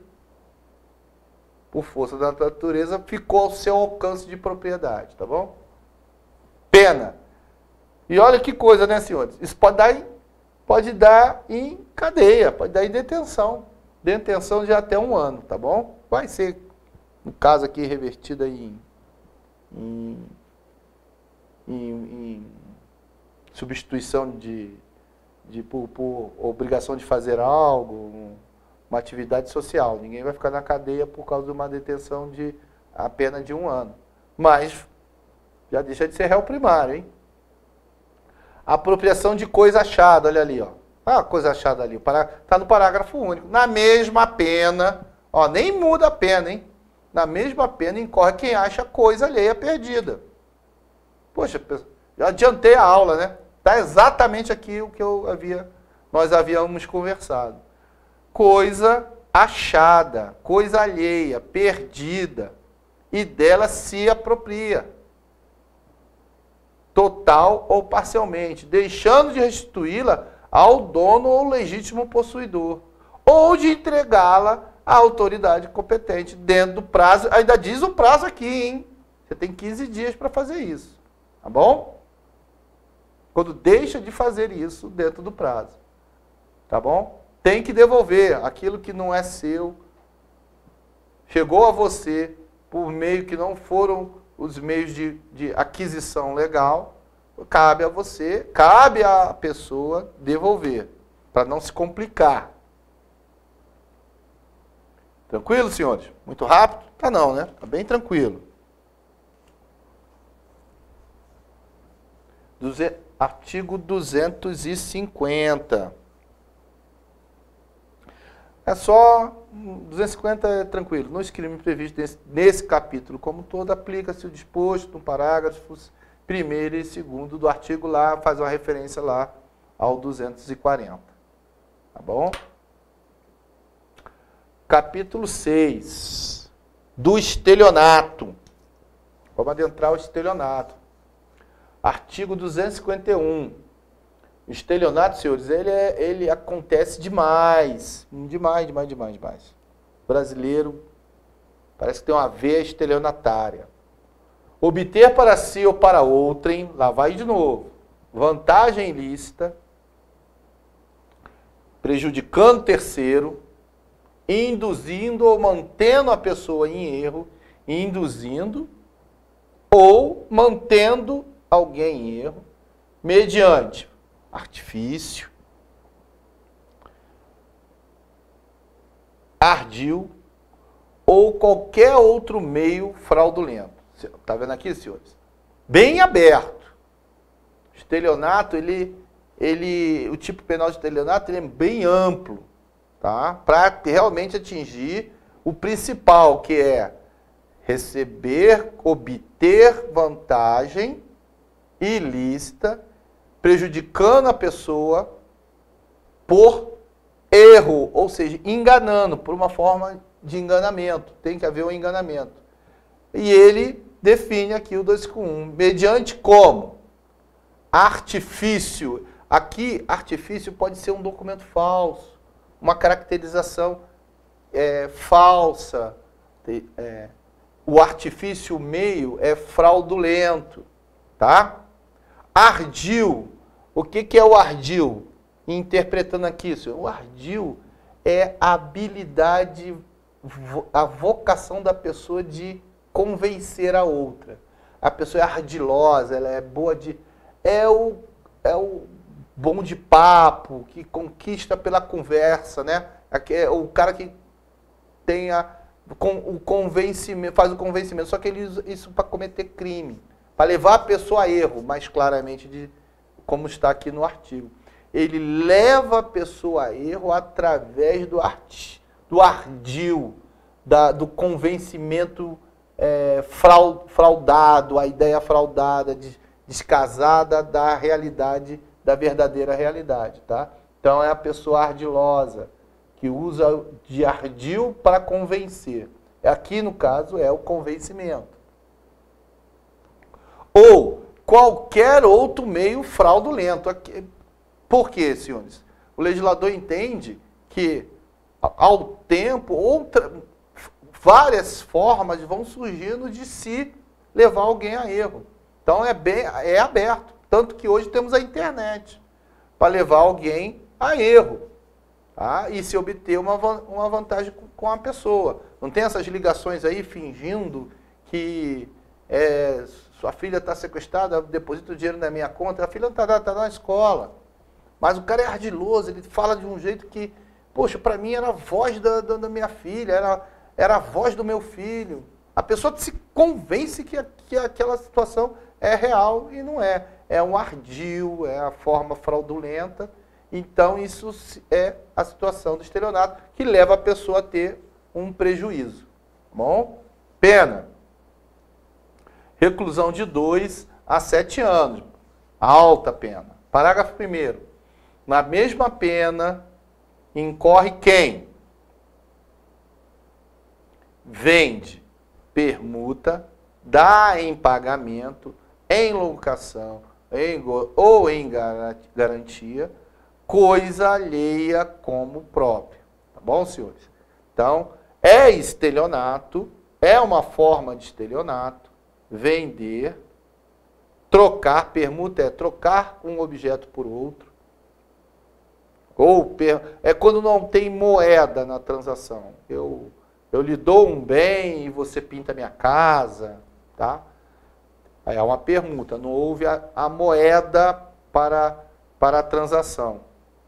por força da natureza, ficou ao seu alcance de propriedade, tá bom? Pena. E olha que coisa, né, senhores? Isso pode dar em, pode dar em cadeia, pode dar em detenção. Detenção de até um ano, tá bom? Vai ser, no caso aqui, revertida em, em, em, em substituição de, de por, por obrigação de fazer algo, uma atividade social. Ninguém vai ficar na cadeia por causa de uma detenção de a pena de um ano. Mas já deixa de ser réu primário, hein? Apropriação de coisa achada, olha ali, ó. Ah, coisa achada ali, está no parágrafo único. Na mesma pena, ó, nem muda a pena, hein? Na mesma pena incorre quem acha coisa alheia perdida. Poxa, já adiantei a aula, né? Está exatamente aqui o que eu havia, nós havíamos conversado. Coisa achada, coisa alheia, perdida, e dela se apropria, total ou parcialmente, deixando de restituí-la ao dono ou legítimo possuidor, ou de entregá-la à autoridade competente dentro do prazo. Ainda diz o prazo aqui, hein? Você tem quinze dias para fazer isso, tá bom? Quando deixa de fazer isso dentro do prazo, tá bom? Tem que devolver aquilo que não é seu, chegou a você por meio que não foram os meios de, de aquisição legal, cabe a você, cabe à pessoa devolver, para não se complicar. Tranquilo, senhores? Muito rápido? Tá não, né? Tá bem tranquilo. Duze... Artigo duzentos e cinquenta. É só... duzentos e cinquenta é tranquilo. Nos crimes previstos nesse, nesse capítulo como todo, aplica-se o disposto no parágrafos primeiro e segundo do artigo lá, faz uma referência lá ao duzentos e quarenta. Tá bom? Capítulo seis. Do estelionato. Vamos adentrar o estelionato. Artigo duzentos e cinquenta e um. O estelionato, senhores, ele, é, ele acontece demais. Demais, demais, demais, demais. O brasileiro parece que tem uma veia estelionatária. Obter para si ou para outrem, lá vai de novo, vantagem ilícita, prejudicando o terceiro, induzindo ou mantendo a pessoa em erro, induzindo ou mantendo alguém em erro, mediante artifício, ardil ou qualquer outro meio fraudulento. Está vendo aqui, senhores? Bem aberto. O estelionato, ele, ele, o tipo penal de estelionato ele é bem amplo, tá? Para realmente atingir o principal, que é receber, obter vantagem ilícita, prejudicando a pessoa por erro, ou seja, enganando, por uma forma de enganamento. Tem que haver um enganamento. E ele define aqui o duzentos e cinquenta e um, mediante como? Artifício. Aqui, artifício pode ser um documento falso, uma caracterização é, falsa. É, o artifício, o meio, é fraudulento. Tá? Ardil. O que, que é o ardil? Interpretando aqui, senhor, o ardil é a habilidade, a vocação da pessoa de convencer a outra. A pessoa é ardilosa, ela é boa de... É o, é o bom de papo, que conquista pela conversa, né? É o cara que tem a, o convencimento, faz o convencimento, só que ele usa isso para cometer crime, para levar a pessoa a erro, mais claramente, de, como está aqui no artigo. Ele leva a pessoa a erro através do, art, do ardil, da, do convencimento é, fraudado, a ideia fraudada, descasada da realidade, da verdadeira realidade. Tá? Então é a pessoa ardilosa, que usa de ardil para convencer. Aqui, no caso, é o convencimento. Ou qualquer outro meio fraudulento. Por quê, senhores? O legislador entende que, ao tempo, outra, várias formas vão surgindo de se levar alguém a erro. Então, é, bem, é aberto. Tanto que hoje temos a internet para levar alguém a erro. Tá? E se obter uma, uma vantagem com a pessoa. Não tem essas ligações aí fingindo que... É, sua filha está sequestrada, deposita o dinheiro na minha conta, a filha está tá na escola. Mas o cara é ardiloso, ele fala de um jeito que, poxa, para mim era a voz da, da, da minha filha, era, era a voz do meu filho. A pessoa se convence que, que aquela situação é real e não é. É um ardil, é a forma fraudulenta. Então isso é a situação do estelionato, que leva a pessoa a ter um prejuízo. Bom? Pena. Reclusão de dois a sete anos. Alta pena. Parágrafo primeiro. Na mesma pena, incorre quem? Vende, permuta, dá em pagamento, em locação em, ou em garantia, coisa alheia como própria. Tá bom, senhores? Então, é estelionato, é uma forma de estelionato, vender, trocar, permuta é trocar um objeto por outro, ou per, é quando não tem moeda na transação. Eu, eu lhe dou um bem e você pinta minha casa, tá? Aí é uma permuta, não houve a, a moeda para, para a transação.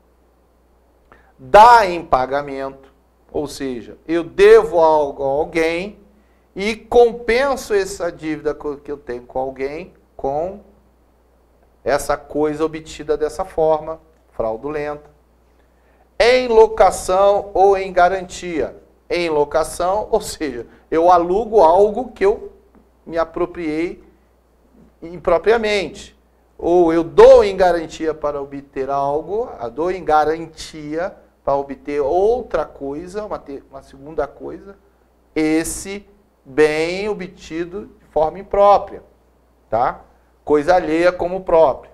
Dá em pagamento, ou seja, eu devo algo a alguém e compenso essa dívida que eu tenho com alguém com essa coisa obtida dessa forma, fraudulenta. Em locação ou em garantia. Em locação, ou seja, eu alugo algo que eu me apropriei impropriamente. Ou eu dou em garantia para obter algo, eu dou em garantia para obter outra coisa, uma, uma segunda coisa, esse bem obtido de forma imprópria, tá? Coisa alheia como própria.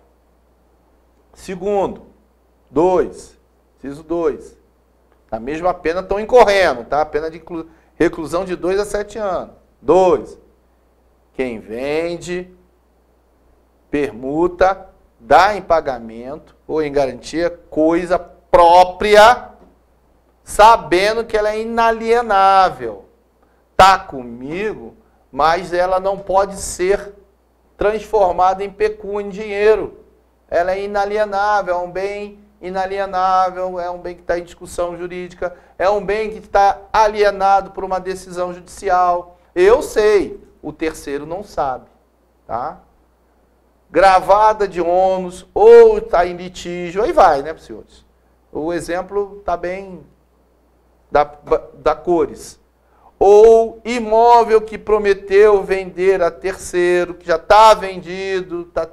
Segundo, dois, inciso dois. A mesma pena estão incorrendo, tá? A pena de reclusão de dois a sete anos. Dois. Quem vende, permuta, dá em pagamento ou em garantia coisa própria, sabendo que ela é inalienável. Tá comigo, mas ela não pode ser transformada em pecúnia, em dinheiro. Ela é inalienável, é um bem inalienável, é um bem que está em discussão jurídica, é um bem que está alienado por uma decisão judicial. Eu sei, o terceiro não sabe, tá? Gravada de ônus, ou está em litígio, aí vai, né, senhores? O exemplo está bem da, da cores. Ou imóvel que prometeu vender a terceiro, que já está vendido, está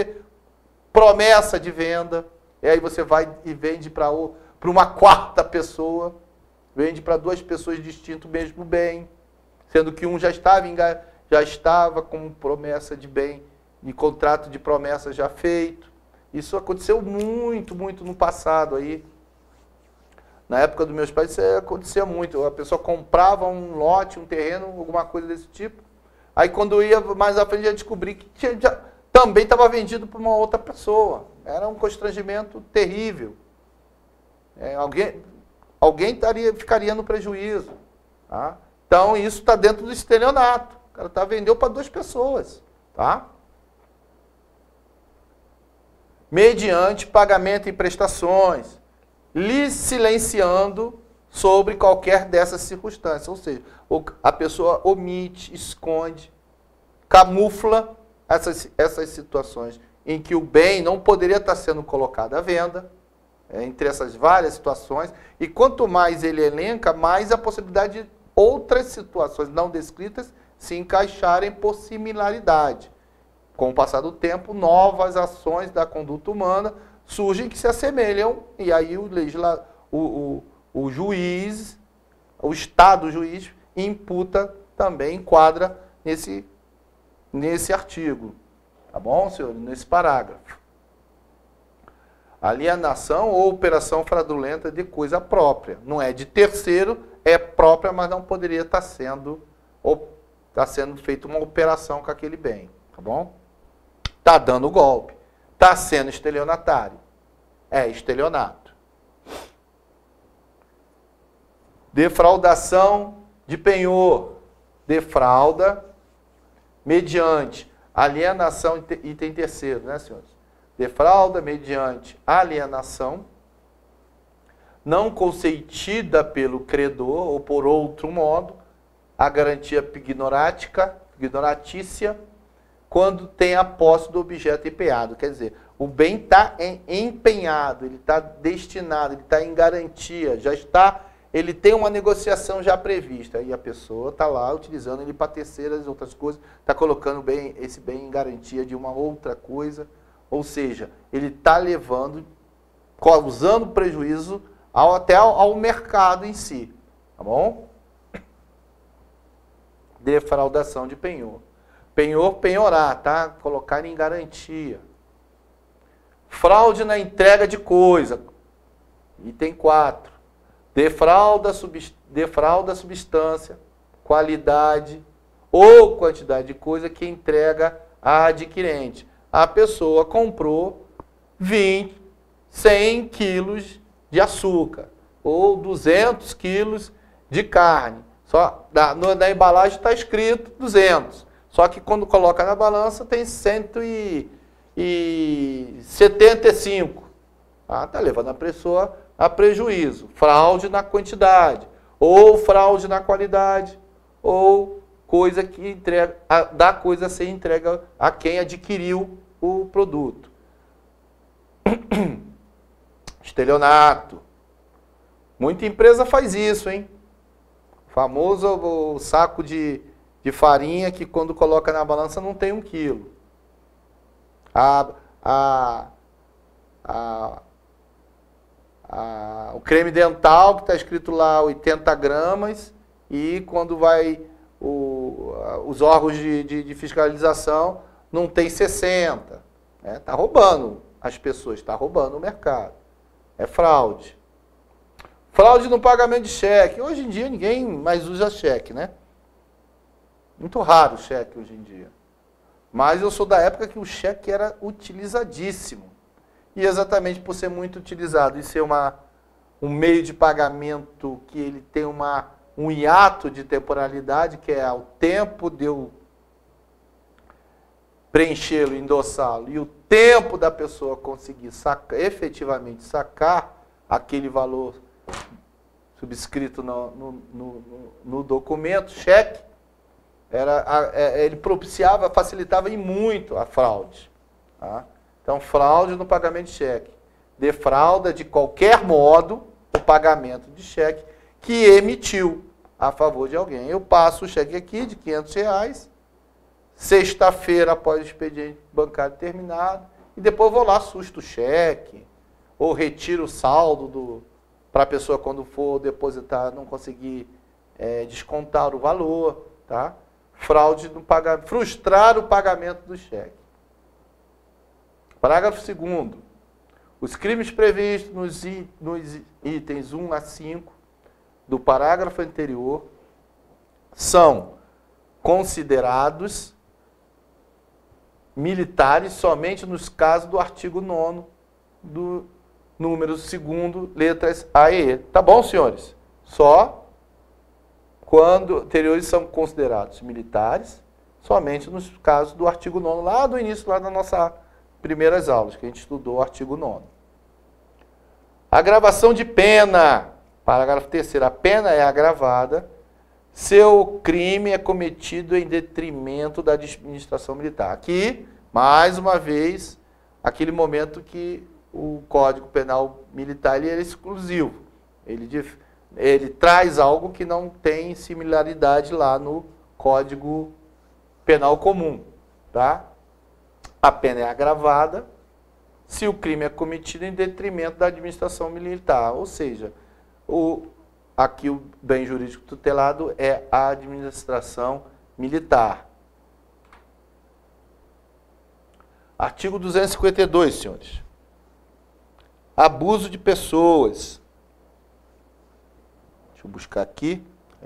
promessa de venda, e aí você vai e vende para uma quarta pessoa, vende para duas pessoas distintas o mesmo bem, sendo que um já estava, já estava com promessa de bem, de contrato de promessa já feito. Isso aconteceu muito, muito no passado aí. Na época dos meus pais isso acontecia muito. A pessoa comprava um lote, um terreno, alguma coisa desse tipo. Aí quando ia mais à frente, ia descobrir que tinha, já, também estava vendido para uma outra pessoa. Era um constrangimento terrível. É, alguém alguém taria, ficaria no prejuízo. Tá? Então isso está dentro do estelionato. O cara tá, vendeu para duas pessoas. Tá? Mediante pagamento em prestações, lhe silenciando sobre qualquer dessas circunstâncias. Ou seja, a pessoa omite, esconde, camufla essas, essas situações em que o bem não poderia estar sendo colocado à venda, é, entre essas várias situações, e quanto mais ele elenca, mais a possibilidade de outras situações não descritas se encaixarem por similaridade. Com o passar do tempo, novas ações da conduta humana surgem que se assemelham, e aí o, legisla, o, o, o juiz, o Estado juiz, imputa também, enquadra nesse, nesse artigo. Tá bom, senhor? Nesse parágrafo. Alienação ou operação fraudulenta de coisa própria. Não é de terceiro, é própria, mas não poderia estar sendo, ou, estar sendo feita uma operação com aquele bem. Tá bom? Está dando golpe. Está sendo estelionatário. É estelionato. Defraudação de penhor. Defrauda mediante alienação, item terceiro, né, senhores? Defrauda mediante alienação, não consentida pelo credor ou por outro modo, a garantia pignorática, pignoratícia, quando tem a posse do objeto empenhado. Quer dizer, o bem está empenhado, ele está destinado, ele está em garantia, já está, ele tem uma negociação já prevista. E a pessoa está lá utilizando ele para terceiras outras coisas, está colocando bem, esse bem em garantia de uma outra coisa. Ou seja, ele está levando, causando prejuízo ao, até ao, ao mercado em si. Tá bom? Defraudação de penhor. Penhor, penhorar, tá? Colocar em garantia. Fraude na entrega de coisa. Item quatro. Defrauda, subst... defrauda substância, qualidade ou quantidade de coisa que entrega a adquirente. A pessoa comprou vinte, cem quilos de açúcar ou duzentos quilos de carne. Só na, no, na embalagem está escrito duzentos. Só que quando coloca na balança tem cento e setenta e cinco. Ah, tá levando a pessoa a prejuízo. Fraude na quantidade, ou fraude na qualidade, ou coisa que entrega, a, dá coisa a ser entrega a quem adquiriu o produto. Estelionato. Muita empresa faz isso, hein? O famoso o saco de, de farinha que quando coloca na balança não tem um quilo. A, a, a, a, o creme dental que está escrito lá oitenta gramas e quando vai o, os órgãos de, de, de fiscalização não tem sessenta. Está roubando as pessoas, está roubando o mercado. É fraude. Fraude no pagamento de cheque. Hoje em dia ninguém mais usa cheque, né? Muito raro o cheque hoje em dia. Mas eu sou da época que o cheque era utilizadíssimo. E exatamente por ser muito utilizado e ser uma, um meio de pagamento que ele tem uma, um hiato de temporalidade, que é o tempo de eu preenchê-lo, endossá-lo, e o tempo da pessoa conseguir sacar, efetivamente sacar aquele valor subscrito no, no, no, no documento, cheque, era, ele propiciava, facilitava e muito a fraude. Tá? Então, fraude no pagamento de cheque. Defrauda de qualquer modo o pagamento de cheque que emitiu a favor de alguém. Eu passo o cheque aqui de quinhentos reais, sexta-feira após o expediente bancário terminado, e depois vou lá, susto o cheque, ou retiro o saldo do, para a pessoa, quando for depositar, não conseguir é, descontar o valor. Tá? Fraude no pagamento, frustrar o pagamento do cheque. Parágrafo segundo. Os crimes previstos nos, nos itens um a cinco do parágrafo anterior são considerados militares somente nos casos do artigo nono do número segundo, letras A e E. Tá bom, senhores? Só quando anteriores são considerados militares, somente nos casos do artigo nono, lá do início, lá da nossa primeiras aulas, que a gente estudou o artigo nono. Agravação de pena. Parágrafo terceiro. A pena é agravada se o crime é cometido em detrimento da administração militar. Aqui, mais uma vez, aquele momento que o Código Penal Militar ele é exclusivo. Ele, ele traz algo que não tem similaridade lá no Código Penal Comum. Tá? A pena é agravada se o crime é cometido em detrimento da administração militar. Ou seja, o, aqui o bem jurídico tutelado é a administração militar. Artigo duzentos e cinquenta e dois, senhores. Abuso de pessoas. Deixa eu buscar aqui.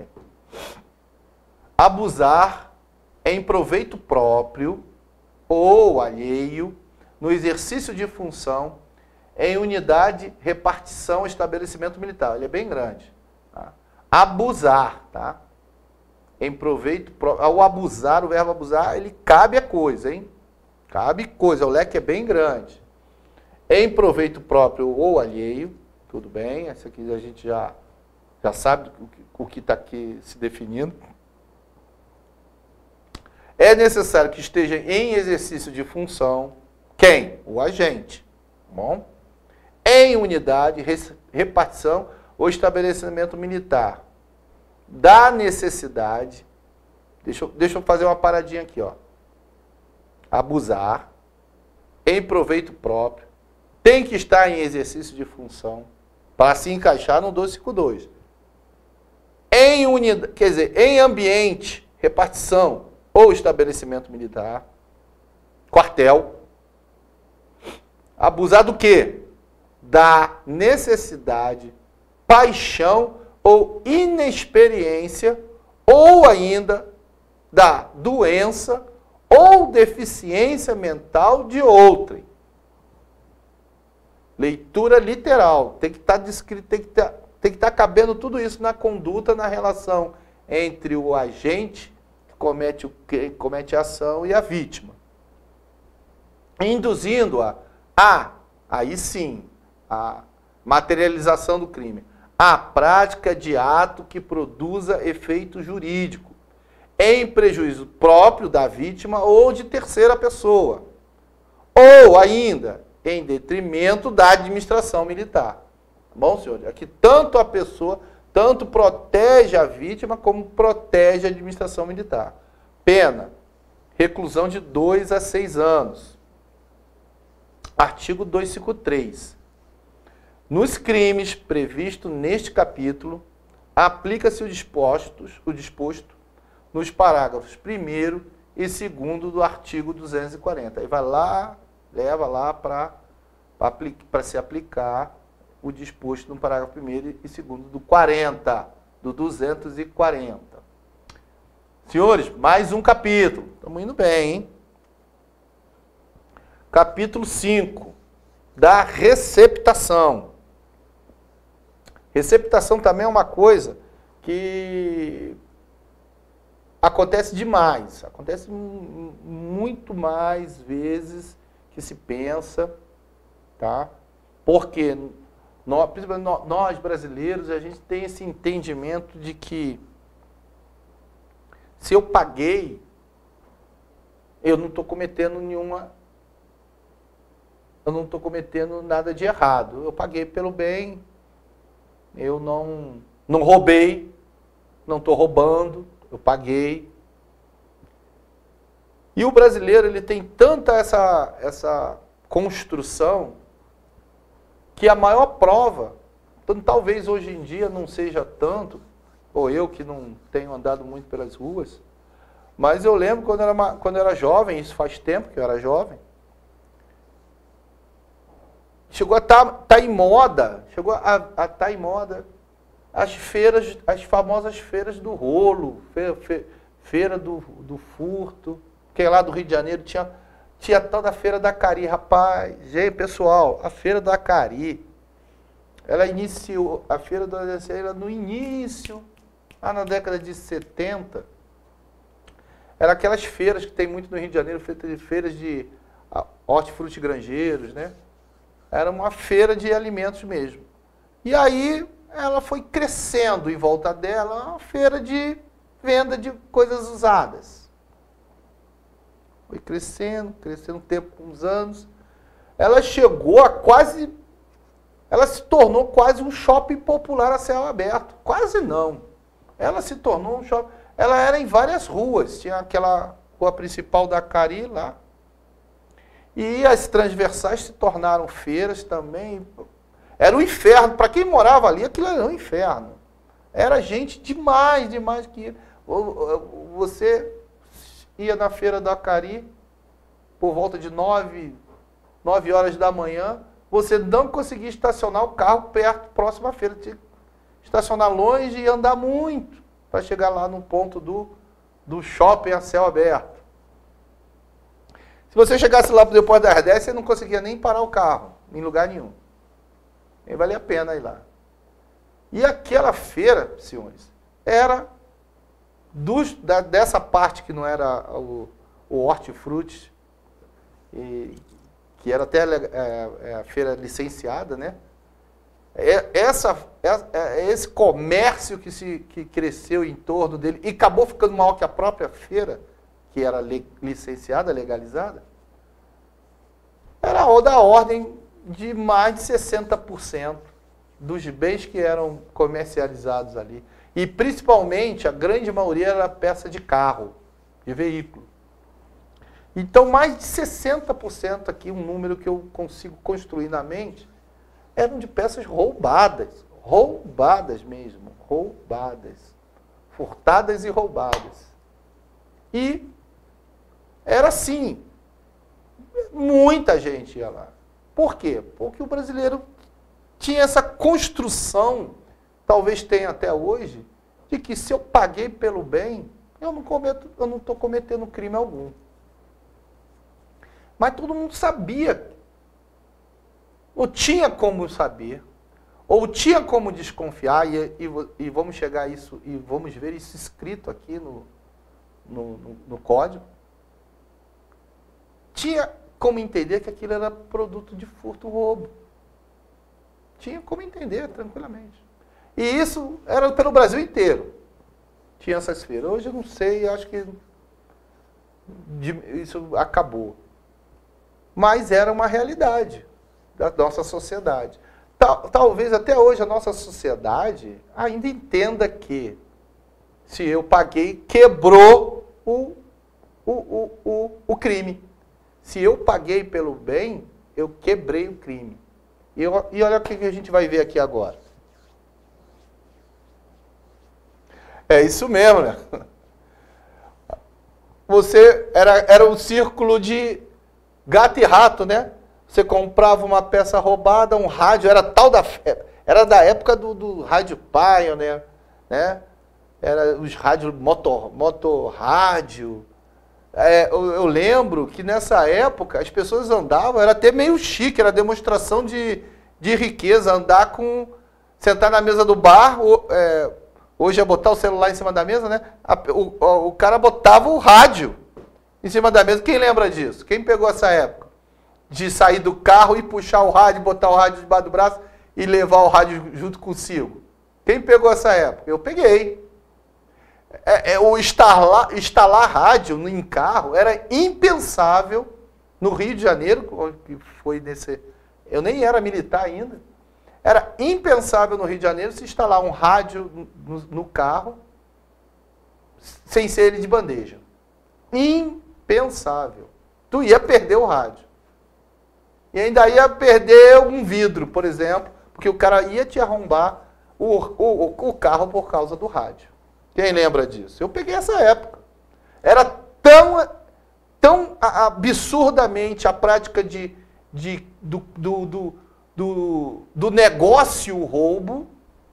Abusar em proveito próprio ou alheio no exercício de função em unidade, repartição, estabelecimento militar. Ele é bem grande. Tá? Abusar, tá? Em proveito próprio. Ao abusar, o verbo abusar, ele cabe a coisa, hein? Cabe coisa, o leque é bem grande. Em proveito próprio ou alheio, tudo bem, essa aqui a gente já, já sabe o que está aqui se definindo. É necessário que esteja em exercício de função, quem? O agente. Bom? Em unidade, repartição ou estabelecimento militar. Da necessidade, deixa eu, deixa eu fazer uma paradinha aqui, ó. Abusar, em proveito próprio, tem que estar em exercício de função para se encaixar no doze cinquenta e dois. Em unidade, quer dizer, em ambiente, repartição ou estabelecimento militar, quartel. Abusar do quê? Da necessidade, paixão ou inexperiência, ou ainda da doença ou deficiência mental de outrem. Leitura literal. Tem que estar descrito, tem que estar, tem que estar cabendo tudo isso na conduta, na relação entre o agente que comete, o, que comete a ação e a vítima, induzindo-a a, aí sim, a materialização do crime, a prática de ato que produza efeito jurídico, em prejuízo próprio da vítima ou de terceira pessoa, ou ainda em detrimento da administração militar. Tá bom, senhor? Aqui tanto a pessoa, tanto protege a vítima como protege a administração militar. Pena, reclusão de dois a seis anos. Artigo duzentos e cinquenta e três. Nos crimes previstos neste capítulo, aplica-se o disposto, o disposto nos parágrafos primeiro e segundo do artigo duzentos e quarenta. Aí vai lá, leva lá para se aplicar o disposto no parágrafo primeiro e segundo do quarenta, do duzentos e quarenta. Senhores, mais um capítulo. Estamos indo bem, hein? Capítulo cinco, da receptação. Receptação também é uma coisa que acontece demais, acontece muito mais vezes que se pensa, tá? Porque nós, principalmente nós brasileiros, a gente tem esse entendimento de que se eu paguei, eu não estou cometendo nenhuma, eu não estou cometendo nada de errado. Eu paguei pelo bem, eu não, não roubei, não estou roubando, eu paguei. E o brasileiro, ele tem tanta essa, essa construção que a maior prova, então, talvez hoje em dia não seja tanto, ou eu que não tenho andado muito pelas ruas, mas eu lembro quando eu era, quando eu era jovem, isso faz tempo que eu era jovem, chegou a estar tá, tá em moda, chegou a estar tá em moda as feiras, as famosas feiras do rolo, feira, feira, feira do, do furto, que lá do Rio de Janeiro tinha, tinha a tal da Feira da Cari. Rapaz, gente, pessoal, a Feira da Cari, ela iniciou, a Feira da Cari no início, lá na década de setenta, era aquelas feiras que tem muito no Rio de Janeiro, feiras de hortifrutigranjeiros, né? Era uma feira de alimentos mesmo. E aí ela foi crescendo em volta dela, uma feira de venda de coisas usadas. Foi crescendo, crescendo um tempo, uns anos. Ela chegou a quase, ela se tornou quase um shopping popular a céu aberto. Quase não. Ela se tornou um shopping, ela era em várias ruas. Tinha aquela rua principal da Cari lá. E as transversais se tornaram feiras também. Era um inferno. Para quem morava ali, aquilo era um inferno. Era gente demais, demais que ia. Você ia na feira da Cari por volta de nove, nove horas da manhã, você não conseguia estacionar o carro perto, próximo à feira. Tinha que estacionar longe e andar muito para chegar lá no ponto do, do shopping a céu aberto. Se você chegasse lá depois das dez, você não conseguia nem parar o carro, em lugar nenhum. Nem valia a pena ir lá. E aquela feira, senhores, era dos, da, dessa parte que não era o, o hortifruti, e, que era até é, é, a feira licenciada, né? É, essa, é, é esse comércio que, se, que cresceu em torno dele e acabou ficando maior que a própria feira, que era licenciada, legalizada, era da ordem de mais de sessenta por cento dos bens que eram comercializados ali. E principalmente, a grande maioria era peça de carro, de veículo. Então, mais de sessenta por cento aqui, um número que eu consigo construir na mente, eram de peças roubadas. Roubadas mesmo, roubadas. Furtadas e roubadas. E era assim. Muita gente ia lá. Por quê? Porque o brasileiro tinha essa construção, talvez tenha até hoje, de que se eu paguei pelo bem, eu não cometo, eu não estou cometendo crime algum. Mas todo mundo sabia. Ou tinha como saber. Ou tinha como desconfiar, e, e, e vamos chegar a isso, e vamos ver isso escrito aqui no, no, no, no código. Tinha como entender que aquilo era produto de furto, roubo. Tinha como entender tranquilamente. E isso era pelo Brasil inteiro. Tinha essas feiras. Hoje eu não sei, acho que isso acabou. Mas era uma realidade da nossa sociedade. Tal, talvez até hoje a nossa sociedade ainda entenda que se eu paguei, quebrou o, o, o, o, o crime. Se eu paguei pelo bem, eu quebrei o crime. E, eu, e olha o que a gente vai ver aqui agora. É isso mesmo, né? Você era, era um círculo de gato e rato, né? Você comprava uma peça roubada, um rádio, era tal da era da época do, do rádio Pioneer, né? Era os rádios motor, motor rádio. É, eu, eu lembro que nessa época as pessoas andavam, era até meio chique, era demonstração de, de riqueza, andar com, sentar na mesa do bar, ou, é, hoje é botar o celular em cima da mesa, né? A, o, o cara botava o rádio em cima da mesa. Quem lembra disso? Quem pegou essa época? De sair do carro e puxar o rádio, botar o rádio debaixo do braço e levar o rádio junto consigo. Quem pegou essa época? Eu peguei. É, é, o instalar, instalar rádio em carro era impensável no Rio de Janeiro, que foi nesse. Eu nem era militar ainda. Era impensável no Rio de Janeiro se instalar um rádio no, no carro sem ser ele de bandeja. Impensável. Tu ia perder o rádio. E ainda ia perder um vidro, por exemplo, porque o cara ia te arrombar o, o, o carro por causa do rádio. Quem lembra disso? Eu peguei essa época. Era tão, tão absurdamente a prática de, de, do, do, do, do, do negócio roubo,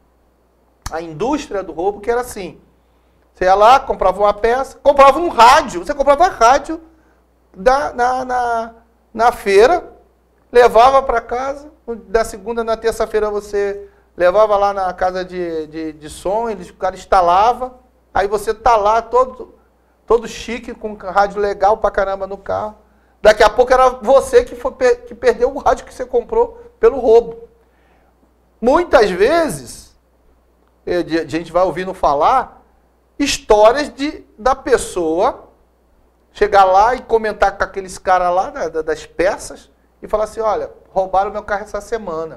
a indústria do roubo, que era assim. Você ia lá, comprava uma peça, comprava um rádio. Você comprava rádio da, na, na, na feira, levava para casa, da segunda na terça-feira você levava lá na casa de, de, de som, eles, o cara instalava, aí você tá lá todo, todo chique, com rádio legal pra caramba no carro. Daqui a pouco era você que, foi, que perdeu o rádio que você comprou pelo roubo. Muitas vezes, a gente vai ouvindo falar, histórias de, da pessoa chegar lá e comentar com aqueles caras lá da, das peças, e falar assim, olha, roubaram meu carro essa semana.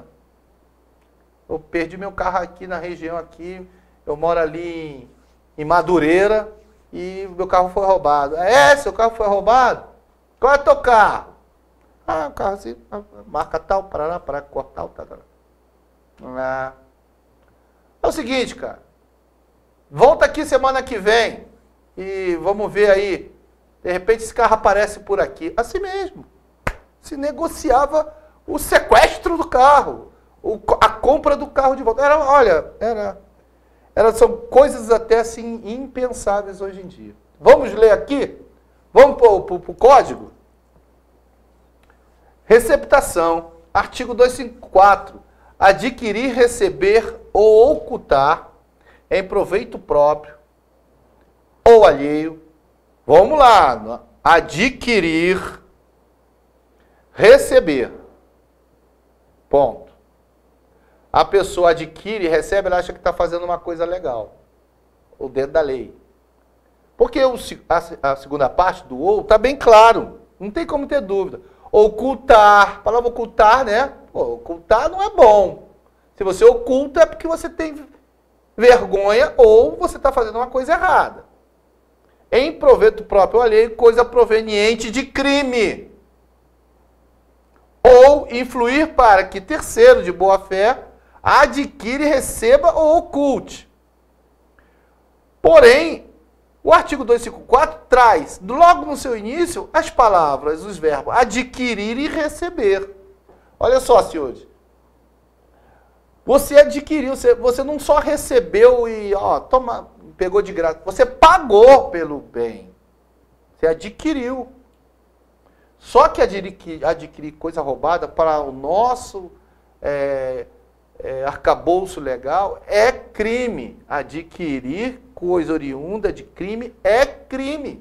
Eu perdi meu carro aqui na região aqui, eu moro ali em, em Madureira e meu carro foi roubado. É, seu carro foi roubado? Qual é o teu carro? Ah, o carro assim, marca tal, parará, parará, cor tal, tal, tal. Ah. É o seguinte, cara, volta aqui semana que vem e vamos ver aí, de repente esse carro aparece por aqui. Assim mesmo. Se negociava o sequestro do carro, o, a compra do carro de volta. Era, olha, era, era, são coisas até assim impensáveis hoje em dia. Vamos ler aqui? Vamos para o código? Receptação, artigo duzentos e cinquenta e quatro. Adquirir, receber ou ocultar em proveito próprio ou alheio. Vamos lá. Adquirir, receber. Ponto. A pessoa adquire e recebe, ela acha que está fazendo uma coisa legal. O dentro da lei. Porque o, a, a segunda parte do ou está bem claro. Não tem como ter dúvida. Ocultar. A palavra ocultar, né? Pô, ocultar não é bom. Se você oculta é porque você tem vergonha ou você está fazendo uma coisa errada. Em proveito próprio ou alheio, coisa proveniente de crime. Ou influir para que terceiro de boa fé adquire, receba ou oculte. Porém, o artigo duzentos e cinquenta e quatro traz, logo no seu início, as palavras, os verbos adquirir e receber. Olha só, senhores. Você adquiriu, você, você não só recebeu e ó, toma, pegou de graça. Você pagou pelo bem. Você adquiriu. Só que adquirir, adquirir coisa roubada para o nosso é, é, arcabouço legal, é crime. Adquirir coisa oriunda de crime é crime.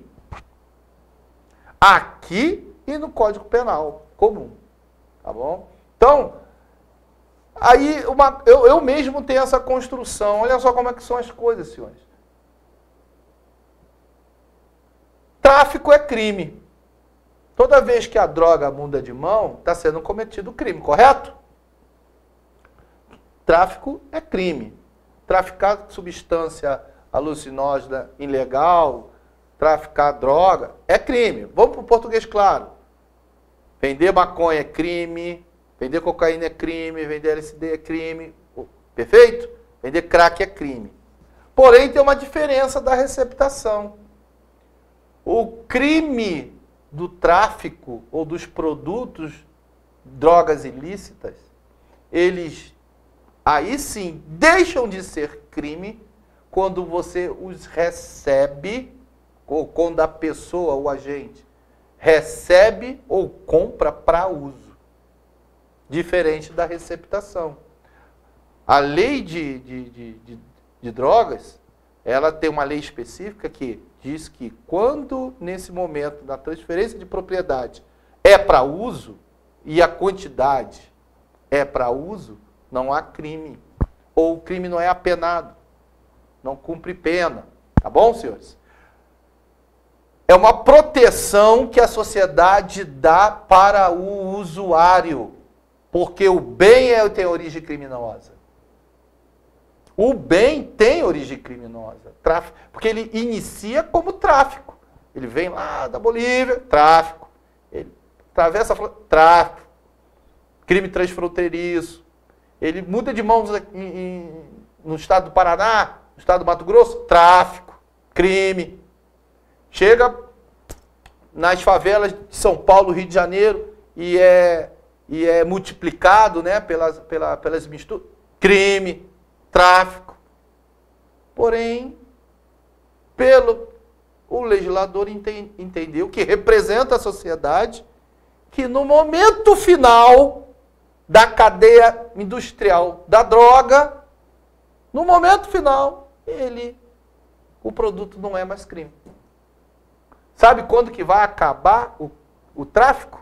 Aqui e no Código Penal comum. Tá bom? Então, aí uma, eu, eu mesmo tenho essa construção. Olha só como é que são as coisas, senhores. Tráfico é crime. Toda vez que a droga muda de mão, está sendo cometido crime, correto? Tráfico é crime. Traficar substância alucinógena ilegal, traficar droga, é crime. Vamos para o português claro. Vender maconha é crime, vender cocaína é crime, vender L S D é crime. Perfeito? Vender crack é crime. Porém, tem uma diferença da receptação. O crime do tráfico ou dos produtos, drogas ilícitas, eles aí sim deixam de ser crime quando você os recebe, ou quando a pessoa, o agente, recebe ou compra para uso. Diferente da receptação. A lei de, de, de, de, de drogas, ela tem uma lei específica que diz que quando, nesse momento da transferência de propriedade, é para uso, e a quantidade é para uso, não há crime. Ou o crime não é apenado. Não cumpre pena. Tá bom, senhores? É uma proteção que a sociedade dá para o usuário. Porque o bem é, tem origem criminosa. O bem tem origem criminosa. Tráfico, porque ele inicia como tráfico. Ele vem lá da Bolívia, tráfico. Ele atravessa a fronteira, tráfico. Crime transfronteiriço. Ele muda de mãos em, em, no estado do Paraná, no estado do Mato Grosso, tráfico, crime. Chega nas favelas de São Paulo, Rio de Janeiro, e é, e é multiplicado, né, pelas, pela, pelas misturas, crime, tráfico. Porém, pelo o legislador ente, entendeu que representa a sociedade, que no momento final da cadeia industrial da droga, no momento final, ele, o produto não é mais crime. Sabe quando que vai acabar o, o tráfico?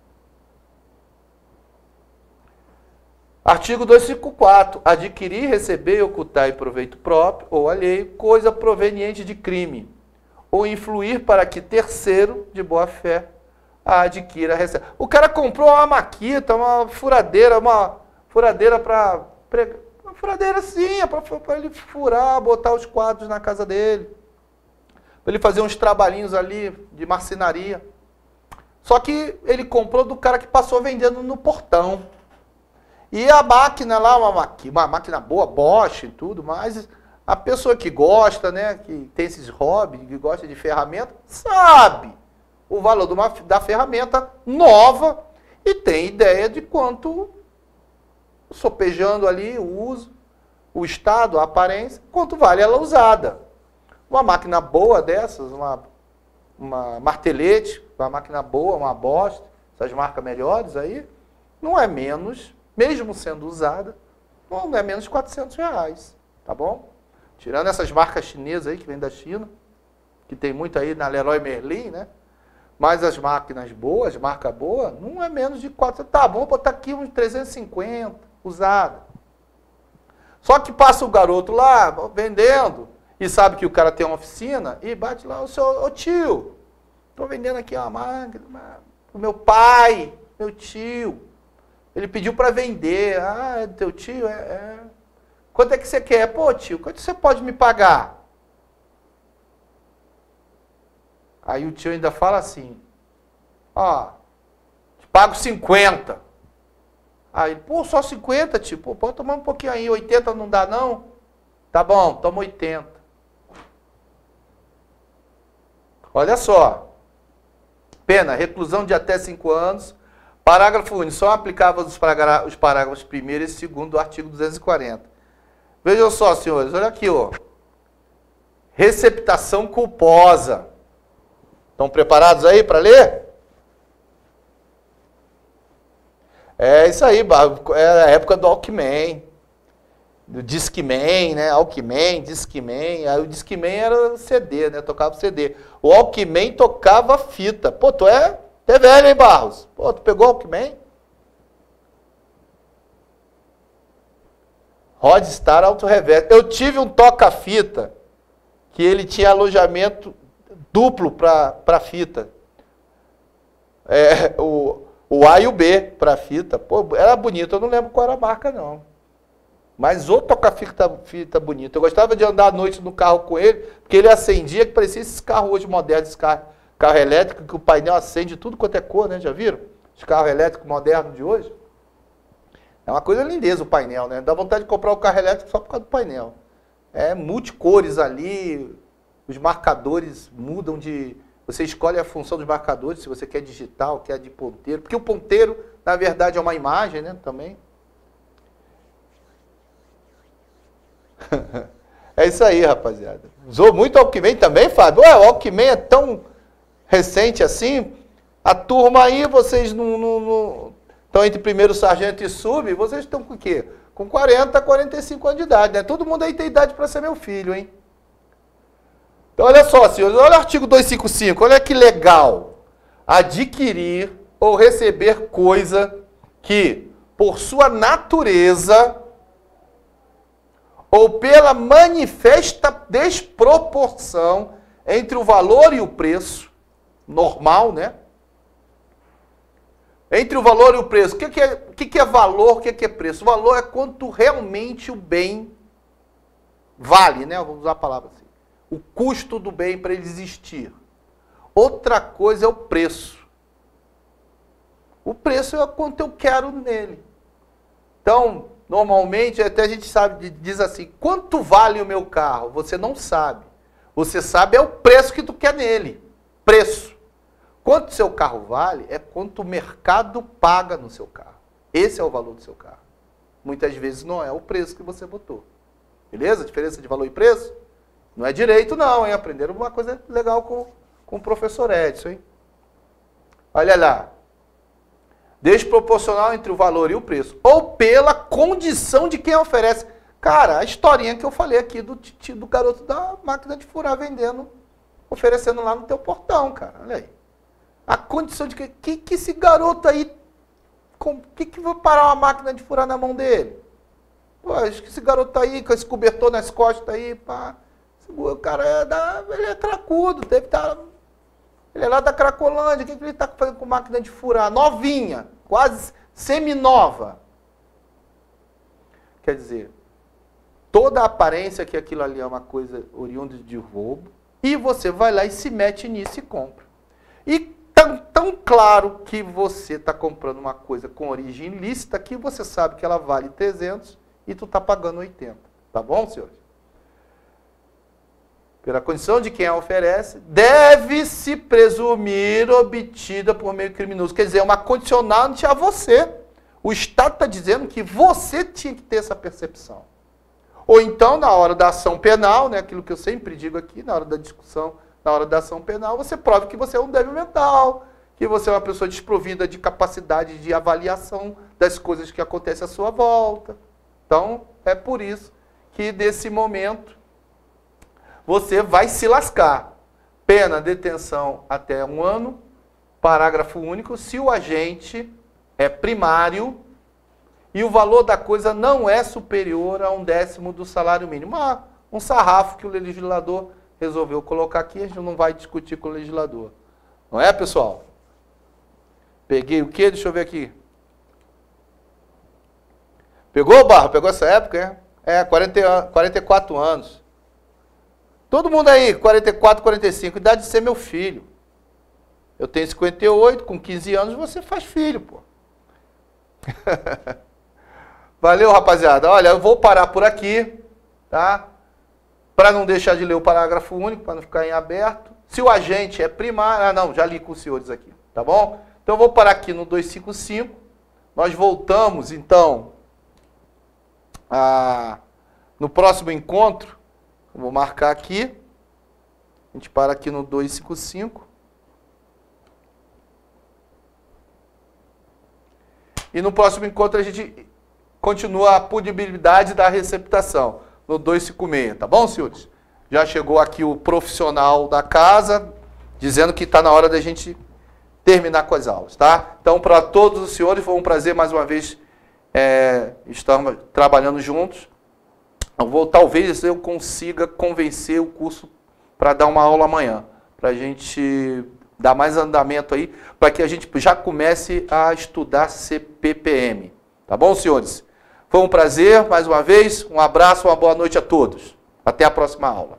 Artigo duzentos e cinquenta e quatro. Adquirir, receber, ocultar em proveito próprio ou alheio, coisa proveniente de crime, ou influir para que terceiro, de boa fé, a adquira, recebe. O cara comprou uma maquita, uma furadeira, uma furadeira para... Uma furadeira sim, para ele furar, botar os quadros na casa dele. Para ele fazer uns trabalhinhos ali de marcenaria. Só que ele comprou do cara que passou vendendo no portão. E a máquina lá, uma máquina, uma máquina boa, Bosch e tudo, mas a pessoa que gosta, né, que tem esses hobbies, que gosta de ferramenta, sabe o valor de uma, da ferramenta nova e tem ideia de quanto, sopejando ali o uso, o estado, a aparência, quanto vale ela usada. Uma máquina boa dessas, uma, uma martelete, uma máquina boa, uma Bosch, essas marcas melhores aí, não é menos, mesmo sendo usada, não é menos de quatrocentos reais, tá bom? Tirando essas marcas chinesas aí, que vem da China, que tem muito aí na Leroy Merlin, né? Mas as máquinas boas, marca boa, não é menos de quatrocentos. Tá bom, botar aqui uns trezentos e cinquenta, usada. Só que passa o garoto lá, vendendo, e sabe que o cara tem uma oficina, e bate lá, o seu, ô tio, estou vendendo aqui uma máquina, o meu pai, meu tio, ele pediu para vender. Ah, é teu tio? É, é. Quanto é que você quer? Pô, tio, quanto você pode me pagar? Aí o tio ainda fala assim, ó, te pago cinquenta. Aí, pô, só cinquenta, tio? Pô, pode tomar um pouquinho aí, oitenta não dá não? Tá bom, toma oitenta. Olha só, pena, reclusão de até cinco anos, parágrafo único, só aplicava os parágrafos, os parágrafos primeiro e segundo do artigo duzentos e quarenta. Vejam só, senhores, olha aqui, ó. Receptação culposa. Estão preparados aí para ler? É isso aí, é a época do Walkman. do Discman, né? Walkman, Discman. Aí o Discman era C D, né? Tocava C D. O Walkman tocava fita. Pô, tu é, tu é velho, hein, Barros? Pô, tu pegou o Walkman? Rodstar Auto Reverso. Eu tive um toca-fita que ele tinha alojamento duplo para fita. É, o, o A e o B para fita. Pô, era bonito, eu não lembro qual era a marca, não. Mas o toca-fita fita bonito. Eu gostava de andar à noite no carro com ele, porque ele acendia, que parecia esses carros hoje modernos, esses carros, carro elétrico, que o painel acende tudo quanto é cor, né? Já viram? Os carros elétricos modernos de hoje. É uma coisa lindeza o painel, né? Dá vontade de comprar o carro elétrico só por causa do painel. É multicores ali, os marcadores mudam de... Você escolhe a função dos marcadores, se você quer digital, quer de ponteiro. Porque o ponteiro, na verdade, é uma imagem, né? Também. É isso aí, rapaziada. Usou muito o Walkman também, Fábio? Ué, o Walkman é tão recente assim? A turma aí, vocês não... não, não... estão entre primeiro sargento e sub, vocês estão com o quê? Com quarenta, quarenta e cinco anos de idade, né? Todo mundo aí tem idade para ser meu filho, hein? Então, olha só, senhores, olha o artigo duzentos e cinquenta e cinco, olha que legal. Adquirir ou receber coisa que, por sua natureza, ou pela manifesta desproporção entre o valor e o preço, normal, né? Entre o valor e o preço. O que, que, é, o que, que é valor, o que, que é preço? O valor é quanto realmente o bem vale, né? Vamos usar a palavra assim. O custo do bem para ele existir. Outra coisa é o preço. O preço é quanto eu quero nele. Então, normalmente, até a gente sabe, diz assim, quanto vale o meu carro? Você não sabe. Você sabe é o preço que tu quer nele. Preço. Quanto seu carro vale é quanto o mercado paga no seu carro. Esse é o valor do seu carro. Muitas vezes não é o preço que você botou. Beleza? Diferença de valor e preço? Não é direito não, hein? Aprenderam uma coisa legal com, com o professor Edson, hein? Olha lá. Desproporcional entre o valor e o preço. Ou pela condição de quem oferece. Cara, a historinha que eu falei aqui do, do garoto da máquina de furar vendendo, oferecendo lá no teu portão, cara. Olha aí. A condição de que, que, que esse garoto aí, com, que, que vai parar uma máquina de furar na mão dele? Pô, acho que esse garoto aí, com esse cobertor nas costas aí, pá, o cara é da, ele é cracudo, deve estar, ele é lá da Cracolândia, o que, que ele está fazendo com máquina de furar? Novinha, quase seminova. Quer dizer, toda a aparência que aquilo ali é uma coisa oriunda de roubo, e você vai lá e se mete nisso e compra. E Tão, tão claro que você está comprando uma coisa com origem ilícita que você sabe que ela vale trezentos e tu está pagando oitenta. Tá bom, senhores? Pela condição de quem a oferece, deve-se presumir obtida por meio criminoso. Quer dizer, é uma condicionante a você. O Estado está dizendo que você tinha que ter essa percepção. Ou então, na hora da ação penal, né, aquilo que eu sempre digo aqui, na hora da discussão, na hora da ação penal, você prove que você é um débil mental, que você é uma pessoa desprovida de capacidade de avaliação das coisas que acontecem à sua volta. Então, é por isso que, nesse momento, você vai se lascar. Pena, detenção até um ano, parágrafo único, se o agente é primário e o valor da coisa não é superior a um décimo do salário mínimo. Ah, um sarrafo que o legislador resolveu colocar aqui, a gente não vai discutir com o legislador. Não é, pessoal? Peguei o quê? Deixa eu ver aqui. Pegou, Barro? Pegou essa época, é? É, quarenta, quarenta e quatro anos. Todo mundo aí, quarenta e quatro, quarenta e cinco, idade de ser meu filho. Eu tenho cinquenta e oito, com quinze anos você faz filho, pô. Valeu, rapaziada. Olha, eu vou parar por aqui, tá? Para não deixar de ler o parágrafo único, para não ficar em aberto. Se o agente é primário... Ah, não, já li com os senhores aqui, tá bom? Então, eu vou parar aqui no duzentos e cinquenta e cinco. Nós voltamos, então, a... no próximo encontro. Eu vou marcar aqui. A gente para aqui no duzentos e cinquenta e cinco. E no próximo encontro a gente continua a punibilidade da receptação, no duzentos e cinquenta e seis, tá bom, senhores? Já chegou aqui o profissional da casa, dizendo que está na hora da gente terminar com as aulas, tá? Então, para todos os senhores, foi um prazer mais uma vez é, estarmos trabalhando juntos. Eu vou, talvez eu consiga convencer o curso para dar uma aula amanhã, para a gente dar mais andamento aí, para que a gente já comece a estudar C P P M. Tá bom, senhores? Foi um prazer, mais uma vez, um abraço, uma boa noite a todos. Até a próxima aula.